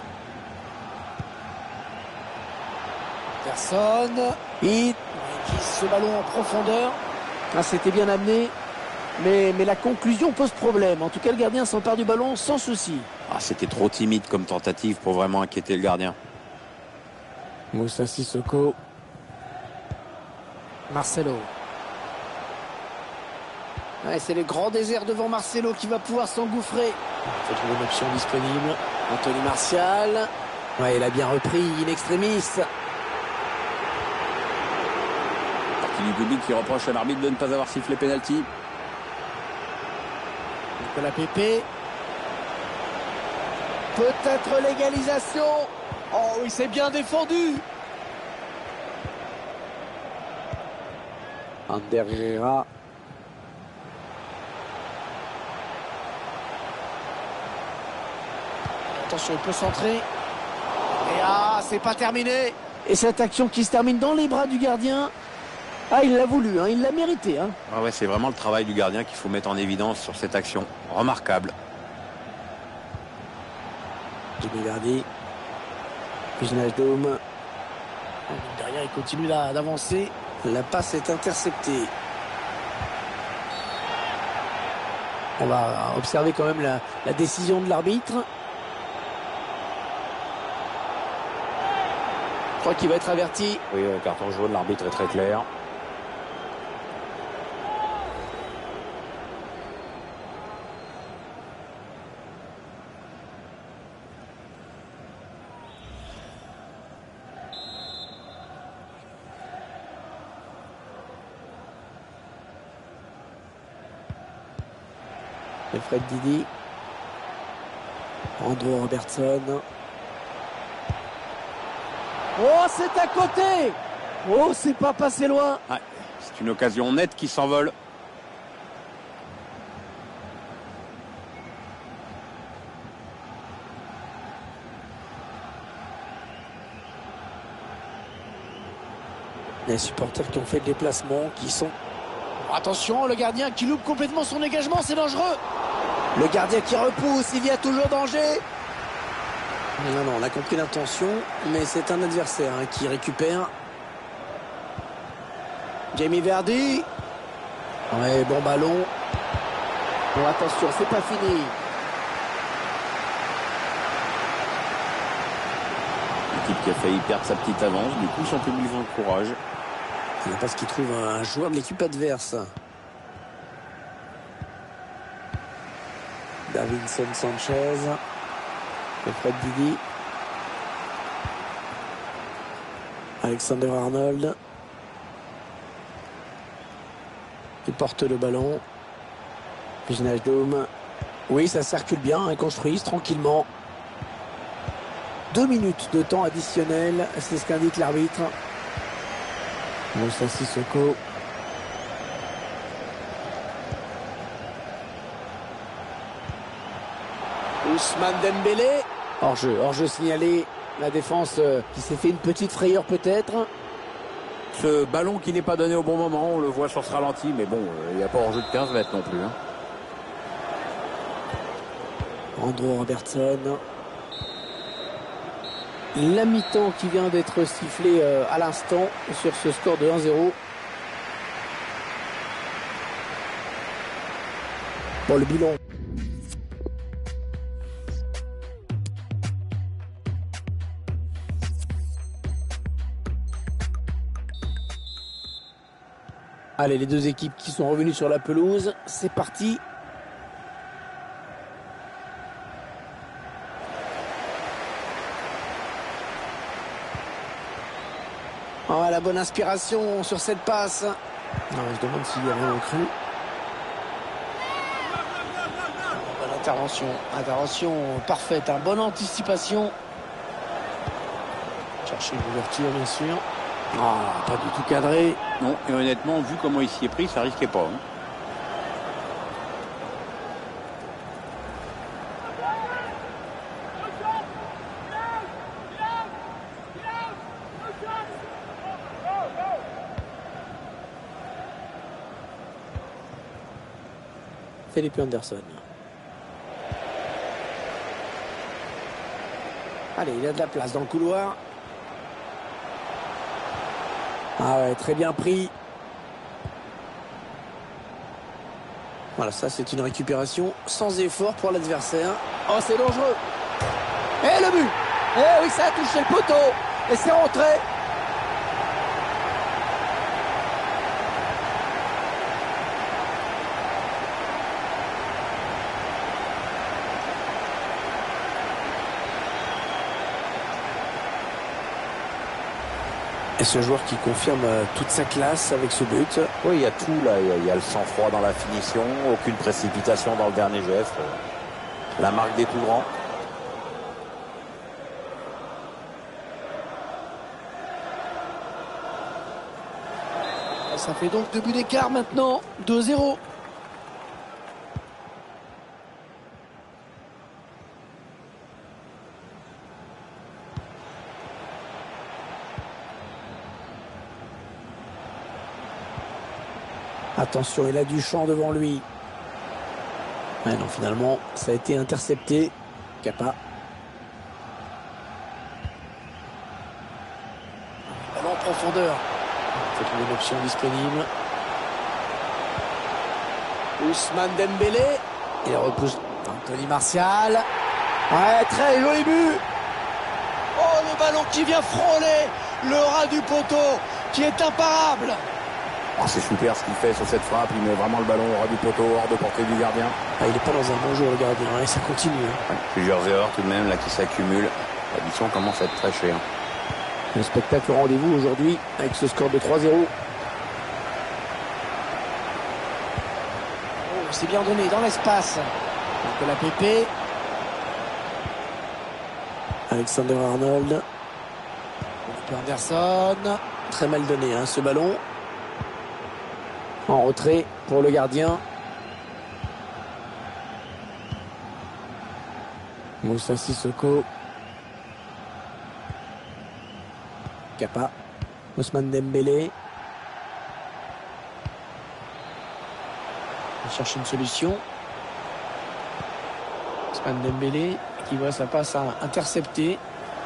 Personne. Il glisse ce ballon en profondeur. Ah, c'était bien amené. Mais la conclusion pose problème. En tout cas, le gardien s'empare du ballon sans souci. Ah, c'était trop timide comme tentative pour vraiment inquiéter le gardien. Moussa Sissoko. Marcelo. Ouais, c'est le grand désert devant Marcelo qui va pouvoir s'engouffrer. Il faut trouver une option disponible. Anthony Martial. Ouais, il a bien repris in extremis. Partie du public qui reproche à l'arbitre de ne pas avoir sifflé penalty. Nicolas Pepe. Peut-être l'égalisation. Oh oui, c'est bien défendu. Ander Herrera. Attention, il peut centrer. Et c'est pas terminé. Et cette action qui se termine dans les bras du gardien. Ah, il l'a voulu, hein, il l'a mérité. Hein. Ah ouais, c'est vraiment le travail du gardien qu'il faut mettre en évidence sur cette action. Remarquable. Jimmy Verdi. Wijnaldum. Derrière, il continue d'avancer. La passe est interceptée. On va observer quand même la décision de l'arbitre. Je crois qu'il va être averti. Oui, le carton jaune, l'arbitre est très clair. Fred Didi. Andrew Robertson. Oh, c'est à côté. Oh, c'est pas passé loin. Ouais, c'est une occasion nette qui s'envole. Les supporters qui ont fait le déplacement, qui sont... Attention, le gardien qui loupe complètement son dégagement, c'est dangereux. Le gardien qui repousse, il y a toujours danger. Non, on a compris l'intention, mais c'est un adversaire qui récupère. Jamie Verdi. Ouais, bon ballon. Bon, attention, c'est pas fini. L'équipe qui a failli perdre sa petite avance, du coup son public l'encourage. C'est parce qu'il trouve un joueur de l'équipe adverse. Davinson Sanchez. Et Fred Didi. Alexander Arnold. Il porte le ballon. Wijnaldum. Oui, ça circule bien, ils construisent tranquillement. 2 minutes de temps additionnel, c'est ce qu'indique l'arbitre. Moussa Sissoko. Ousmane Dembélé. Hors-jeu signalé. La défense qui s'est fait une petite frayeur peut-être. Ce ballon qui n'est pas donné au bon moment, on le voit sur ce ralenti, mais bon, il n'y a pas hors-jeu de 15 mètres non plus. Hein. Andrew Robertson. La mi-temps qui vient d'être sifflée à l'instant sur ce score de 1-0. Bon, le bilan. Allez, les deux équipes qui sont revenues sur la pelouse, c'est parti. Oh, la bonne inspiration sur cette passe. Non, je demande s'il y a vraiment cru. Bonne intervention. Intervention parfaite. Bonne anticipation. Chercher une ouverture, bien sûr. Ah, pas du tout cadré. Non, et honnêtement, vu comment il s'y est pris, ça risquait pas. Hein. Felipe Anderson. Allez, il y a de la place dans le couloir. Ah ouais, très bien pris. Voilà, ça c'est une récupération sans effort pour l'adversaire. Oh, c'est dangereux. Et le but. Eh oui, ça a touché le poteau. Et c'est rentré. Et ce joueur qui confirme toute sa classe avec ce but. Oui, il y a tout là. Il y a le sang-froid dans la finition, aucune précipitation dans le dernier geste. La marque des plus grands. Ça fait donc 2 buts d'écart maintenant. 2-0. Attention, il a du champ devant lui. Ouais, non, finalement, ça a été intercepté. Capa. Ballon en profondeur. Il faut une option disponible. Ousmane Dembélé. Il repousse Anthony Martial. Ouais, très joli but. Oh, le ballon qui vient frôler le ras du poteau, qui est imparable. Oh, c'est super ce qu'il fait sur cette frappe. Il met vraiment le ballon au ras du poteau, hors de portée du gardien. Ah, il n'est pas dans un bon jour, le gardien. Et ça continue. Ouais, plusieurs erreurs tout de même là qui s'accumulent. L'addition commence à être très chère. Un spectacle au rendez-vous aujourd'hui avec ce score de 3-0. Oh, c'est bien donné dans l'espace. Nicolas Pepe. Alexander Arnold. Anderson. Très mal donné hein, ce ballon. En retrait pour le gardien. Moussa Sissoko. Capa. Ousmane Dembélé. Il cherche une solution. Ousmane Dembélé qui voit sa passe à intercepter.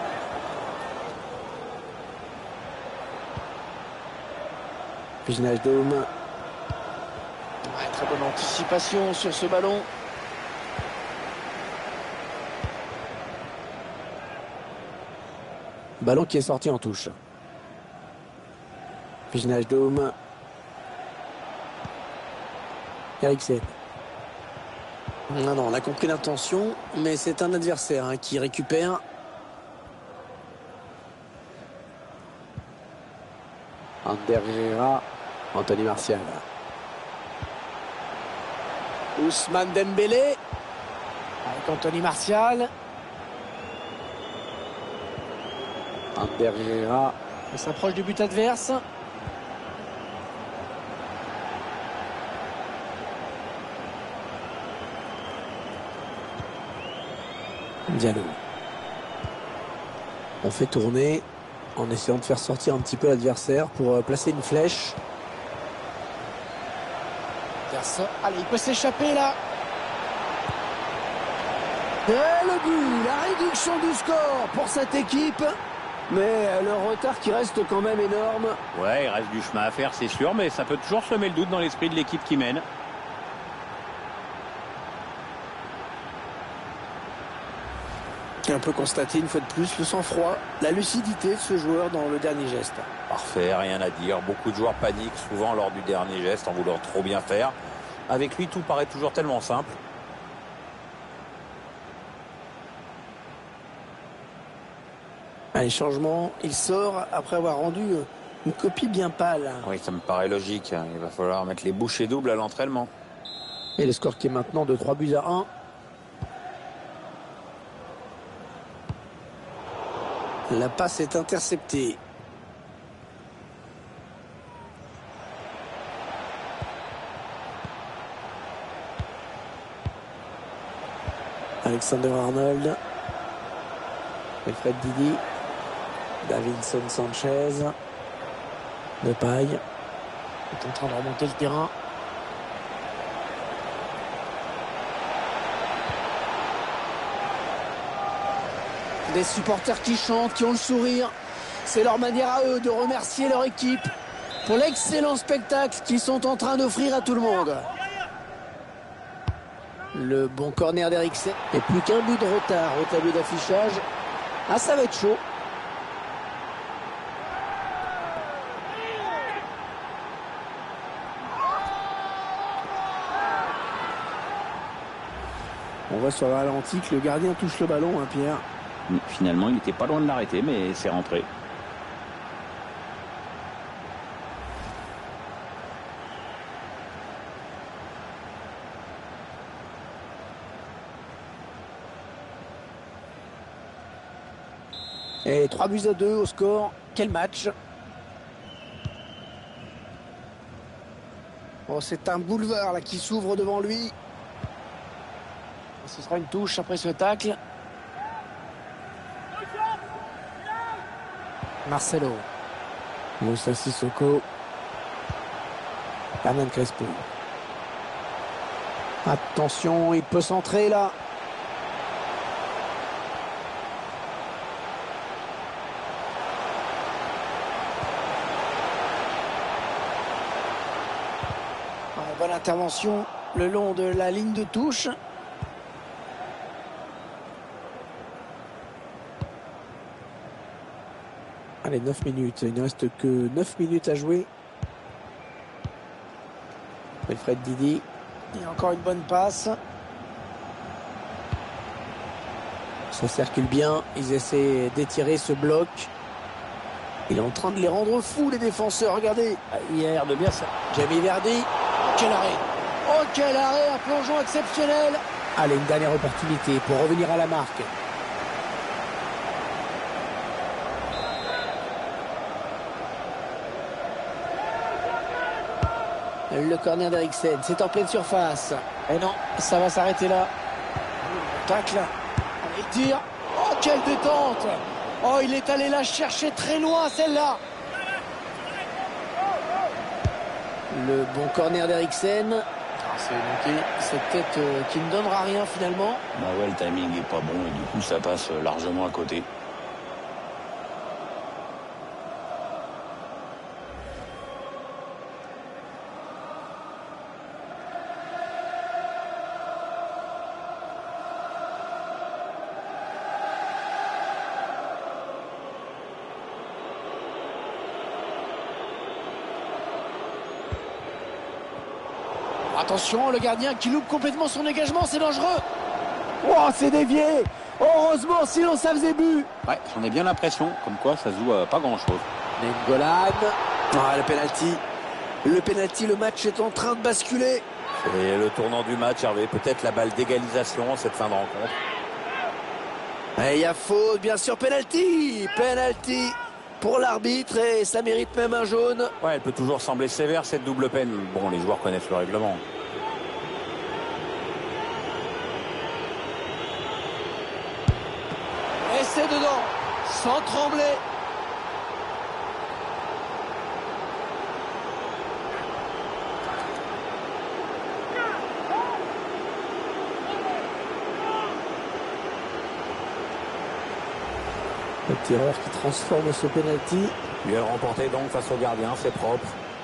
Wijnaldum. Ouais, très bonne anticipation sur ce ballon. Ballon qui est sorti en touche. Wijnaldum. Eriksen. Non, on a compris l'intention, mais c'est un adversaire hein, qui récupère. Ander Herrera. Anthony Martial. Ousmane Dembélé. Avec Anthony Martial. Ander Herrera. Il s'approche du but adverse. Diallo. On fait tourner en essayant de faire sortir un petit peu l'adversaire pour placer une flèche. Allez, il peut s'échapper là. Et le but, la réduction du score pour cette équipe. Mais le retard qui reste quand même énorme. Ouais, il reste du chemin à faire, c'est sûr, mais ça peut toujours semer le doute dans l'esprit de l'équipe qui mène. Et on peut constater une fois de plus le sang-froid, la lucidité de ce joueur dans le dernier geste. Parfait, rien à dire. Beaucoup de joueurs paniquent souvent lors du dernier geste en voulant trop bien faire. Avec lui, tout paraît toujours tellement simple. Allez, changement, il sort après avoir rendu une copie bien pâle. Oui, ça me paraît logique. Il va falloir mettre les bouchées doubles à l'entraînement. Et le score qui est maintenant de 3-1. La passe est interceptée. Alexander Arnold. Wilfred Didi. Davinson Sanchez. Depay est en train de remonter le terrain. Des supporters qui chantent, qui ont le sourire. C'est leur manière à eux de remercier leur équipe pour l'excellent spectacle qu'ils sont en train d'offrir à tout le monde. Le bon corner d'Eriksen. Et plus qu'un but de retard au tableau d'affichage. Ah, ça va être chaud. On voit sur le ralenti que le gardien touche le ballon, hein, Pierre. Finalement, il n'était pas loin de l'arrêter, mais c'est rentré. Et 3-2 au score. Quel match! Oh, c'est un boulevard là qui s'ouvre devant lui. Ce sera une touche après ce tacle. Marcelo. Moussa Sissoko. Hernan Crespo. Attention, il peut centrer là. Bonne intervention le long de la ligne de touche. Allez, 9 minutes. Il ne reste que 9 minutes à jouer. Wilfred Didi. Et encore une bonne passe. Ça circule bien. Ils essaient d'étirer ce bloc. Il est en train de les rendre fous, les défenseurs. Regardez. Il a l'air de bien ça. Jamie Vardy. Quel arrêt! Oh, quel arrêt! Un plongeon exceptionnel! Allez, une dernière opportunité pour revenir à la marque. Le corner d'Eriksen, c'est en pleine surface. Et non, ça va s'arrêter là. Tacle. Allez, le tir. Oh, quelle détente! Oh, il est allé la chercher très loin, celle-là. Le bon corner d'Eriksen. C'est manqué. Cette tête qui ne donnera rien finalement. Bah ouais, le timing est pas bon et du coup ça passe largement à côté. Attention, le gardien qui loupe complètement son dégagement, c'est dangereux. Oh, c'est dévié. Heureusement, sinon ça faisait but. Ouais, j'en ai bien l'impression, comme quoi ça se joue à pas grand-chose. Nengolan. Ah, le penalty. Le penalty, le match est en train de basculer. Et le tournant du match, Hervé, peut-être la balle d'égalisation cette fin de rencontre. Et il y a faute, bien sûr, penalty. Penalty pour l'arbitre et ça mérite même un jaune. Ouais, elle peut toujours sembler sévère cette double peine. Bon, les joueurs connaissent le règlement. Et c'est dedans, sans trembler. Le tireur qui transforme ce penalty. Duel remporté donc face au gardien, c'est propre.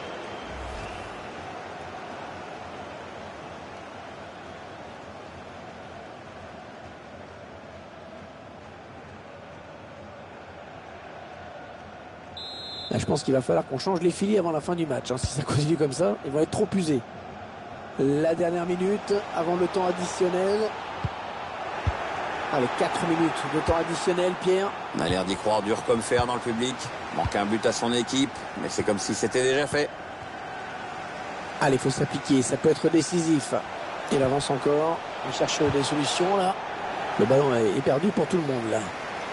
Là, je pense qu'il va falloir qu'on change les filets avant la fin du match. Si ça continue comme ça, ils vont être trop usés. La dernière minute avant le temps additionnel. Allez, 4 minutes de temps additionnel, Pierre. On a l'air d'y croire dur comme fer dans le public. Manque un but à son équipe, mais c'est comme si c'était déjà fait. Allez, il faut s'appliquer, ça peut être décisif. Il avance encore, il cherche des solutions là. Le ballon est perdu pour tout le monde là.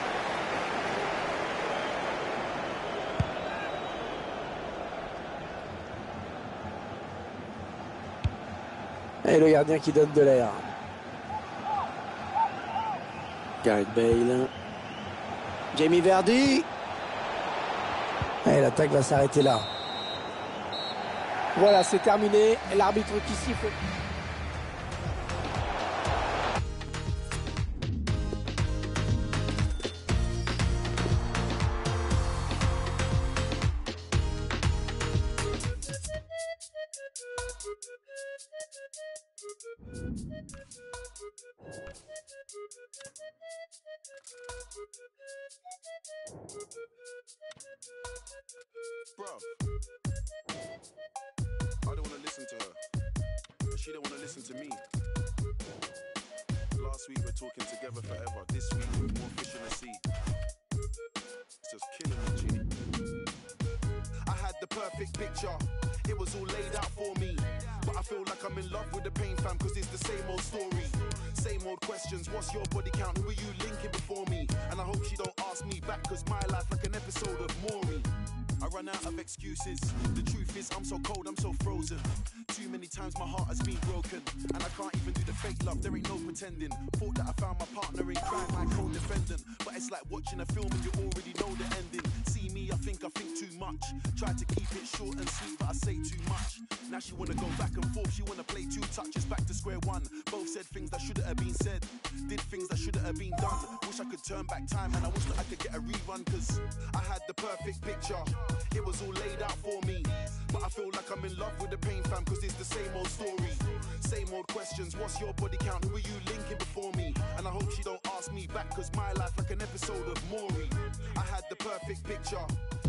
Et le gardien qui donne de l'air. Gareth Bale. Jamie Vardy. Et l'attaque va s'arrêter là. Voilà, c'est terminé. L'arbitre qui siffle. I don't want to listen to her. And she don't want to listen to me. Last week we're talking together forever. This week more fish in the sea. It's just killing me, G. I had the perfect picture. It was all laid out for me. But I feel like I'm in love with the pain, fam, cause it's the same old story. Same old questions, what's your body count? Who are you linking before me? And I hope she don't ask me back, cause my life like an episode of Maury. I run out of excuses. The truth is I'm so cold, I'm so frozen. Too many times my heart has been broken, and I can't even do the fake love, there ain't no pretending. Thought that I found my partner in crime, my co-defendant. But it's like watching a film and you already know the ending. See me, I think too much. Try to keep it short and sweet, but I say too much. Now she wanna go back and forth, she wanna play two touches, back to square one. Both said things that shouldn't have been said, did things that shouldn't have been done. Wish I could turn back time, and I wish that I could get a rerun, cause I had the perfect picture. It was all laid out for me. But I feel like I'm in love with the pain, fam, cause it's the same old story. Same old questions, what's your body count? Who are you linking before me? And I hope she don't ask me back, cause my life like an episode of Maury. I had the perfect picture.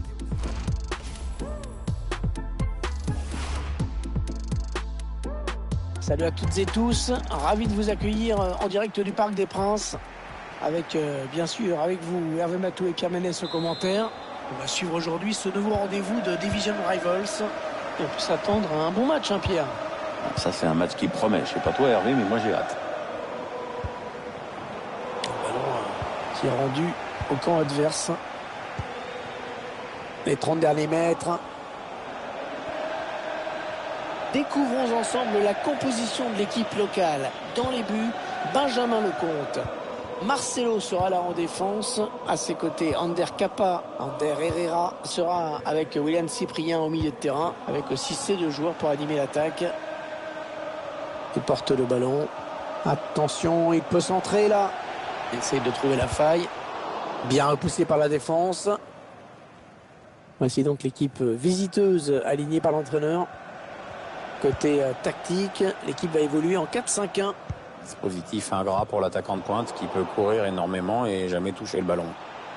Salut à toutes et tous, ravi de vous accueillir en direct du Parc des Princes avec bien sûr avec vous Hervé Matou et Pierre Ménès aux commentaires. On va suivre aujourd'hui ce nouveau rendez-vous de Division Rivals et on peut s'attendre à un bon match, hein, Pierre. Ça c'est un match qui promet, je sais pas toi Hervé, mais moi j'ai hâte. Le ballon qui est rendu au camp adverse. Les 30 derniers mètres. Découvrons ensemble la composition de l'équipe locale. Dans les buts, Benjamin Lecomte. Marcelo sera là en défense. À ses côtés, Ander Capa, Ander Herrera sera avec William Cyprien au milieu de terrain. Avec aussi ces deux joueurs pour animer l'attaque. Il porte le ballon. Attention, il peut centrer là. Il essaye de trouver la faille. Bien repoussé par la défense. Voici donc l'équipe visiteuse alignée par l'entraîneur. Côté tactique, l'équipe va évoluer en 4-5-1. Dispositif ingrat pour l'attaquant de pointe qui peut courir énormément et jamais toucher le ballon.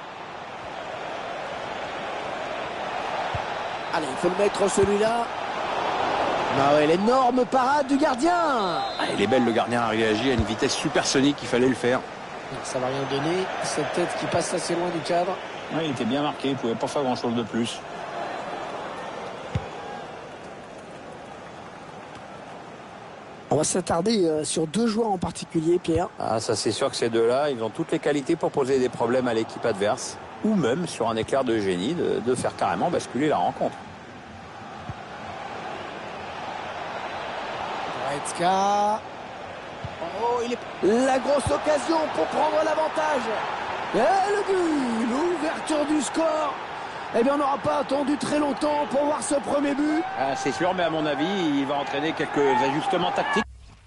Allez, il faut le mettre celui-là. Ah ouais, l'énorme parade du gardien. Ah, il est belle, le gardien a réagi à une vitesse supersonique, il fallait le faire. Ça va rien donner, cette tête qui passe assez loin du cadre. Ouais, il était bien marqué, il ne pouvait pas faire grand-chose de plus. On va s'attarder sur deux joueurs en particulier, Pierre. Ah, ça c'est sûr que ces deux-là, ils ont toutes les qualités pour poser des problèmes à l'équipe adverse, ou même sur un éclair de génie, de faire carrément basculer la rencontre. Goretzka. Oh, il est... La grosse occasion pour prendre l'avantage. Et le but, l'ouverture du score. Eh bien, on n'aura pas attendu très longtemps pour voir ce premier but. Ah, c'est sûr, mais à mon avis, il va entraîner quelques ajustements tactiques.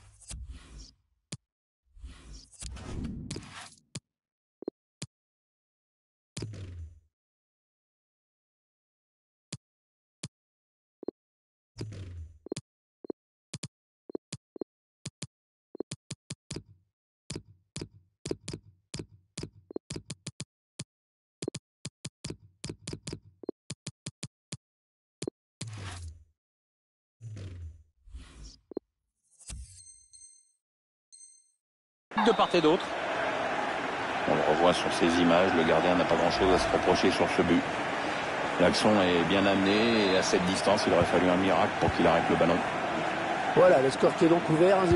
De part et d'autre. On le revoit sur ces images, le gardien n'a pas grand-chose à se reprocher sur ce but. L'action est bien amenée et à cette distance, il aurait fallu un miracle pour qu'il arrête le ballon. Voilà, le score qui est donc ouvert, 1-0.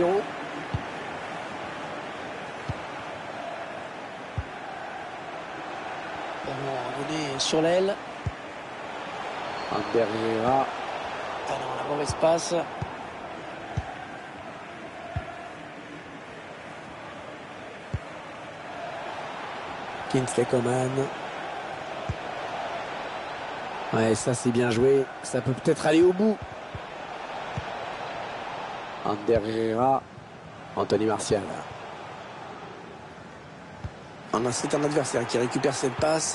Ballon revenu sur l'aile. Ander Herrera. Ballon à la mauvaise passe. Kingsley Coman. Ouais, ça c'est bien joué. Ça peut peut-être aller au bout. Ander Herrera. Anthony Martial. C'est un adversaire qui récupère cette passe.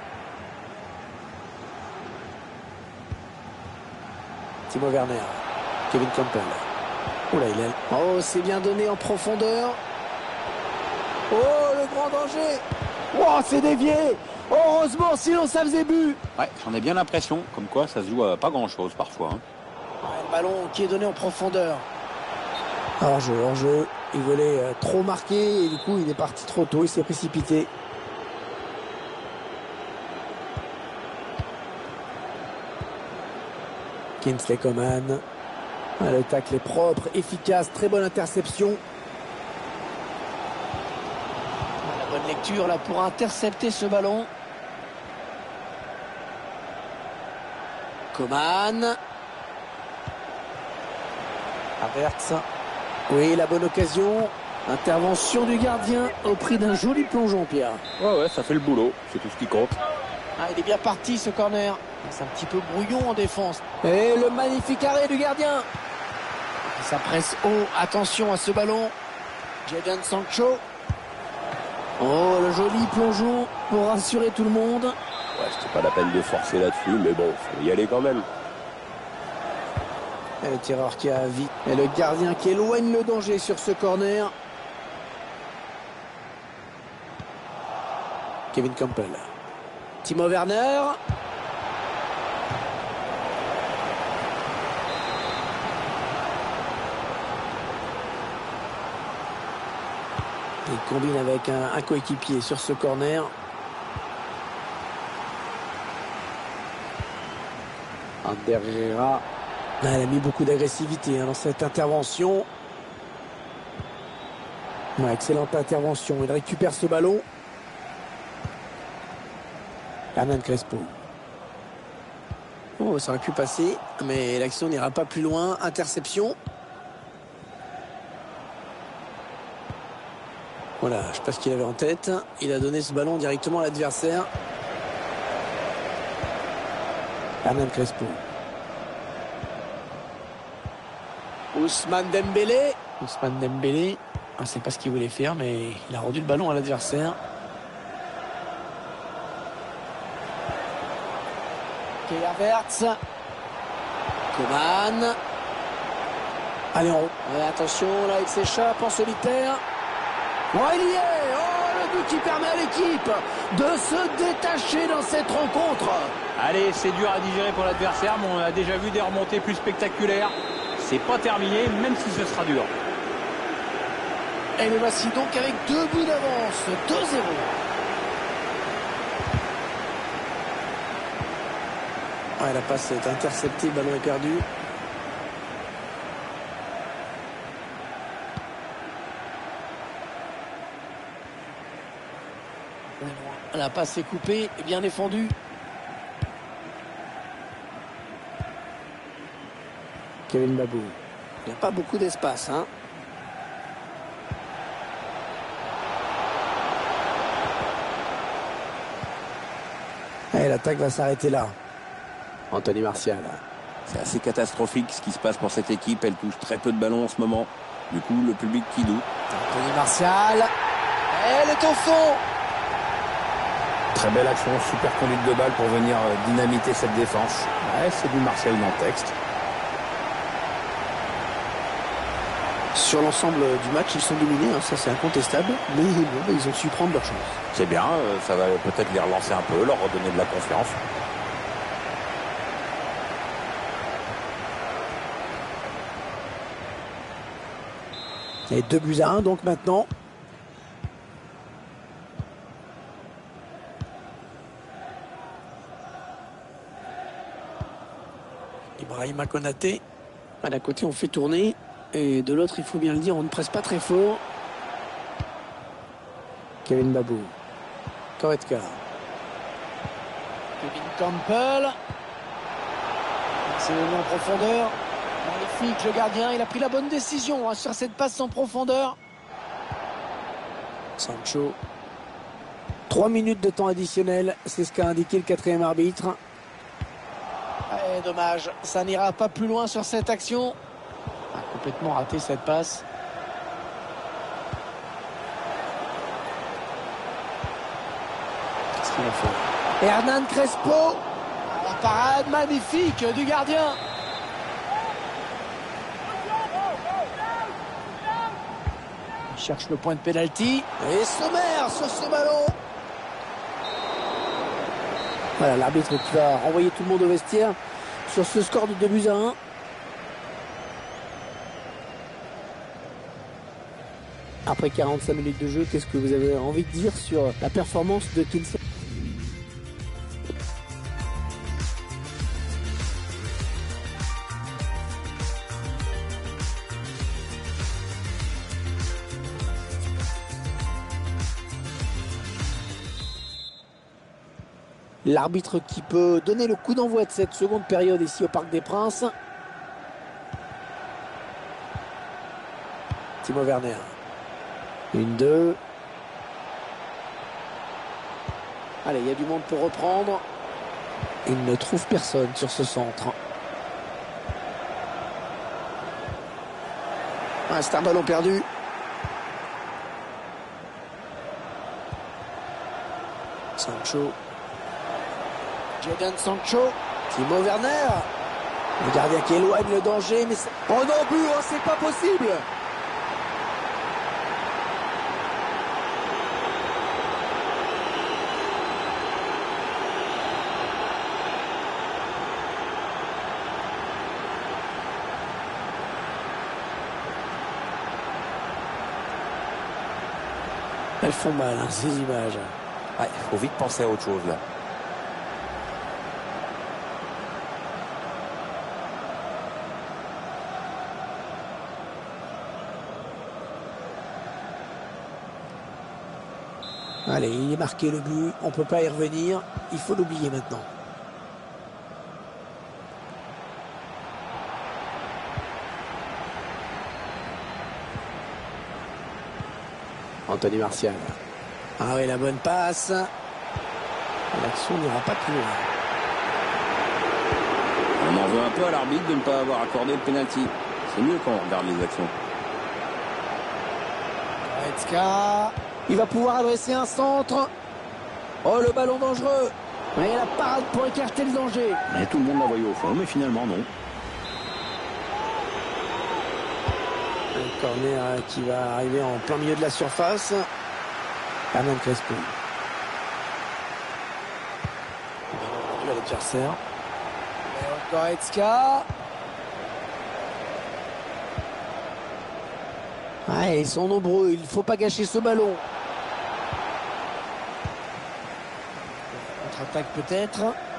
Timo Werner. Kevin Campbell. Oh là, oh, c'est bien donné en profondeur. Oh, le grand danger. Oh, c'est dévié. Heureusement, sinon ça faisait but. Ouais, j'en ai bien l'impression, comme quoi ça se joue à pas grand-chose parfois. Hein. ballon qui est donné en profondeur. Hors-jeu. Il voulait trop marquer et du coup il est parti trop tôt, il s'est précipité. Kingsley Coman. Le tacle est propre, efficace, très bonne interception. La bonne lecture là pour intercepter ce ballon. Coman. Havertz. Oui, la bonne occasion. Intervention du gardien au prix d'un joli plongeon, Pierre. Ouais, ça fait le boulot. C'est tout ce qui compte. Il est bien parti ce corner. C'est un petit peu brouillon en défense. Et le magnifique arrêt du gardien. Ça presse haut. Attention à ce ballon. Jadon Sancho. Oh, le joli plongeon pour rassurer tout le monde. Ouais, c'était pas la peine de forcer là-dessus, mais bon, faut y aller quand même. Et le tireur qui a vite. Et le gardien qui éloigne le danger sur ce corner. Kevin Campbell. Timo Werner. Il combine avec un coéquipier sur ce corner. Ander Herrera. Il a mis beaucoup d'agressivité dans cette intervention. Excellente intervention. Il récupère ce ballon. Hernan Crespo. Oh, ça aurait pu passer, mais l'action n'ira pas plus loin. Interception. Voilà, je ne sais pas ce qu'il avait en tête. Il a donné ce ballon directement à l'adversaire. Hernan Crespo. Ousmane Dembélé. Ousmane Dembélé. Je ne sais pas ce qu'il voulait faire, mais il a rendu le ballon à l'adversaire. Kai Havertz. Coman. Allez, en route. Attention, là, il s'échappe en solitaire. Oh, il y est. Oh, le but qui permet à l'équipe de se détacher dans cette rencontre. Allez, c'est dur à digérer pour l'adversaire, mais on a déjà vu des remontées plus spectaculaires. C'est pas terminé, même si ce sera dur. Et le voici donc avec 2 buts d'avance, 2-0. La passe est interceptée, le ballon est perdu. La passe est coupée et bien défendue. Kevin Babou. Il n'y a pas beaucoup d'espace, hein. Et l'attaque va s'arrêter là. Anthony Martial. C'est assez catastrophique ce qui se passe pour cette équipe. Elle touche très peu de ballons en ce moment. Du coup, le public qui doute. Anthony Martial. Elle est au fond. Très belle action, super conduite de balle pour venir dynamiter cette défense. Ouais, c'est du Martial dans le texte. Sur l'ensemble du match, ils sont dominés, hein, ça c'est incontestable. Mais bon, ils ont su prendre leur chance. C'est bien, ça va peut-être les relancer un peu, leur redonner de la confiance. Et 2-1 donc maintenant. Ibrahima Konaté. D'un côté on fait tourner. Et de l'autre, il faut bien le dire, on ne presse pas très fort. Kevin Babou. Goretzka. Kevin Campbell. C'est venu en profondeur. Magnifique, le gardien. Il a pris la bonne décision sur cette passe en profondeur. Sancho. 3 minutes de temps additionnel. C'est ce qu'a indiqué le 4e arbitre. Et dommage, ça n'ira pas plus loin sur cette action. Complètement raté cette passe. Qu'est-ce qu'il a fait? Hernan Crespo. La parade magnifique du gardien. Il cherche le point de pénalty. Et Sommer sur ce ballon. Voilà, l'arbitre qui va renvoyer tout le monde au vestiaire sur ce score de 2-1. Après 45 minutes de jeu, qu'est-ce que vous avez envie de dire sur la performance de Kinsey? L'arbitre qui peut donner le coup d'envoi de cette seconde période ici au Parc des Princes. Timo Werner. 1-2. Allez, il y a du monde pour reprendre. Il ne trouve personne sur ce centre. Ah, c'est un ballon perdu. Sancho. Jadon Sancho. Timo Werner. Le gardien qui éloigne le danger, mais c'est... Oh non, but, oh, c'est pas possible. Elles font mal, hein, ces images. Ouais, il faut vite penser à autre chose là. Allez, il est marqué le but, on ne peut pas y revenir, il faut l'oublier maintenant. Anthony Martial. Ah oui, la bonne passe. L'action n'ira pas plus loin. On en veut un peu à l'arbitre de ne pas avoir accordé le penalty. C'est mieux quand on regarde les actions. Goretzka. Il va pouvoir adresser un centre. Oh, le ballon dangereux. Et la parade pour écarter le danger. Mais tout le monde l'a voyé au fond, mais finalement non. Un corner qui va arriver en plein milieu de la surface. Hernan Crespo. L'adversaire. Goretzka. Ah, ils sont nombreux, il ne faut pas gâcher ce ballon. Contre-attaque peut-être.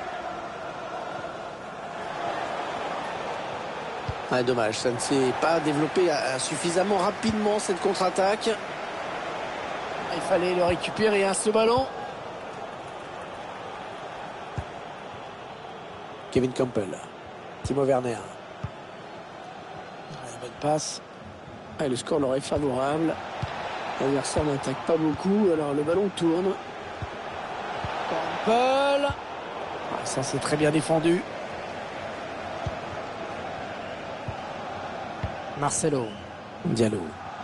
Ah, dommage, ça ne s'est pas développé suffisamment rapidement cette contre-attaque. Il fallait le récupérer à ce ballon. Kevin Campbell. Timo Werner. La bonne passe. Ah, le score leur est favorable. L'adversaire n'attaque pas beaucoup, alors le ballon tourne. Campbell. Ah, ça c'est très bien défendu. Marcelo. Diallo.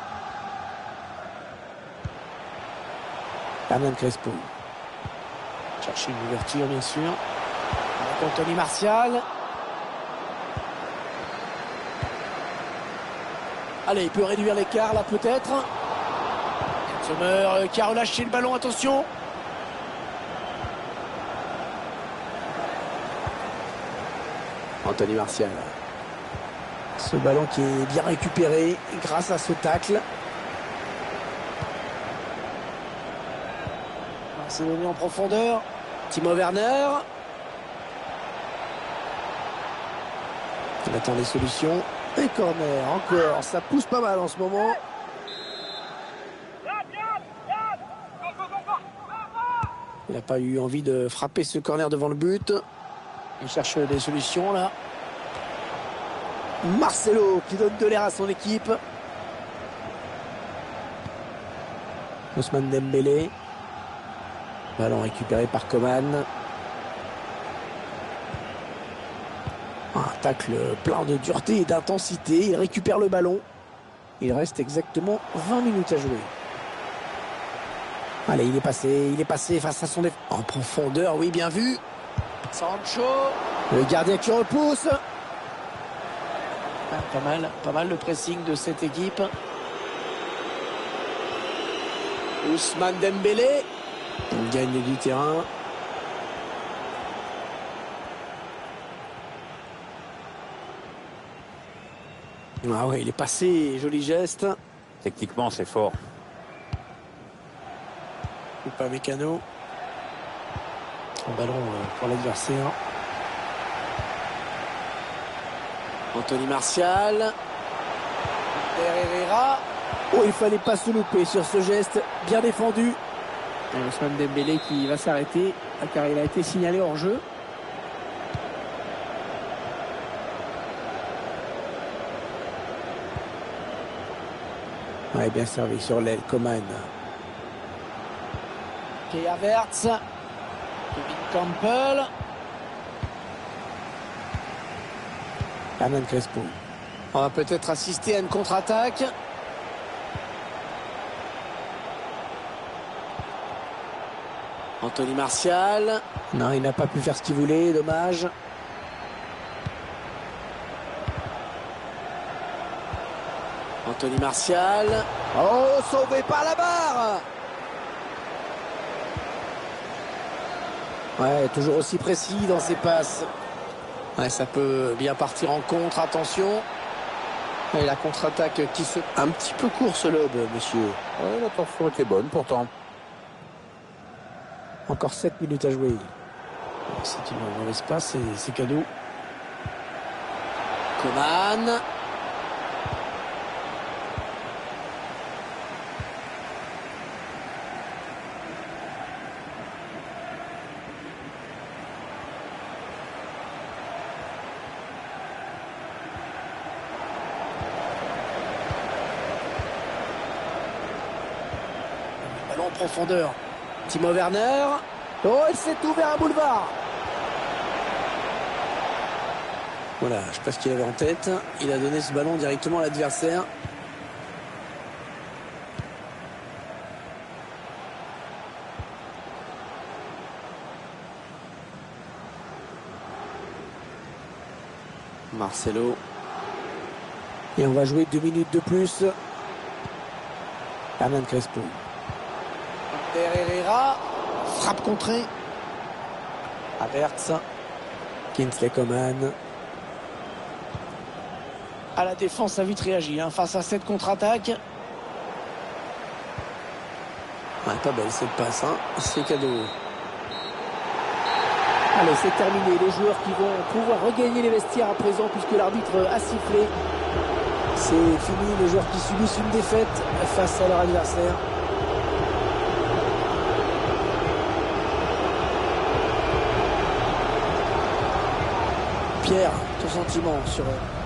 Hernan Crespo. Chercher une ouverture bien sûr. Avec Anthony Martial. Allez, il peut réduire l'écart là peut-être. Sommer qui a relâché le ballon, attention. Anthony Martial. Ce ballon qui est bien récupéré grâce à ce tacle. C'est donné en profondeur. Timo Werner. Il attend des solutions. Et corner, encore. Ça pousse pas mal en ce moment. Il n'a pas eu envie de frapper ce corner devant le but. Il cherche des solutions là. Marcelo qui donne de l'air à son équipe. Ousmane Dembélé. Ballon récupéré par Coman. Un tacle plein de dureté et d'intensité. Il récupère le ballon. Il reste exactement 20 minutes à jouer. Allez, il est passé face à son défenseur. En profondeur, oui, bien vu. Sancho. Le gardien qui repousse. Ah, pas mal le pressing de cette équipe. Ousmane Dembélé. Il gagne du terrain. Ah ouais, il est passé, joli geste. Techniquement, c'est fort. Upamecano. Un ballon pour l'adversaire. Anthony Martial. Herrera. Oh, il fallait pas se louper sur ce geste. Bien défendu. Et Ousmane Dembélé qui va s'arrêter car il a été signalé hors jeu. Ouais, bien servi sur l'aile, Coman. Kai Havertz. Kevin Campbell. Hernan Crespo. On va peut-être assister à une contre-attaque. Anthony Martial. Non, il n'a pas pu faire ce qu'il voulait, dommage. Anthony Martial. Oh, sauvé par la barre. Ouais, toujours aussi précis dans ses passes. Ouais, ça peut bien partir en contre, attention. Et la contre-attaque qui se... Un petit peu court ce lob, monsieur. Ouais, la torsion était bonne pourtant. Encore 7 minutes à jouer. C'est une mauvaise passe, c'est cadeau. Coman. Ballon en profondeur. Timo Werner. Oh, il s'est ouvert un boulevard. Voilà, je sais pas ce qu'il avait en tête. Il a donné ce ballon directement à l'adversaire. Marcelo. Et on va jouer 2 minutes de plus. Hernan Crespo. Herrera. Frappe contrée. Havertz. Kingsley Coman. À la défense a vite réagi face à cette contre-attaque. Ouais, pas belle cette passe, c'est cadeau. Allez, c'est terminé. Les joueurs qui vont pouvoir regagner les vestiaires à présent puisque l'arbitre a sifflé. C'est fini, les joueurs qui subissent une défaite face à leur adversaire. Pierre, ton sentiment sur